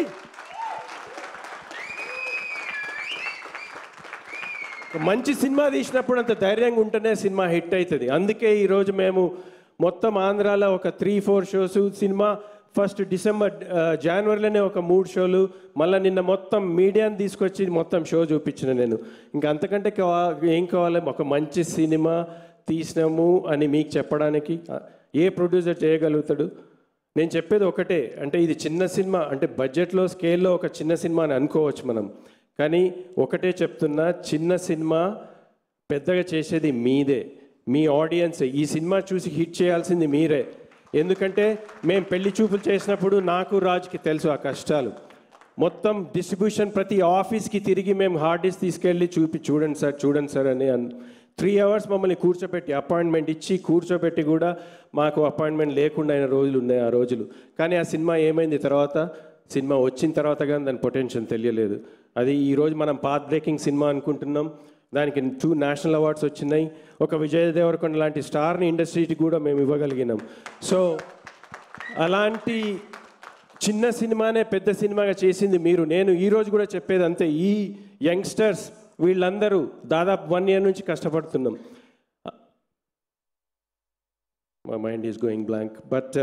మంచి సినిమా తీసినప్పుడు అంత ధైర్యంగా ఉంటేనే సినిమా హిట్ అవుతుంది. అందుకే ఈరోజు మేము మొత్తం ఆంధ్రాలో ఒక three four shows, cinema first December జనవరిలోనే ఒక మూడు షోలు, మళ్ళీ నిన్న మొత్తం మీడియాని తీసుకొచ్చి మొత్తం షో చూపించిన నేను. ఇంకా అంతకంటే ఏం కావాలి, ఒక మంచి సినిమా తీసినాము అని మీకు చెప్పడానికి ఏ ప్రొడ్యూసర్ చేయగలుగుతాడు? నేను చెప్పేది ఒకటే, అంటే ఇది చిన్న సినిమా, అంటే బడ్జెట్లో స్కేల్లో ఒక చిన్న సినిమా అని అనుకోవచ్చు మనం. కానీ ఒకటే చెప్తున్నా, చిన్న సినిమా పెద్దగా చేసేది మీదే, మీ ఆడియన్సే. ఈ సినిమా చూసి హిట్ చేయాల్సింది మీరే. ఎందుకంటే మేము పెళ్లి చూపులు చేసినప్పుడు నాకు రాజుకి తెలుసు ఆ కష్టాలు. మొత్తం డిస్ట్రిబ్యూషన్ ప్రతి ఆఫీస్కి తిరిగి మేము హార్డ్ డిస్క్ తీసుకెళ్ళి చూపి చూడండి సార్ చూడండి సార్ అని అన్ త్రీ అవర్స్ మమ్మల్ని కూర్చోబెట్టి అపాయింట్మెంట్ ఇచ్చి కూర్చోబెట్టి కూడా మాకు అపాయింట్మెంట్ లేకుండా అయిన రోజులు ఉన్నాయి ఆ రోజులు. కానీ ఆ సినిమా ఏమైంది తర్వాత, సినిమా వచ్చిన తర్వాత కానీ దాని పొటెన్షియల్ తెలియలేదు. అది ఈరోజు మనం పాత్ బ్రేకింగ్ సినిమా అనుకుంటున్నాం, దానికి టూ నేషనల్ అవార్డ్స్ వచ్చినాయి. ఒక విజయ్ దేవరకొండ లాంటి స్టార్ని ఇండస్ట్రీకి కూడా మేము ఇవ్వగలిగినాం. సో అలాంటి చిన్న సినిమానే పెద్ద సినిమాగా చేసింది మీరు. నేను ఈరోజు కూడా చెప్పేది అంతే, ఈ యంగ్స్టర్స్ వీళ్ళందరూ దాదాపు వన్ ఇయర్ నుంచి కష్టపడుతున్నాం. My mind is going blank. But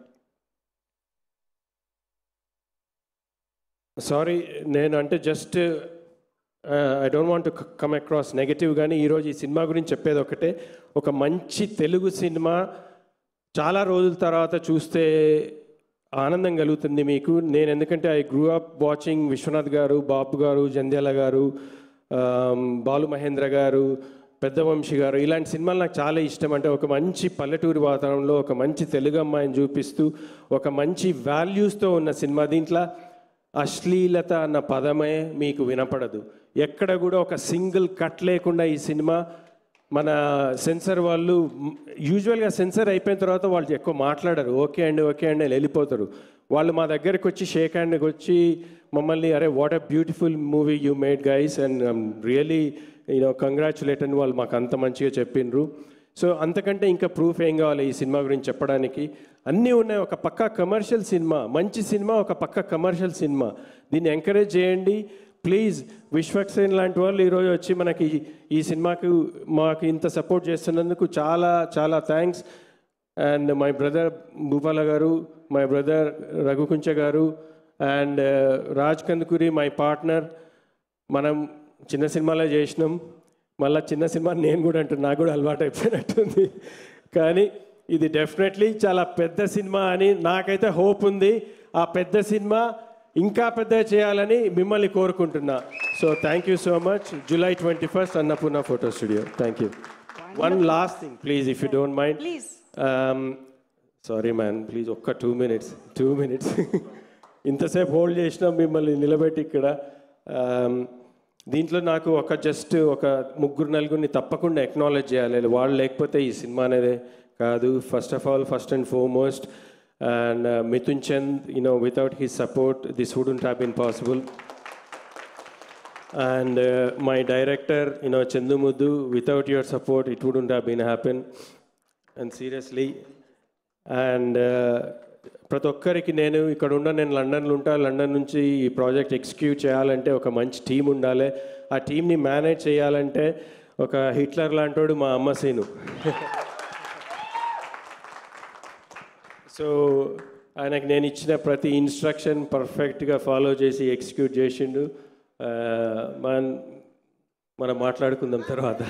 sorry, నేను అంటే just I don't want to come across negative. కానీ ఈరోజు ఈ సినిమా గురించి చెప్పేది ఒకటే, ఒక మంచి తెలుగు సినిమా చాలా రోజుల తర్వాత చూస్తే ఆనందం కలుగుతుంది మీకు. నేను ఎందుకంటే I grew up watching Vishwanath garu, Babu గారు, జంధ్యాల గారు, బాలు మహేంద్ర గారు, పెద్ద వంశీ గారు, ఇలాంటి సినిమాలు నాకు చాలా ఇష్టం. అంటే ఒక మంచి పల్లెటూరి వాతావరణంలో ఒక మంచి తెలుగు అమ్మాయిని చూపిస్తూ ఒక మంచి వాల్యూస్తో ఉన్న సినిమా. దీంట్లో అశ్లీలత అన్న పదమే మీకు వినపడదు. ఎక్కడ కూడా ఒక సింగిల్ కట్ లేకుండా ఈ సినిమా, మన సెన్సర్ వాళ్ళు యూజువల్గా సెన్సర్ అయిపోయిన తర్వాత వాళ్ళు ఎక్కువ మాట్లాడరు, ఓకే అండి ఓకే అండి అని వెళ్ళిపోతారు. వాళ్ళు మా దగ్గరికి వచ్చి షేక్ హ్యాండ్కి వచ్చి మమ్మల్ని అరే what a beautiful movie you made guys and really you know congratulate అని వాళ్ళు మాకు అంత మంచిగా చెప్పిండ్రు. సో అంతకంటే ఇంకా ప్రూఫ్ ఏం కావాలి ఈ సినిమా గురించి చెప్పడానికి? అన్నీ ఉన్నాయి. ఒక పక్క కమర్షియల్ సినిమా, మంచి సినిమా, ఒక పక్క కమర్షియల్ సినిమా. దీన్ని ఎంకరేజ్ చేయండి ప్లీజ్. విశ్వక్ సేన్ లాంటి వాళ్ళు ఈరోజు వచ్చి మనకి ఈ సినిమాకు మాకు ఇంత సపోర్ట్ చేస్తున్నందుకు చాలా చాలా thanks. And my brother Bhupala garu, my brother Raghu Kuncha garu, and Raj Kandukuri my partner. మనం చిన్న సినిమాలో చేసినాం, మళ్ళీ చిన్న సినిమా నేను కూడా అంటున్నా, నాకు కూడా అలవాటు అయిపోయినట్టుంది. కానీ ఇది డెఫినెట్లీ చాలా పెద్ద సినిమా అని నాకైతే హోప్ ఉంది. ఆ పెద్ద సినిమా ఇంకా పెద్ద చేయాలని మిమ్మల్ని కోరుకుంటున్నా. So thank you so much. July twenty first Annapurna photo studio. Thank you. One last thing please, if you don't mind. Sorry man, please ఒక్క టూ మినిట్స్ టూ మినిట్స్ ఇంతసేపు హోల్డ్ చేసినా మిమ్మల్ని నిలబెట్టి ఇక్కడ. దీంట్లో నాకు ఒక జస్ట్ ఒక ముగ్గురు నలుగురిని తప్పకుండా ఎక్నాలెడ్జ్ చేయాలి. వాళ్ళు లేకపోతే ఈ సినిమా అనేది కాదు. First of all, first and foremost, and uh, Mithun Chand, you know, without his support, this wouldn't have been possible. And uh, my director, you know, Chandu Muddu, without your support, it wouldn't have been happen. And seriously, and ప్రతి ఒక్కరికి నేను ఇక్కడ ఉన్న నేను లండన్లో ఉంటా, London నుంచి ఈ ప్రాజెక్ట్ ఎగ్జిక్యూట్ చేయాలంటే ఒక మంచి టీం ఉండాలి. ఆ టీంని మేనేజ్ చేయాలంటే ఒక హిట్లర్ లాంటోడు మా అమ్మ సీను. సో ఆయనకు నేను ఇచ్చిన ప్రతి ఇన్స్ట్రక్షన్ పర్ఫెక్ట్గా ఫాలో చేసి ఎగ్జిక్యూట్ చేసిండు. మన మనం మాట్లాడుకుందాం తర్వాత.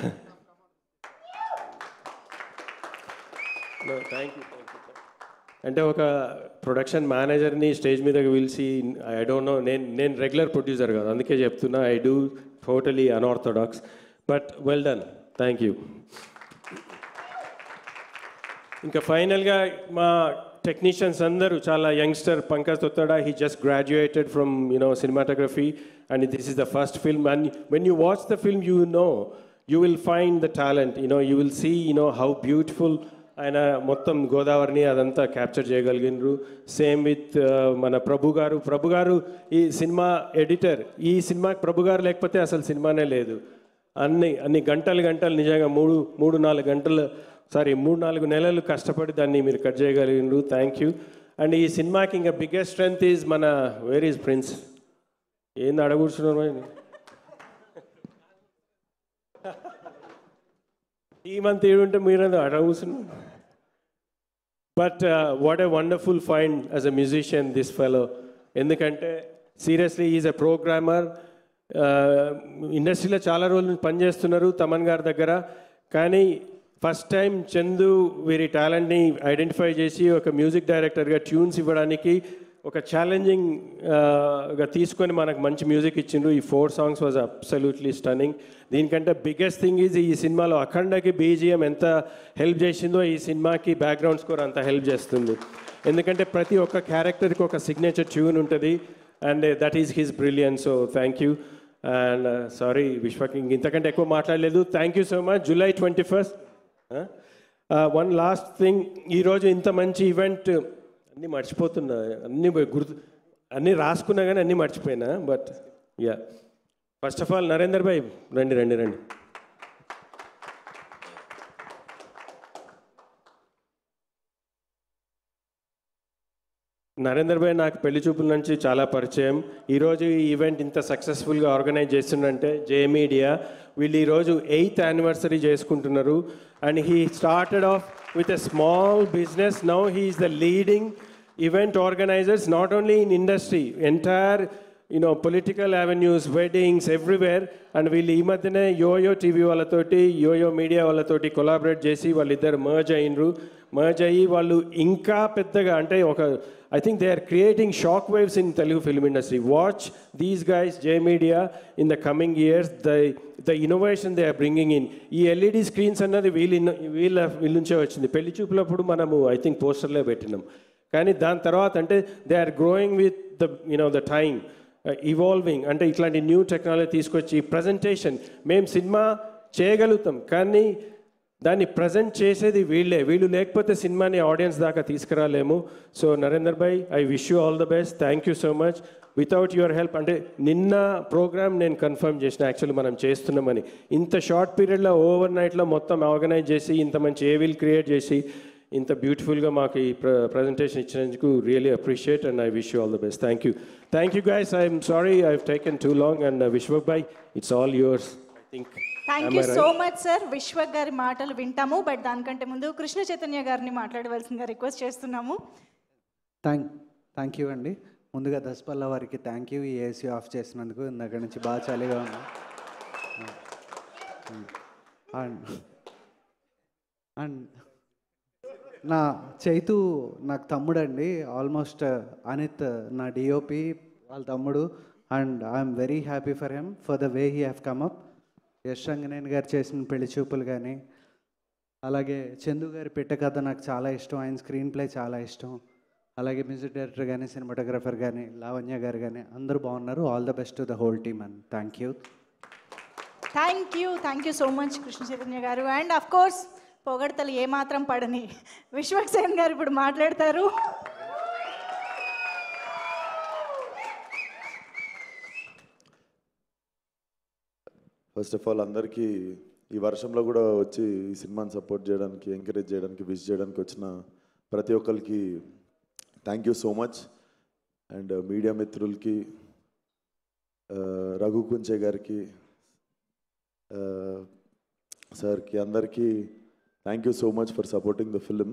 Thank you. అంటే ఒక ప్రొడక్షన్ మేనేజర్ని స్టేజ్ మీదకి పిలిచి, ఐ డోంట్ నో, నేను నేను రెగ్యులర్ ప్రొడ్యూసర్ కాదు, అందుకే చెప్తున్నా, I do totally unorthodox, but well done. Thank you. ఇంకా ఫైనల్గా మా టెక్నీషియన్స్ అందరూ చాలా youngster. Pankaj Tottada, he just graduated from, you know, cinematography, and this is the first film, and when you watch the film, you know, you will find the talent, you know, you will see, you know, how beautiful ఆయన మొత్తం గోదావరిని అదంతా capture చేయగలిగినారు. Same with మన ప్రభు గారు. ప్రభు గారు ఈ cinema editor. ఈ సినిమాకి ప్రభు గారు లేకపోతే అసలు సినిమానే లేదు. అన్ని అన్ని గంటలు గంటలు నిజంగా మూడు మూడు నాలుగు గంటలు సారీ మూడు నాలుగు నెలలు కష్టపడి దాన్ని మీరు కట్ చేయగలిగినారు. Thank you. అండ్ ఈ సినిమాకి ఇంకా బిగ్గెస్ట్ స్ట్రెంగ్త్ ఈజ్ మన వేర్ ఈజ్ ప్రిన్స్. ఏంది అడగూర్చున్నారు ఈ మంత్ ఏడుంటే మీరు అడగూర్చున్నారు. But what a wonderful find as a musician this fellow. ఎందుకంటే సీరియస్లీ ఈజ్ ఎ ప్రోగ్రామర్. ఇండస్ట్రీలో చాలా రోజులు పనిచేస్తున్నారు తమన్ గారి దగ్గర. కానీ ఫస్ట్ టైం చందు వీరి టాలెంట్ని ఐడెంటిఫై చేసి ఒక మ్యూజిక్ డైరెక్టర్గా ట్యూన్స్ ఇవ్వడానికి ఒక ఛాలెంజింగ్గా తీసుకొని మనకు మంచి మ్యూజిక్ ఇచ్చిండ్రు. ఈ four songs was absolutely stunning. దీనికంటే బిగ్గెస్ట్ థింగ్ ఈజ్ ఈ సినిమాలో అఖండకి బీజిఎం ఎంత హెల్ప్ చేసిందో ఈ సినిమాకి బ్యాక్గ్రౌండ్ స్కోర్ అంత హెల్ప్ చేస్తుంది. ఎందుకంటే ప్రతి ఒక్క క్యారెక్టర్కి ఒక సిగ్నేచర్ ట్యూన్ ఉంటుంది, and that is his brilliance. So thank you. And sorry విశ్వకి ఇంతకంటే ఎక్కువ మాట్లాడలేదు. Thank you so much. July twenty first one last thing, ఈరోజు ఇంత మంచి ఈవెంట్ అన్నీ మర్చిపోతున్నా, అన్నీ గుర్తు అన్నీ రాసుకున్నా కానీ అన్నీ మర్చిపోయినా. But ya, first of all Narender bhai రండి రండి రండి. నరేందర్ భాయ్ నాకు పెళ్లి చూపుల నుంచి చాలా పరిచయం. ఈరోజు ఈ ఈవెంట్ ఇంత సక్సెస్ఫుల్గా ఆర్గనైజ్ చేస్తుందంటే జే మీడియా. వీళ్ళు ఈరోజు ఎయిత్ యానివర్సరీ చేసుకుంటున్నారు. And he started off with a small business. Now he is the leading event organizers not only in industry, entire you know political avenues, weddings, everywhere. And వీళ్ళు ఈ మధ్యనే YoYo TV వాళ్ళతోటి YoYo media వాళ్ళతోటి collaborate చేసి వాళ్ళిద్దరు merge అయినరు. Merge అయ్యి వాళ్ళు ఇంకా పెద్దగా అంటే ఒక I think they are creating shock waves in Telugu film industry. Watch these guys J media in the coming years, the the innovation they are bringing in. ఈ ఎల్ఈడి స్క్రీన్స్ అన్నది వీళ్ళు వీళ్ళ వీళ్ళ నుంచే వచ్చింది. పెళ్లి చూపులప్పుడు మనము ఐ థింక్ పోస్టర్లే పెట్టినాం, కానీ దాని తర్వాత అంటే they are growing with the you know the time, evolving. అంటే ఇట్లాంటి న్యూ టెక్నాలజీ తీసుకొచ్చి ప్రజెంటేషన్ మేము సినిమా చేయగలుగుతాం, కానీ దాన్ని ప్రజెంట్ చేసేది వీళ్ళే. వీళ్ళు లేకపోతే సినిమాని ఆడియన్స్ దాకా తీసుకురాలేము. So Narender bhai, I wish you all the best. Thank you so much. Without your help, అంటే నిన్న ప్రోగ్రామ్ నేను కన్ఫర్మ్ చేసిన యాక్చువల్లీ మనం చేస్తున్నామని. ఇంత షార్ట్ పీరియడ్లో ఓవర్ నైట్లో మొత్తం ఆర్గనైజ్ చేసి ఇంత మంచి ఏవిల్ క్రియేట్ చేసి ఇంత బ్యూటిఫుల్గా మాకు ఈ ప్ర ప్రజెంటేషన్ ఇచ్చినందుకు really appreciate and I wish you all the best. Thank you. Thank you guys. I'm sorry I have taken too long. And Vishwak bhai, it's all yours. Think thank you so much sir. Vishwak garu మాటలు వింటాము, but దానికంటే ముందు కృష్ణ చైతన్య గారిని మాట్లాడవలసిందిగా request చేస్తున్నాము. Thank thank you అండి. ముందుగా దశపల్ల వారికి థ్యాంక్ యూ, ఈ ఏసీ ఆఫ్ చేసినందుకు. ఇందాక నుంచి బాగా చలిగా ఉంది. అండ్ అండ్ నా చైతు నాకు తమ్ముడు అండి, ఆల్మోస్ట్ అనిత్ నా డిఓపి వాళ్ళ తమ్ముడు. And I'm very happy for him for the way he have come up. Yash Ranganeni garu చేసిన పెళ్లి చూపులు కానీ, అలాగే చందు గారి పెట్టే కథ నాకు చాలా ఇష్టం, ఆయన స్క్రీన్ ప్లే చాలా ఇష్టం. అలాగే మ్యూజిక్ డైరెక్టర్ కానీ, సినిమాటోగ్రఫర్ కానీ, లావణ్య గారు కానీ అందరూ బాగున్నారు. All the best to the whole team and thank you. Thank you thank you so much Krishna Chaitanya గారు. అండ్ అఫ్ కోర్స్ పొగడతలు ఏమాత్రం పడని విశ్వక్ సేన్ గారు ఇప్పుడు మాట్లాడతారు. ఫస్ట్ ఆఫ్ ఆల్ అందరికీ ఈ వర్షంలో కూడా వచ్చి ఈ సినిమాని సపోర్ట్ చేయడానికి, ఎంకరేజ్ చేయడానికి, విష్ చేయడానికి వచ్చిన ప్రతి ఒక్కరికి thank you so much. And media మిత్రులకి, రఘు కుంచే గారికి, సార్కి, అందరికీ thank you so much for supporting the film.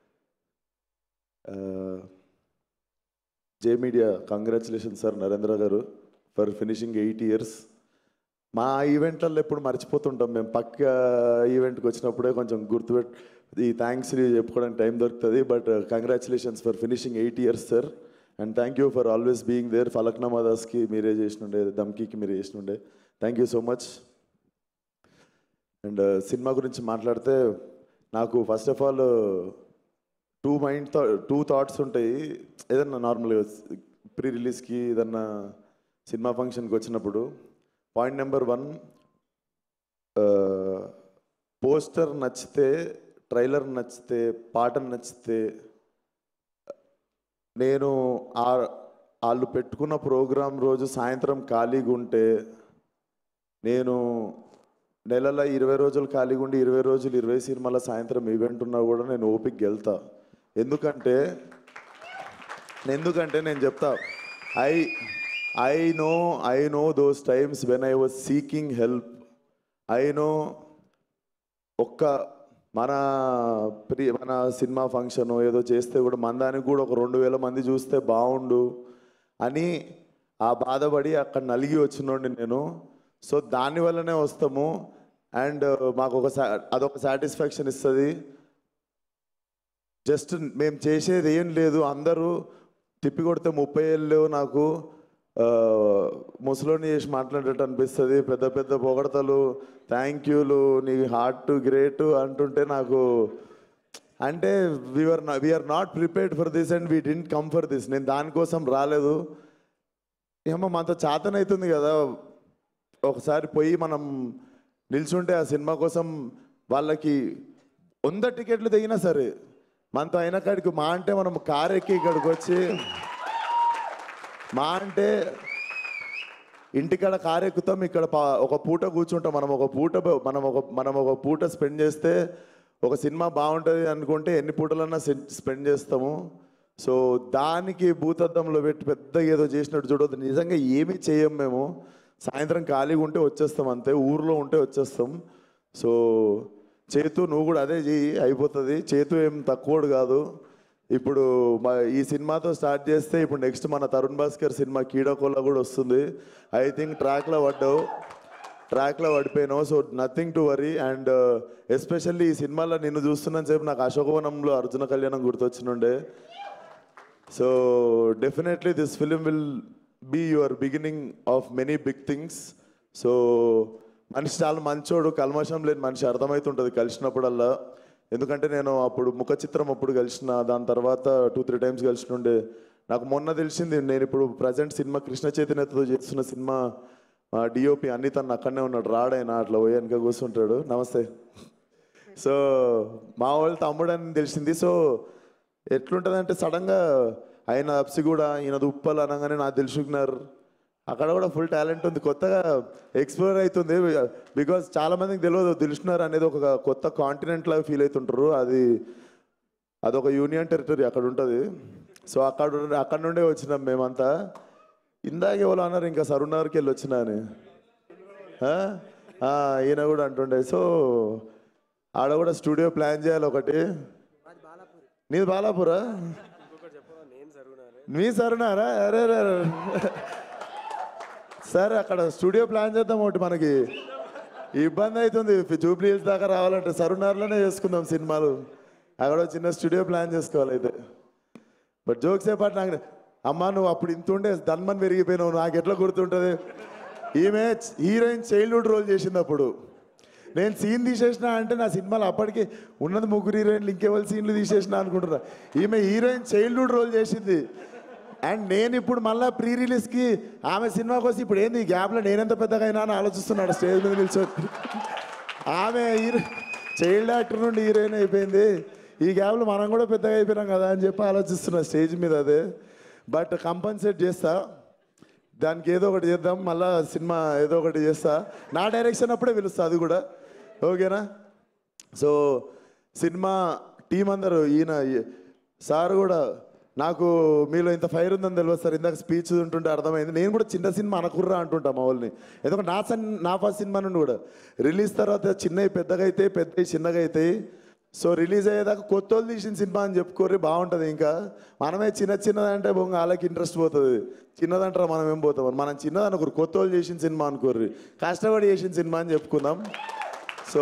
J media congratulation sir Narendra garu for finishing eight years. మా ఈవెంట్లలో ఎప్పుడు మర్చిపోతుంటాం మేము, పక్క ఈవెంట్కి వచ్చినప్పుడే కొంచెం గుర్తుపెట్ ఈ థ్యాంక్స్ చెప్పుకోవడానికి టైం దొరుకుతుంది. But congratulations for finishing eight years sir. And thank you for always being there. Falaknuma దాస్కి మీరే చేసినుండే, దమ్కీకి మీరే చేసినుండే. Thank you so much. And cinema గురించి మాట్లాడితే నాకు first of all two mind థా టూ థాట్స్ ఉంటాయి. ఏదన్నా నార్మల్గా ప్రీ రిలీజ్కి ఏదన్నా సినిమా ఫంక్షన్కి వచ్చినప్పుడు, పాయింట్ నెంబర్ వన్, పోస్టర్ నచ్చితే, ట్రైలర్ నచ్చితే, పాట నచ్చితే, నేను ఆ వాళ్ళు పెట్టుకున్న ప్రోగ్రాం రోజు సాయంత్రం ఖాళీగా ఉంటే, నేను నెలలో ఇరవై రోజులు ఖాళీగా ఉండి ఇరవై రోజులు ఇరవై సినిమాల సాయంత్రం ఈవెంట్ ఉన్నా కూడా నేను ఓపిక వెళ్తా. ఎందుకంటే ఎందుకంటే నేను చెప్తా, I I know I know those times when I was seeking help. I know ఒక్క మన ప్రి మన సినిమా ఫంక్షన్ ఏదో చేస్తే కూడా మన దానికి కూడా ఒక రెండు వేల మంది చూస్తే బాగుండు అని ఆ బాధపడి అక్కడ నలిగి వచ్చినోండి నేను. సో దానివల్లనే వస్తాము. అండ్ మాకు ఒక అదొక సాటిస్ఫాక్షన్ ఇస్తుంది. జస్ట్ మేము చేసేది ఏం లేదు, అందరూ తిప్పి కొడితే ముప్పై ఏళ్ళు నాకు ముసలోని చేసి మాట్లాడేటట్టు అనిపిస్తుంది. పెద్ద పెద్ద పొగడతలు, థ్యాంక్ యూలు, నీ హార్ట్ గ్రేట్ అంటుంటే నాకు అంటే we are we are not prepared for this and we didn't come for this. నేను దానికోసం రాలేదు. ఏమో మనతో చాతనవుతుంది కదా, ఒకసారి పోయి మనం నిల్చుంటే ఆ సినిమా కోసం వాళ్ళకి వంద టికెట్లు తెగినా సరే మనతో అయిన కాడికి మా అంటే మనం కారు ఎక్కి ఇక్కడికి వచ్చి మా అంటే ఇంటికాడ కారు ఎక్కుతాం, ఇక్కడ ఒక పూట కూర్చుంటాం. మనం ఒక పూట మనం ఒక మనం ఒక పూట స్పెండ్ చేస్తే ఒక సినిమా బాగుంటుంది అనుకుంటే ఎన్ని పూటలన్నా స్పెండ్ చేస్తాము. సో దానికి భూతద్దంలో పెట్టి పెద్దగా ఏదో చేసినట్టు చూడవద్దు. నిజంగా ఏమీ చేయం మేము. సాయంత్రం ఖాళీగా ఉంటే వచ్చేస్తాం అంతే, ఊర్లో ఉంటే వచ్చేస్తాం. సో చేతు నువ్వు కూడా అదే చెయ్యి, అయిపోతుంది. చేతు ఏం తక్కువడు కాదు. ఇప్పుడు మా ఈ సినిమాతో స్టార్ట్ చేస్తే ఇప్పుడు నెక్స్ట్ మన తరుణ్ భాస్కర్ సినిమా కీడకోలా కూడా వస్తుంది. ఐ థింక్ ట్రాక్లో పడ్డావు, ట్రాక్లో పడిపోయినావు. So nothing to worry. And especially ఈ సినిమాలో నిన్ను చూస్తున్నాను సేపు నాకు అశోకవనంలో అర్జున కళ్యాణం గుర్తొచ్చినుండే. So definitely this film will be your beginning of many big things. So మనిషి చాలా మంచోడు, కల్మషం లేని మనిషి, అర్థమవుతుంటుంది కలిసినప్పుడల్లా. ఎందుకంటే నేను అప్పుడు ముఖ చిత్రం అప్పుడు కలిసిన, దాని తర్వాత టూ త్రీ టైమ్స్ కలిసినుండే. నాకు మొన్న తెలిసింది, నేను ఇప్పుడు ప్రజెంట్ సినిమా కృష్ణ చైతన్యతో చేస్తున్న సినిమా డిఓపి అన్ని తను అక్కడనే ఉన్నాడు, రాడైనా అట్లా పోయి వెనక కూర్చుంటాడు. నమస్తే. సో మా వాళ్ళు తమ్ముడు అని తెలిసింది. సో ఎట్లుంటుంది అంటే సడన్గా ఆయన అప్సి కూడా ఈయన ఉప్పలు అనగానే నాకు తెలుసుకున్నారు. అక్కడ కూడా ఫుల్ టాలెంట్ ఉంది, కొత్తగా ఎక్స్ప్లోర్ అవుతుంది. బికాజ్ చాలామందికి తెలియదు దిల్షునర్ అనేది ఒక కొత్త కాంటినెంట్ లాగా ఫీల్ అవుతుంటారు. అది అదొక యూనియన్ టెరిటరీ అక్కడ ఉంటుంది. సో అక్కడ అక్కడ నుండే వచ్చినాం మేమంతా. ఇందాక ఎవరు అన్నారు ఇంకా సరుణర్కి వెళ్ళి వచ్చినా అని. ఆ, ఈయన కూడా అంటుండే. సో ఆడ కూడా స్టూడియో ప్లాన్ చేయాలి ఒకటి. నీది బాలాపూరా? మీ సరునారా? అరే అరే సార్ అక్కడ స్టూడియో ప్లాన్ చేద్దాం ఒకటి. మనకి ఇబ్బంది అవుతుంది జూబ్లీ హిల్స్ దాకా రావాలంటే సరునార్లోనే చేసుకుందాం సినిమాలు. అక్కడ చిన్న స్టూడియో ప్లాన్ చేసుకోవాలి అయితే. బట్ జోక్స్ ఏ పాటు నాకు అమ్మ నువ్వు అప్పుడు ఇంత ఉండే ధన్మన్ పెరిగిపోయినావు, నాకు ఎట్లా గుర్తుంటుంది. ఈమె హీరోయిన్ చైల్డ్హుడ్ రోల్ చేసింది అప్పుడు. నేను సీన్ తీసేసిన అంటే నా సినిమాలో అప్పటికి ఉన్నది ముగ్గురు హీరోయిన్లు, ఇంకెవరి సీన్లు తీసేసిన అనుకుంటున్నా. ఈమె హీరోయిన్ చైల్డ్హుడ్ రోల్ చేసింది. అండ్ నేను ఇప్పుడు మళ్ళీ ప్రీ రిలీజ్కి ఆమె సినిమాకి వచ్చి ఇప్పుడు ఏంది ఈ గ్యాప్లో నేనెంత పెద్దగా అయినా అని ఆలోచిస్తున్నాడు స్టేజ్ మీద నిల్చొని. ఆమె హీరో చైల్డ్ యాక్టర్ నుండి హీరోయిన్ అయిపోయింది, ఈ గ్యాప్లో మనం కూడా పెద్దగా అయిపోయినాం కదా అని చెప్పి ఆలోచిస్తున్నా స్టేజ్ మీద. అదే బట్ కంపన్సేట్ చేస్తా, దానికి ఏదో ఒకటి చేద్దాం, మళ్ళీ సినిమా ఏదో ఒకటి చేస్తా. నా డైరెక్షన్ అప్పుడే పిలుస్తా, అది కూడా ఓకేనా. సో సినిమా టీం అందరూ, ఈయన సార్ కూడా నాకు మీలో ఇంత ఫైర్ ఉందని తెలియదు సార్. ఇందాక స్పీచ్ ఉంటుంటే అర్థమైంది. నేను కూడా చిన్న సినిమా అనకుర్రా అంటుంటా మా వాళ్ళని. ఎందుకంటే నా సన్ నా ఫస్ట్ సినిమా నుండి కూడా రిలీజ్ తర్వాత చిన్నవి పెద్దగా అవుతాయి, పెద్దవి చిన్నగా అవుతాయి. సో రిలీజ్ అయ్యేదాకా కొత్త వాళ్ళు తీసిన సినిమా అని చెప్పుకోర్రి, బాగుంటుంది. ఇంకా మనమే చిన్న చిన్నదంటే బొంగ వాళ్ళకి ఇంట్రెస్ట్ పోతుంది. చిన్నదంటారా మనం ఏం పోతాం, మనం చిన్నది అనుకోరు, కొత్త వాళ్ళు చేసిన సినిమా అనుకోర్రి, కష్టపడి చేసిన సినిమా అని చెప్పుకుందాం. So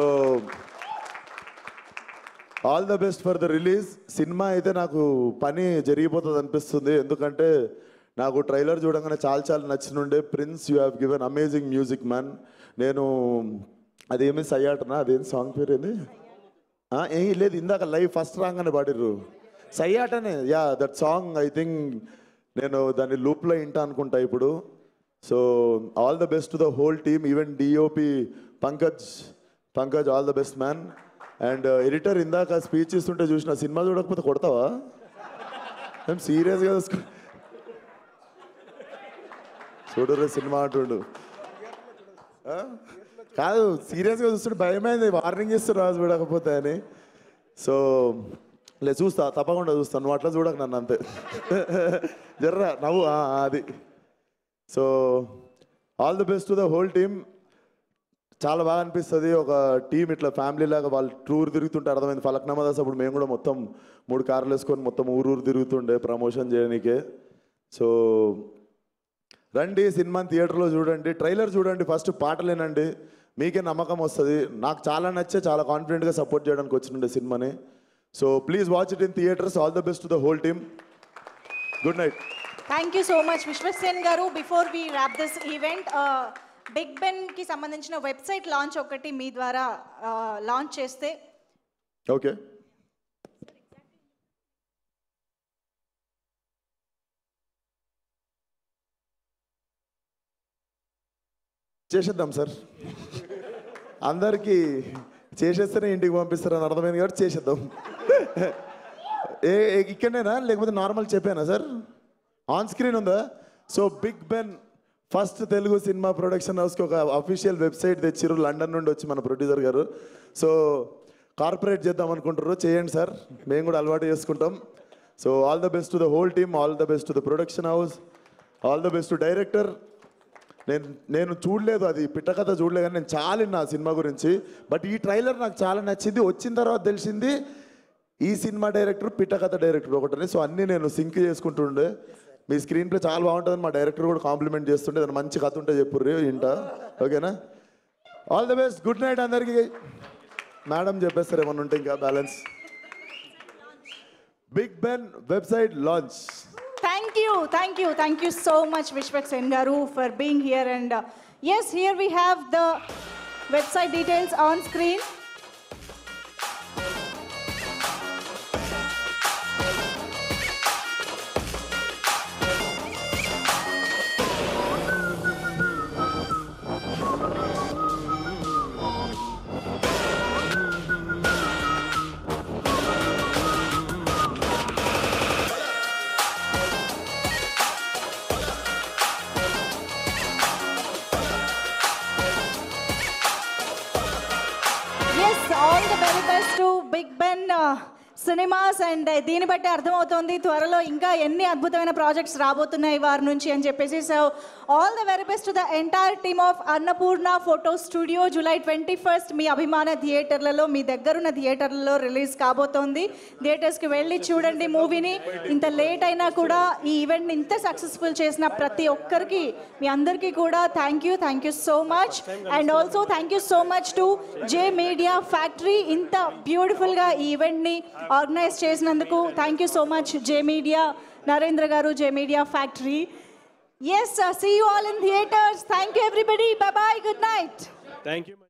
all the best for the release. Cinema అయితే నాకు పని జరిగిపోతుంది అనిపిస్తుంది, ఎందుకంటే నాకు ట్రైలర్ చూడంగానే చాలా చాలా నచ్చినుండే. Prince you have given amazing music man. నేను అదేమి సయ్యాటనా, అదేం సాంగ్ పేరు ఏంది ఏ లేదు, ఇందాక లైవ్ ఫస్ట్ రాగానే పాడిర్రు సయ్యాటనే. Ya that song I think నేను దాన్ని లూప్లో వింటా అనుకుంటా ఇప్పుడు. So all the best to the whole team, even DOP Pankaj Pankaj all the best man. And editor ఇందాక స్పీచ్ ఇస్తుంటే చూసిన, సినిమా చూడకపోతే కొడతావా? మేము సీరియస్గా చూసుకో చూడరు సినిమా అంటుండు. కాదు సీరియస్గా చూస్తుంటే భయమైంది, వార్నింగ్ ఇస్తారు రాజు చూడకపోతే అని. సో లే చూస్తా, తప్పకుండా చూస్తాను, నువ్వు అట్లా చూడక నన్ను అంతే జర్రా నవ్వు అది. So all the best to the whole team. చాలా బాగా అనిపిస్తుంది ఒక టీం ఇట్లా ఫ్యామిలీ లాగా వాళ్ళు టూర్ తిరుగుతుంటే అర్థమైంది. ఫలక్నామా దాస్ అప్పుడు మేము కూడా మొత్తం మూడు కార్లు వేసుకొని మొత్తం ఊరు ఊరు తిరుగుతుండే ప్రమోషన్ చేయడానికే. సో రండి సినిమాని థియేటర్లో చూడండి, ట్రైలర్ చూడండి, ఫస్ట్ పాటలేనండి, మీకే నమ్మకం వస్తుంది. నాకు చాలా నచ్చే చాలా కాన్ఫిడెంట్గా సపోర్ట్ చేయడానికి వచ్చిండే సినిమాని. So please watch it in theatres. All the best to the whole team. Good night. Thank you so much Vishwaksen garu. Before we wrap this event, Big బెన్కి సంబంధించిన వెబ్సైట్ లాంచ్ ఒకటి మీ ద్వారా లాంచ్ చేస్తే. ఓకే చేసేద్దాం సార్, అందరికీ చేసేస్తేనే ఇంటికి పంపిస్తారని అర్థమైంది కాబట్టి చేసేద్దాం. ఏ ఇక్కడనేనా లేకపోతే నార్మల్ చెప్పానా సార్? ఆన్ స్క్రీన్ ఉందా? So Big Ben first Telugu cinema production హౌస్కి ఒక అఫీషియల్ వెబ్సైట్ తెచ్చిర్రు, లండన్ నుండి వచ్చి మన ప్రొడ్యూసర్ గారు. సో కార్పొరేట్ చేద్దాం అనుకుంటారు, చేయండి సార్, మేము కూడా అలవాటు చేసుకుంటాం. So all the best to the whole team, all the best to the production house, all the best to director. నేను నేను చూడలేదు, అది పిట్టకథ చూడలేదు, కానీ నేను చాలా విన్నా ఆ సినిమా గురించి. బట్ ఈ ట్రైలర్ నాకు చాలా నచ్చింది. వచ్చిన తర్వాత తెలిసింది ఈ సినిమా డైరెక్టర్ పిట్టకథ డైరెక్టర్ ఒకటని. సో అన్నీ నేను సింక్ చేసుకుంటుండే. మీ స్క్రీన్ ప్లే చాలా బాగుంటుందని మా డైరెక్టర్ కూడా కాంప్లిమెంట్ చేస్తుండే, దాని మంచి కథ ఉంటే చెప్పుర్రి ఇంట. ఓకేనా? All the best, good night అందరికీ. మేడం చెప్పేస్తారు ఏమన్నా ఉంటే ఇంకా balance. Big Ben website launch. Thank you, thank you, thank you so much Vishwaksen garu for being here. And uh, yes, here we have the website details on screen. All the very best to Big Ben. Uh, cinemas. And దీన్ని బట్టి అర్థమవుతోంది త్వరలో ఇంకా ఎన్ని అద్భుతమైన projects రాబోతున్నాయి వారి నుంచి అని చెప్పేసి. So all the very best to the entire team of Annapurna photo studio. July twenty first మీ అభిమాన థియేటర్లలో, మీ దగ్గరున్న థియేటర్లలో రిలీజ్ కాబోతోంది. థియేటర్స్కి వెళ్ళి చూడండి మూవీని. ఇంత లేట్ అయినా కూడా ఈ ఈవెంట్ని ఇంత సక్సెస్ఫుల్ చేసిన ప్రతి ఒక్కరికి, మీ అందరికీ కూడా thank you thank you so much. And also thank you so much to J media factory, ఇంత బ్యూటిఫుల్గా ఈ ఈవెంట్ని ఆర్గనైజ్ చేసినందుకు thank you so much J media, Narendra garu, J media factory. Yes, sir. See you all in theaters. Thank you, everybody. Bye-bye. Good night. Thank you.